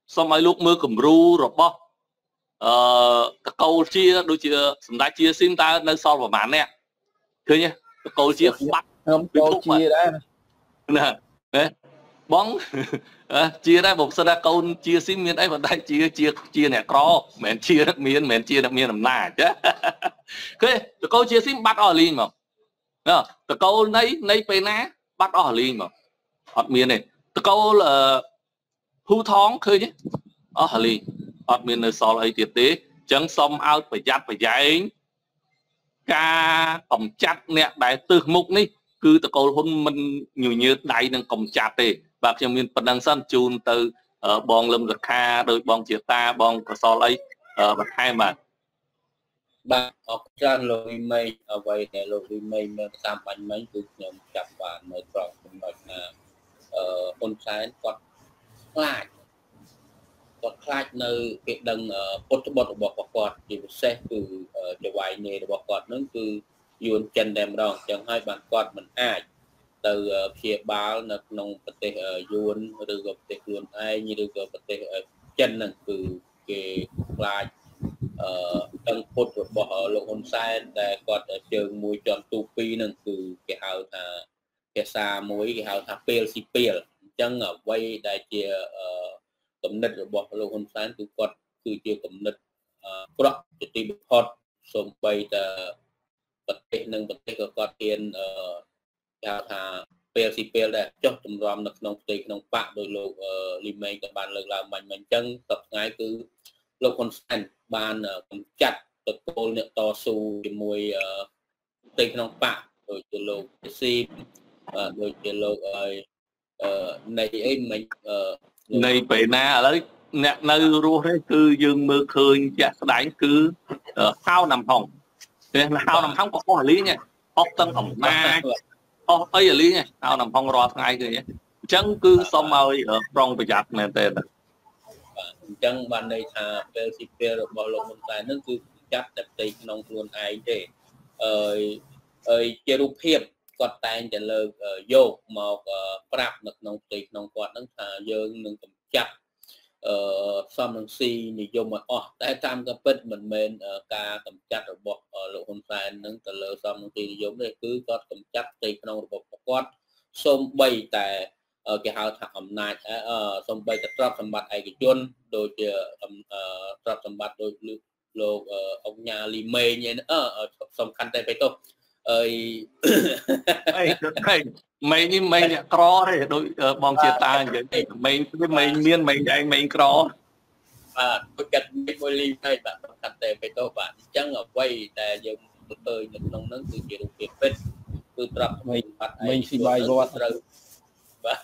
xong ai lúc mưa cầm ru rồi bó câu chia đôi chia sầm đá chia sim ta nơi so vào màn nè thôi nhé câu chia bắt không câu chia đấy nè bóng chia ra một sơ câu chia sim miền ấy vẫn đang chia chia chia nè cro mền chia miền mền chia miền làm nà chứ cái câu chia sim bắt ở liền mà từ câu nấy nấy pe ná bắt ở liền mà ở miền này từ câu là hú thóng khơi chứ ở liền ở miền nơi so ấy tiệt tế chẳng xong ao phải giặt phải dạy ca cầm chặt nè đại từ mục ní cứ từ câu hôn mình nhiều như đại đang cầm chặt thì và trong miền Bắc đang sân chun từ ở bong lâm lực kha đôi bong chia ta bong có so lấy ở bậc hai mà bạn ở trên lối mây ở vậy để lối mây mà tam bánh mấy cứ nhầm chặt bạn mới tròn cũng nói là ở con trái quạt lại quạt lại nơi cái đằng bột bột bột bột quạt thì sẽ từ cho vài nghề bột quạt nó cứ yuan chân đem đòn chẳng hai bạn quạt mình ai từ phía báo là nông vật tế yuan từ gặp tế luôn ai như được gặp tế chân là từ cái lại đằng bột bỏ lộ hồn sai để quạt trường mùi tròn tu pi là từ cái hào thà cái xa mối cái hào thà pel si pel chẳng ở quay đại chia cầm nứt rồi bỏ lộ hồn sai từ quạt từ chia cầm nứt quạtจะตีพอดสมไปแต่ประเทศหนึ่งประเทศก็กอดเทียนยาวทาเปลซีเปลได้จบจำรำนักน้องตีน้องปะโดยโลกลิเมย์กับบานเลิกลามันมันจังตัดง่ายคือโลกคอนสแตนบานกำจัดตะโกนเนี่ยต่อสู้จมวยตีน้องปะโดยจะโลกซีโดยจะโลกในไอ้มันในไปหน้าแล้วnè nơi ruộng đấy cứ dương mưa khơi dạ đánh cứ hao nằm hồng hao nằm hồng có có lý nha ốc tân hồng na ốc ấy là lý nha hao nằm hồng rọt ngay rồi nhé chân cứ xong ơi ở trong bị giặt này tên chân ban đây thà pel si pel bao lâu một tài nó cứ chắc đẹp tây nông luôn ai thế ơi ơi chế độ hiệp quạt tay trả lời vô một prap được nông tây nông quạt nó thà dương nông cầm chắc xong năng si thì dùng mà ở tại tham cái bếp mình men ca cầm chặt ở bọc lộ hồn sai nâng từ lỡ xong năng si giống đây cứ có cầm chặt tây trong bọc quát xong bay tại cái hào thảm này xong bay tại trap sầm bát ai cái chôn đôi chờ trap sầm bát đôi lô ông nhà li mê như nữa xong khăn tay phải tốt ơi mày như mày nhẹ cro đấy đôi bong chia ta vậy mày cái mày miên mày dạy mày cro à tôi cần cái môi ly hay bạn thành tệ phải tôi bạn chẳng ở quay để dùng tôi tôi nhận nông nắng từ chiều việc bên từ tập mình mình chỉ bài rồi và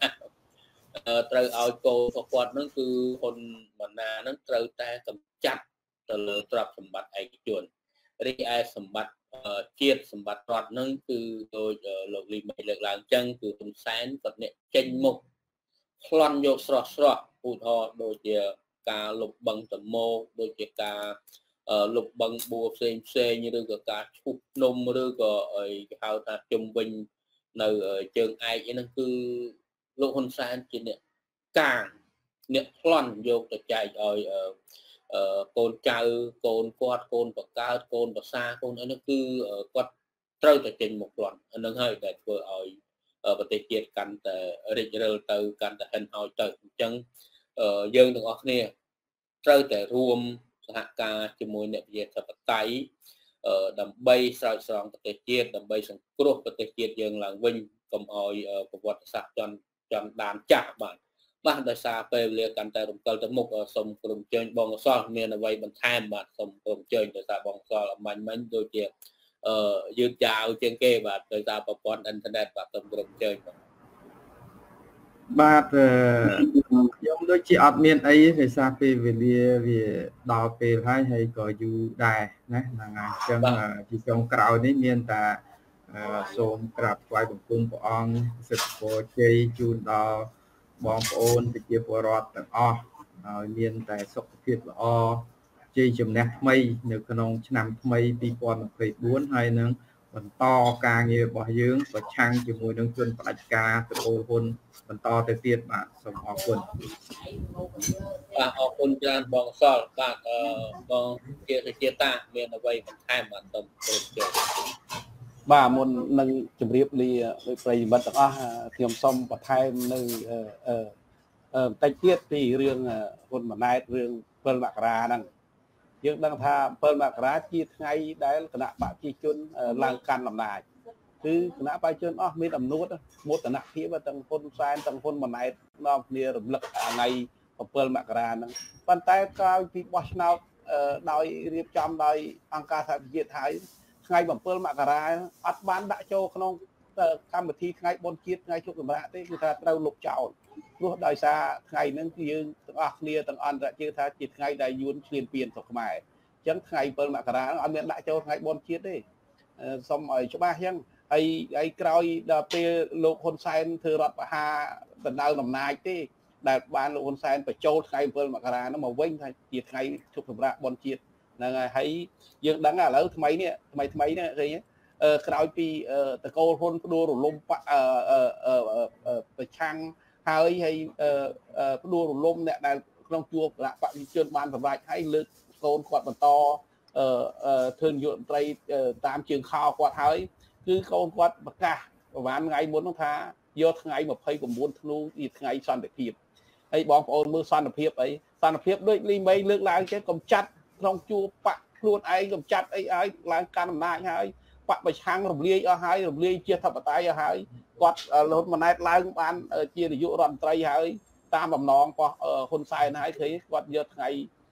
từ ao cô hoặc quạt nó cứ hồn mà na nó từ ta cầm chặt từ tập sầm bát ai chuồn đi ai sầm bát chiết sầm bát rọt nó cứ tôi lục ly mày lược làng chân từ tầm sáng vật nệ tranh mục lăn vô sọt sọt phù thọ đôi chia cả lục bằng tầm mô đôi chia cả lục bằng bùa xem xe như được cả chụp nôm được ở hào thà trung bình nơi ở trường ai vậy nó cứ lục hôn sáng trên nè càng nè lăn vô để chạy rồi côn trâu côn quạt côn bậc cao côn bậc xa côn ấy nó cứ quạt trâu tại trên một loạt nó hơi để vừa ở và tiết kiệm cảnh để định rồi từ cảnh để hình hỏi từ chân dân được ở nè trâu để ruộng hạ ca cho mùi nệp về thật tay đầm bay sao sòng tiết kiệm đầm bay sòng cua tiết kiệm dân làng vinh cầm hỏi của vật sạch chọn chọn đàn chả bạn bạn đời xa về liên cảnh tại đồng cơ tới mục ở sông cùng chơi bóng xoa miền là vậy bằng tham bạn sông cùng chơi đời xa bóng xoa là mạnh mẽ đôi chuyện dương chào trên kia và đời xa bảo quan internet và sông cùng chơi បាទខ្ញុំដូចជាអត់មានអីទេសារពេលវេលាវាដល់ពេលហើយហើយក៏យូរដែរណាហ្នឹងហើយអញ្ចឹងជាចុងក្រោយនេះមានតែសូមក្រាបថ្វាយបង្គំព្រះអង្គសិទ្ធិពរជ័យជូនដល់បងប្អូនប្រជាពលរដ្ឋទាំងអស់ឲ្យមានតែសុខភាពល្អជ័យជំនះថ្មីនៅក្នុងឆ្នាំថ្មីពីរពាន់ម្ភៃបួនហើយនឹងបន្តការងាររបស់យើងប្រឆាំងជាមួយនឹងជនផ្ដាច់ការតកូលហ៊ុនបន្តទៅទៀតបាទសូមអរគុណបាទអរគុណច្រើនបងសល់បាទអឺបងជាជាតាមានអ្វីបន្ថែមបាទសូមគ្រប់ជើងបាទមុននឹងជម្រាបលាដោយប្រិយមិត្តទាំងអស់ខ្ញុំសូមបន្ថែមនៅអឺអឺបន្តិចទៀតពីរឿងហ៊ុនម៉ាណែតរឿង7មករាហ្នឹងយើងដឹងថា7មករាជាថ្ងៃដែលគណៈបព្វជិជនឡើងកាន់អំណាចគឺគណៈបព្វជិជនអស់មានអំណួតមោទនភាពទាំងហ៊ុនសែនទាំងហ៊ុនម៉ាណែតនាំគ្នារំលឹកថ្ងៃ7មករាហ្នឹងប៉ុន្តែក្រោយពីបោះឆ្នោតដោយរៀបចំដោយអង្គការសហប្រជាជាតិហើយថ្ងៃ7មករាអត់បានដាក់ចូលក្នុងកម្មវិធីថ្ងៃបុណ្យជាតិថ្ងៃជប់សម្រាប់ទេគឺថាត្រូវលុបចោលព្រោះដោយសារថ្ងៃហ្នឹងគឺយើងទាំងអស់គ្នាទាំងអន្តរជាតិថាជាថ្ងៃដែលយួនឈ្លានពានស្រុកខ្មែរអញ្ចឹងថ្ងៃ7មករាអត់មានដាក់ចូលថ្ងៃបុណ្យជាតិទេសូមឲ្យច្បាស់អញ្ចឹងហើយហើយក្រោយដល់ពេលលោកហ៊ុនសែនធ្វើរដ្ឋប្រហារដណ្ដើមអំណាចទេដែលបានលោកហ៊ុនសែនបញ្ចូលថ្ងៃ7មករាហ្នឹងមកវិញថាជាថ្ងៃជប់សម្រាប់បុណ្យជាតិហ្នឹងហើយហើយយើងដឹងឥឡូវថ្មីនេះថ្មីថ្មីនេះឃើញក្រោយពីតកូលហ៊ុនផ្ដួលរលំប្រឆាំងហើយហើយផ្ដួលរលំអ្នកដែលក្នុងជួបគណៈបព្វជិជនបានសម្រេចហើយលើកកូនគាត់បន្តធ្វើនាយករដ្ឋមន្ត្រីតាមជើងខោគាត់ហើយគឺកូនគាត់ប្រកាសប្រហែលថ្ងៃមុននោះថាយកថ្ងៃ29ធ្នូជាថ្ងៃសន្តិភាពហើយបងប្អូនមើលសន្តិភាពអីសន្តិភាពដូចលីមីលើកឡើងចេះកំចាត់ក្នុងជួបបកខ្លួនឯងកំចាត់អីឲ្យឡើងកាន់អំណាចហើយបកប្រឆាំងរំលាយអស់ហើយរំលាយជាធិបតេយ្យអស់ហើយគាត់លហ៊ុនម៉ាណែតឡើងបានជានាយករដ្ឋមន្ត្រីហើយតាមបំណងរបស់ហ៊ុនសែនហើយឃើញគាត់យកថ្ងៃ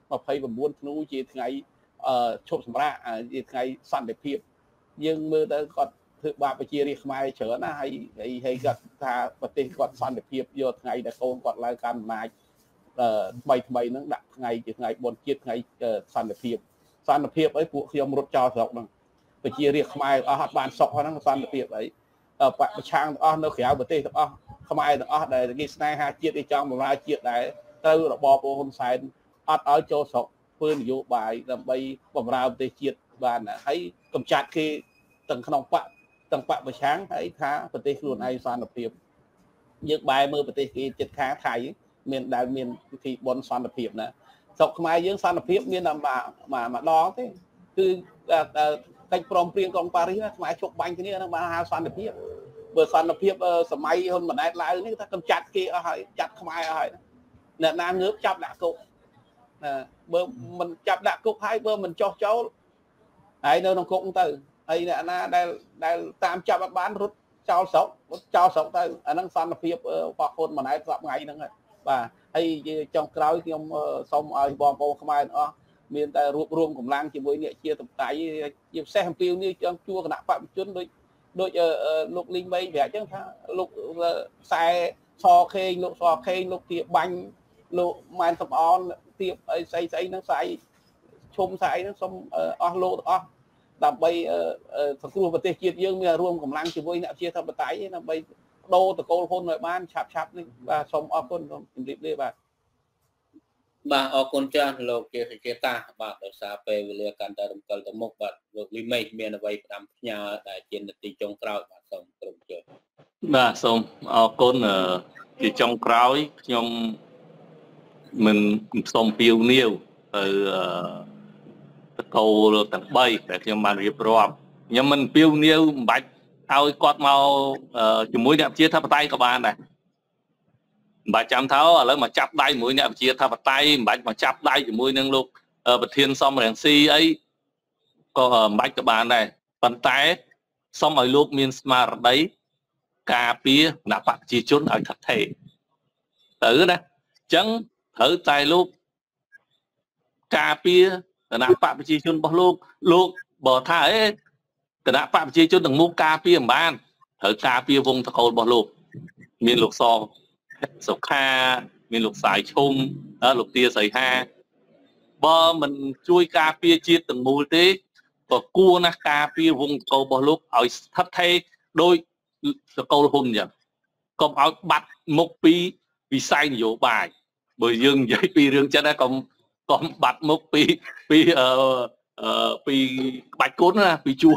29ធ្នូជាថ្ងៃឈប់សម្រាកជាថ្ងៃសន្តិភាពយើងមើលទៅគាត់ធ្វើបាបប្រជារាស្ត្រខ្មែរច្រើនណាហើយហើយគាត់ថាប្រទេសគាត់សន្តិភាពយកថ្ងៃដែលកូនគាត់ឡើងកាន់អំណាចថ្មីថ្មីហ្នឹងដាក់ថ្ងៃជាថ្ងៃបុណ្យជាតិថ្ងៃសន្តិភាពសន្តិភាពអីពួកខ្ញុំរត់ចោលស្រុកហ្នឹងប្រជារាស្ត្រខ្មែរអស់អត់បានសុខហ្នឹងសន្តិភាពអីបកប្រឆាំងទាំងអស់នៅក្រៅប្រទេសទាំងអស់ខ្មែរទាំងអស់ដែលគេស្នេហាជាតិគេចង់បម្រើជាតិដែរត្រូវរបបហ៊ុនសែនអត់ឲ្យចូលស្រុកធ្វើនយោបាយដើម្បីបម្រើប្រទេសជាតិបានហើយកំចាត់គេទាំងក្នុងបកទាំងបកប្រឆាំងហើយថាប្រទេសខ្លួនឯងសន្តិភាពយើងបែរមើលប្រទេសគេជិតខាងថៃមានដែលមានពិធីបុណ្យសន្តិភាពណាស្រុកខ្មែរយើងសន្តិភាពមានតែម្ដងទេគឺកិច្ចព្រមព្រៀងក្រុងប៉ារីសខ្មែរជុកបាញ់គ្នានឹងបានហៅសន្តិភាពបើសន្តិភាពសម័យហ៊ុនម៉ាណែតឡើងនេះថាកំចាត់គេអស់ហើយចាត់ខ្មែរអស់ហើយអ្នកណាងើបចាប់ដាក់គុកបើមិនចាប់ដាក់គុកហើយបើមិនចោះចូលហើយនៅក្នុងគុកទៅហើយអ្នកណាដែលដែលតាមចាប់អត់បានរត់ចោលស្រុករត់ចោលស្រុកទៅអាហ្នឹងសន្តិភាពរបស់ហ៊ុនម៉ាណែតស្រាប់ថ្ងៃហ្នឹងហើយបាទហើយចុងក្រោយខ្ញុំសូមឲ្យបងប្អូនខ្មែរទាំងអស់មានតែរួបរวมកម្លាំងជាមួយអ្នកជាតបតៃជាពិសេសអំពីនេះចង់ជួគណៈបព្វជិជនដូចដូចលោកលីងវែងប្រាប់អញ្ចឹងថាលោកខ្សែសខេងលោកសខេងលោកទាបាញ់លោកម៉ែនសំអនទៀបអីស្អីស្អីហ្នឹងស្អីឈុំស្អីហ្នឹងសូមអស់លោកទាំងអស់ដើម្បីសង្គ្រោះប្រទេសជាតិយើងមានរួមកម្លាំងជាមួយអ្នកជាតបតៃដើម្បីដូរតកូលហ៊ុនឲ្យបានឆាប់ឆាប់នេះបាទសូមអរគុណសូមជម្រាបលាបាទបាទអរគុណច្រើនលោកជាជាតាបាទដោយសារពេលវេលាកាន់តែរំកិលទៅមុខបាទលោកលីមេមានអ្វីផ្ដាំផ្ញើដែលជានាទីចុងក្រោយបាទសូមគ្រប់ជើបាទសូមអរគុណជាចុងក្រោយខ្ញុំមិនសូមពាវនាវទៅតកូលទាំង3ដែលខ្ញុំបានរៀបរាប់ខ្ញុំមិនពាវនាវមិនបាច់ឲ្យគាត់មកជាមួយអ្នកជាធិបតេយ្យក៏បានដែរមិនបាច់ចាំថាឥឡូវមកចាប់ដៃជាមួយអ្នកវិជាធិបតេយ្យមិនបាច់មកចាប់ដៃជាមួយនឹងលោកប្រធានសំរងស៊ីអីក៏មិនបាច់ក៏បានដែរប៉ុន្តែសូមឲ្យលោកមានស្មារតីការពារគណៈបព្វជិជនឲ្យថិតថេរទៅណាអញ្ចឹងត្រូវតែលោកការពារគណៈបព្វជិជនរបស់លោកលោកបើថាអេគណៈបព្វជិជនទាំងមូលការពារមិនបានត្រូវការពារវងតកូលរបស់លោកមានលោកសសុខាមានលោកសាយឈុំលោកទាសីហាបើមិនជួយការពារជាតិទាំងមូលទេក៏គួរណាស់ការពារវងតកូលរបស់លោកឲ្យស្ថិតថេរដោយតកូលហ៊ុនអញ្ចឹងកុំឲ្យបាត់មុខពីវិស័យនយោបាយបើយើងនិយាយពីរឿងចិត្តណាកុំកុំបាត់មុខពីពីអឺពីក្បាច់គុណណាពីជួ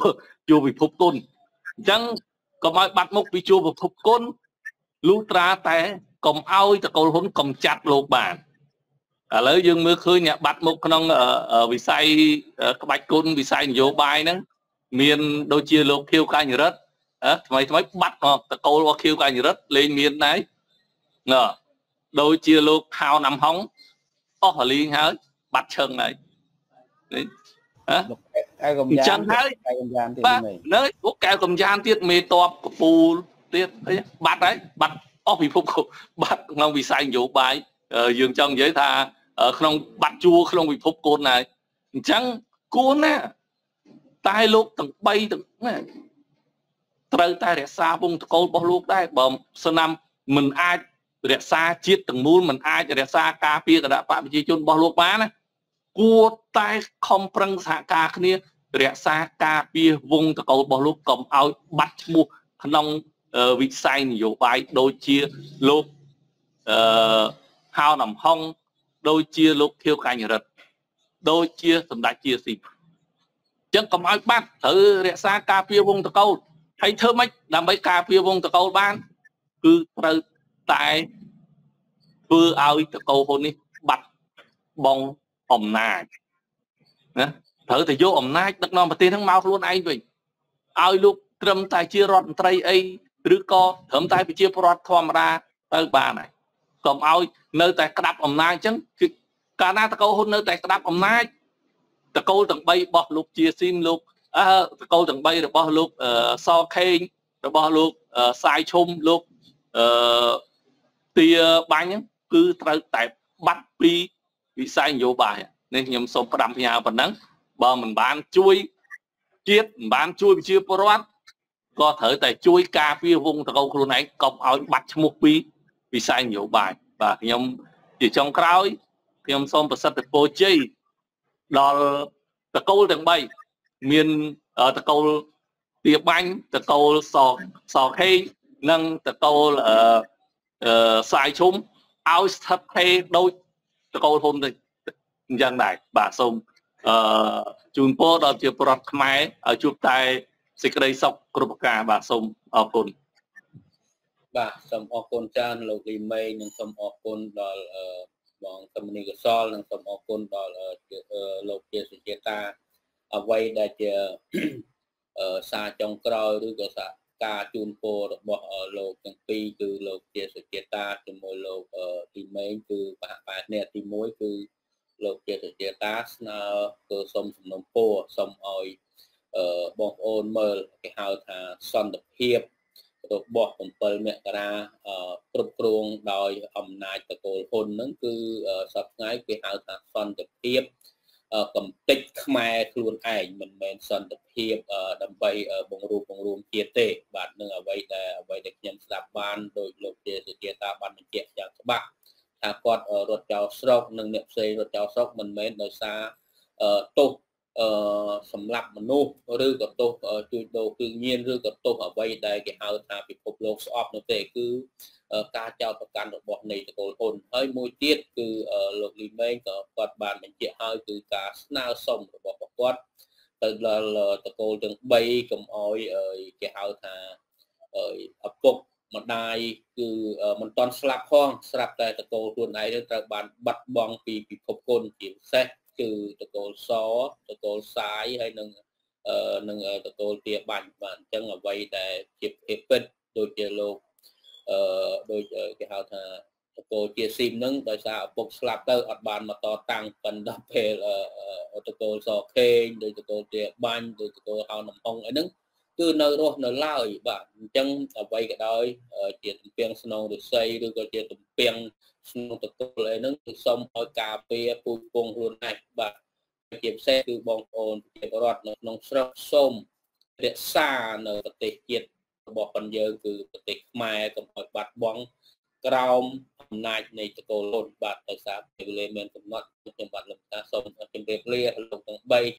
ជួពិភពគុណអញ្ចឹងកុំឲ្យបាត់មុខពីជួពិភពគុណលុះត្រាតែកុំឲ្យតកូលហ៊ុនកុំចាត់លោកបានឥឡូវយើងមើលឃើញអ្នកបាត់មុខក្នុងវិស័យក្បាច់គុណវិស័យនយោបាយហ្នឹងមានដូចជាលោកខៀវកញ្ញរិទ្ធថ្មីថ្មីបាត់តកូលរបស់ខៀវកញ្ញរិទ្ធលេងមានដែរណ៎ដូចជាលោកហៅណាំហុងអស់រលីងហើយបាត់ឈឹងហើយនេះហ៎កែកំយ៉ានហើយកែកំយ៉ានទៀតនេះនៅពួកកែកំយ៉ានទៀតមេតបកពូលទៀតបាត់ហើយបាត់អស់ពិភពបាត់ក្នុងវិស័យនយោបាយយើងចង់និយាយថាក្នុងបាត់ជួរក្នុងពិភពកូនហើយអញ្ចឹងគួរណាតែលោកទាំងបីទាំងណាត្រូវតែរក្សាវងតកូលរបស់លោកដែរបើស្នាមមិនអាចរក្សាជាតិទាំងមូលមិនអាចរក្សាការពារគណៈបកប្រជាជនរបស់លោកបានណាគួរតែខំប្រឹងសហការគ្នារក្សាការពារវងតកូលរបស់លោកកុំឲ្យបាត់ឈ្មោះក្នុងវិស័យនយោបាយដូចជាលោកអឺហៅណាំហុងដូចជាលោកខៀវកញ្ញរិទ្ធដូចជាសម្ដេចជាស៊ីអញ្ចឹងកុំឲ្យបាត់ត្រូវរក្សាការពារវងតកូលហើយធ្វើម៉េចដើម្បីការពារវងតកូលបានគឺត្រូវតែធ្វើឲ្យតកូលហ៊ុននេះបាត់បង់អំណាចណាត្រូវតែយកអំណាចដឹកនាំប្រទេសហ្នឹងមកខ្លួនឯងវិញឲ្យលោកត្រឹមតែជារដ្ឋមន្ត្រីអីឬក៏ត្រឹមតែប្រជាពលរដ្ឋធម្មតាទៅបានហើយកុំឲ្យនៅតែក្តាប់អំណាចអញ្ចឹងគឺកាលណាតកូលហ៊ុននៅតែក្តាប់អំណាចតកូលទាំងបីរបស់លោកជាស៊ីមលោកអឺតកូលទាំងបីរបស់លោកសខេងរបស់លោកសាយឈុំលោកអឺទាបាញ់ហ្នឹងគឺត្រូវតែបាត់ពីវិស័យនយោបាយនេះខ្ញុំសូមផ្ដាំផ្ញើប៉ុណ្ណឹងបើមិនបានជួយជាតិមិនបានជួយប្រជាពលរដ្ឋក៏ត្រូវតែជួយការពារវងតកូលខ្លួនឯងកុំឲ្យបាត់ឈ្មោះពីវិស័យនយោបាយបាទខ្ញុំជាចុងក្រោយខ្ញុំសូមប្រសិទ្ធពរជ័យដល់តកូលទាំងបីមានតកូលទាបាញ់តកូលសសខេងនិងតកូលអឺសាយឈុំឲ្យស្ថិតថេរដូចតកូលហ៊ុនទៅអញ្ចឹងដែរបាទសូមអឺជូនពរដល់ជាប្រដ្ឋខ្មែរឲ្យជួបតែសេចក្តីសុខគ្រប់ប្រការបាទសូមអរគុណបាទសូមអរគុណច្រើនលោកលីមេងនិងសូមអរគុណដល់បងសមនីកសលនិងសូមអរគុណដល់លោកជាសុជាតាអ្វីដែលជាសារចុងក្រោយឬក៏សារការជូនពររបស់លោកទាំងពីរគឺលោកជាសុជាតាជាមួយលោកទីមេងគឺបហបានេះទីមួយគឺលោកជាសុជាតាស្នើគឺសូមសំណូមពរសូមឲ្យបងប្អូនមើលគេហៅថាសន្តិភាពរបស់bảyមករាគ្រប់គ្រងដោយអំណាចតកូលហ៊ុនហ្នឹងគឺសប្តាហ៍គេហៅថាសន្តិភាពកំតិចខ្មែរខ្លួនឯងមិនមែនសន្តិភាពដើម្បីបង្រួបបង្រួមជាតិទេបាទនឹងអ្វីដែលអ្វីដែលខ្ញុំស្ដាប់បានដោយលោកជាសុជាតាបានបញ្ជាក់យ៉ាងច្បាស់ថាគាត់រត់ចោលស្រុកនិងអ្នកផ្សេងរត់ចោលស្រុកមិនមែនដោយសារទោសអឺសម្រាប់មនុស្សឬក៏ទោសជួយដូរគឺញៀនឬក៏ទោសអ្វីដែលគេហៅថាពិភពលោកស្អប់នោះទេគឺការចោទប្រកាន់របស់នៃតកូលហ៊ុនហើយមួយទៀតគឺលោកលីមេងក៏គាត់បានបញ្ជាក់ហើយគឺការស្នើសុំរបស់គាត់ទៅដល់តកូលទាំងបីកុំអោយគេហៅថាឪពុកម្ដាយគឺមិនទាន់ស្លាប់ផងស្រាប់តែតកូលខ្លួនឯងត្រូវបានបាត់បង់ពីពិភពគុណជាពិសេសគឺតកូលសតកូលសាយហើយនឹងនឹងតកូលទាបាញ់បាទអញ្ចឹងអ្វីដែលជាភាពពិតដូចជាលោកអឺដូចគេហៅថាតកូលជាស៊ីមនឹងដោយសារឪពុកស្លាប់ទៅអត់បានមកតតាំងប៉ុន្តែពេលតកូលសខេងដូចតកូលទាបាញ់ដូចតកូលហៅនំហុងអីហ្នឹងគឺនៅរស់នៅឡើយបាទអញ្ចឹងអ្វីក៏ដោយជាទំពាំងស្នងរិស័យឬក៏ជាទំពាំងស្នងតកូលអីហ្នឹងគឺសូមឲ្យការពារពូជពងខ្លួនឯងបាទជាពិសេសគឺបងប្អូនប្រជាពលរដ្ឋនៅក្នុងស្រុកសូមរក្សានៅប្រទេសជាតិរបស់ប៉ុនយើងគឺប្រទេសខ្មែរកុំឲ្យបាត់បង់ក្រោមអំណាចនៃតកូលហ៊ុនបាទដោយសារពេលវេលាមានកំណត់ខ្ញុំបាទលោកតាសូមជម្រាបលាលោកទាំងបី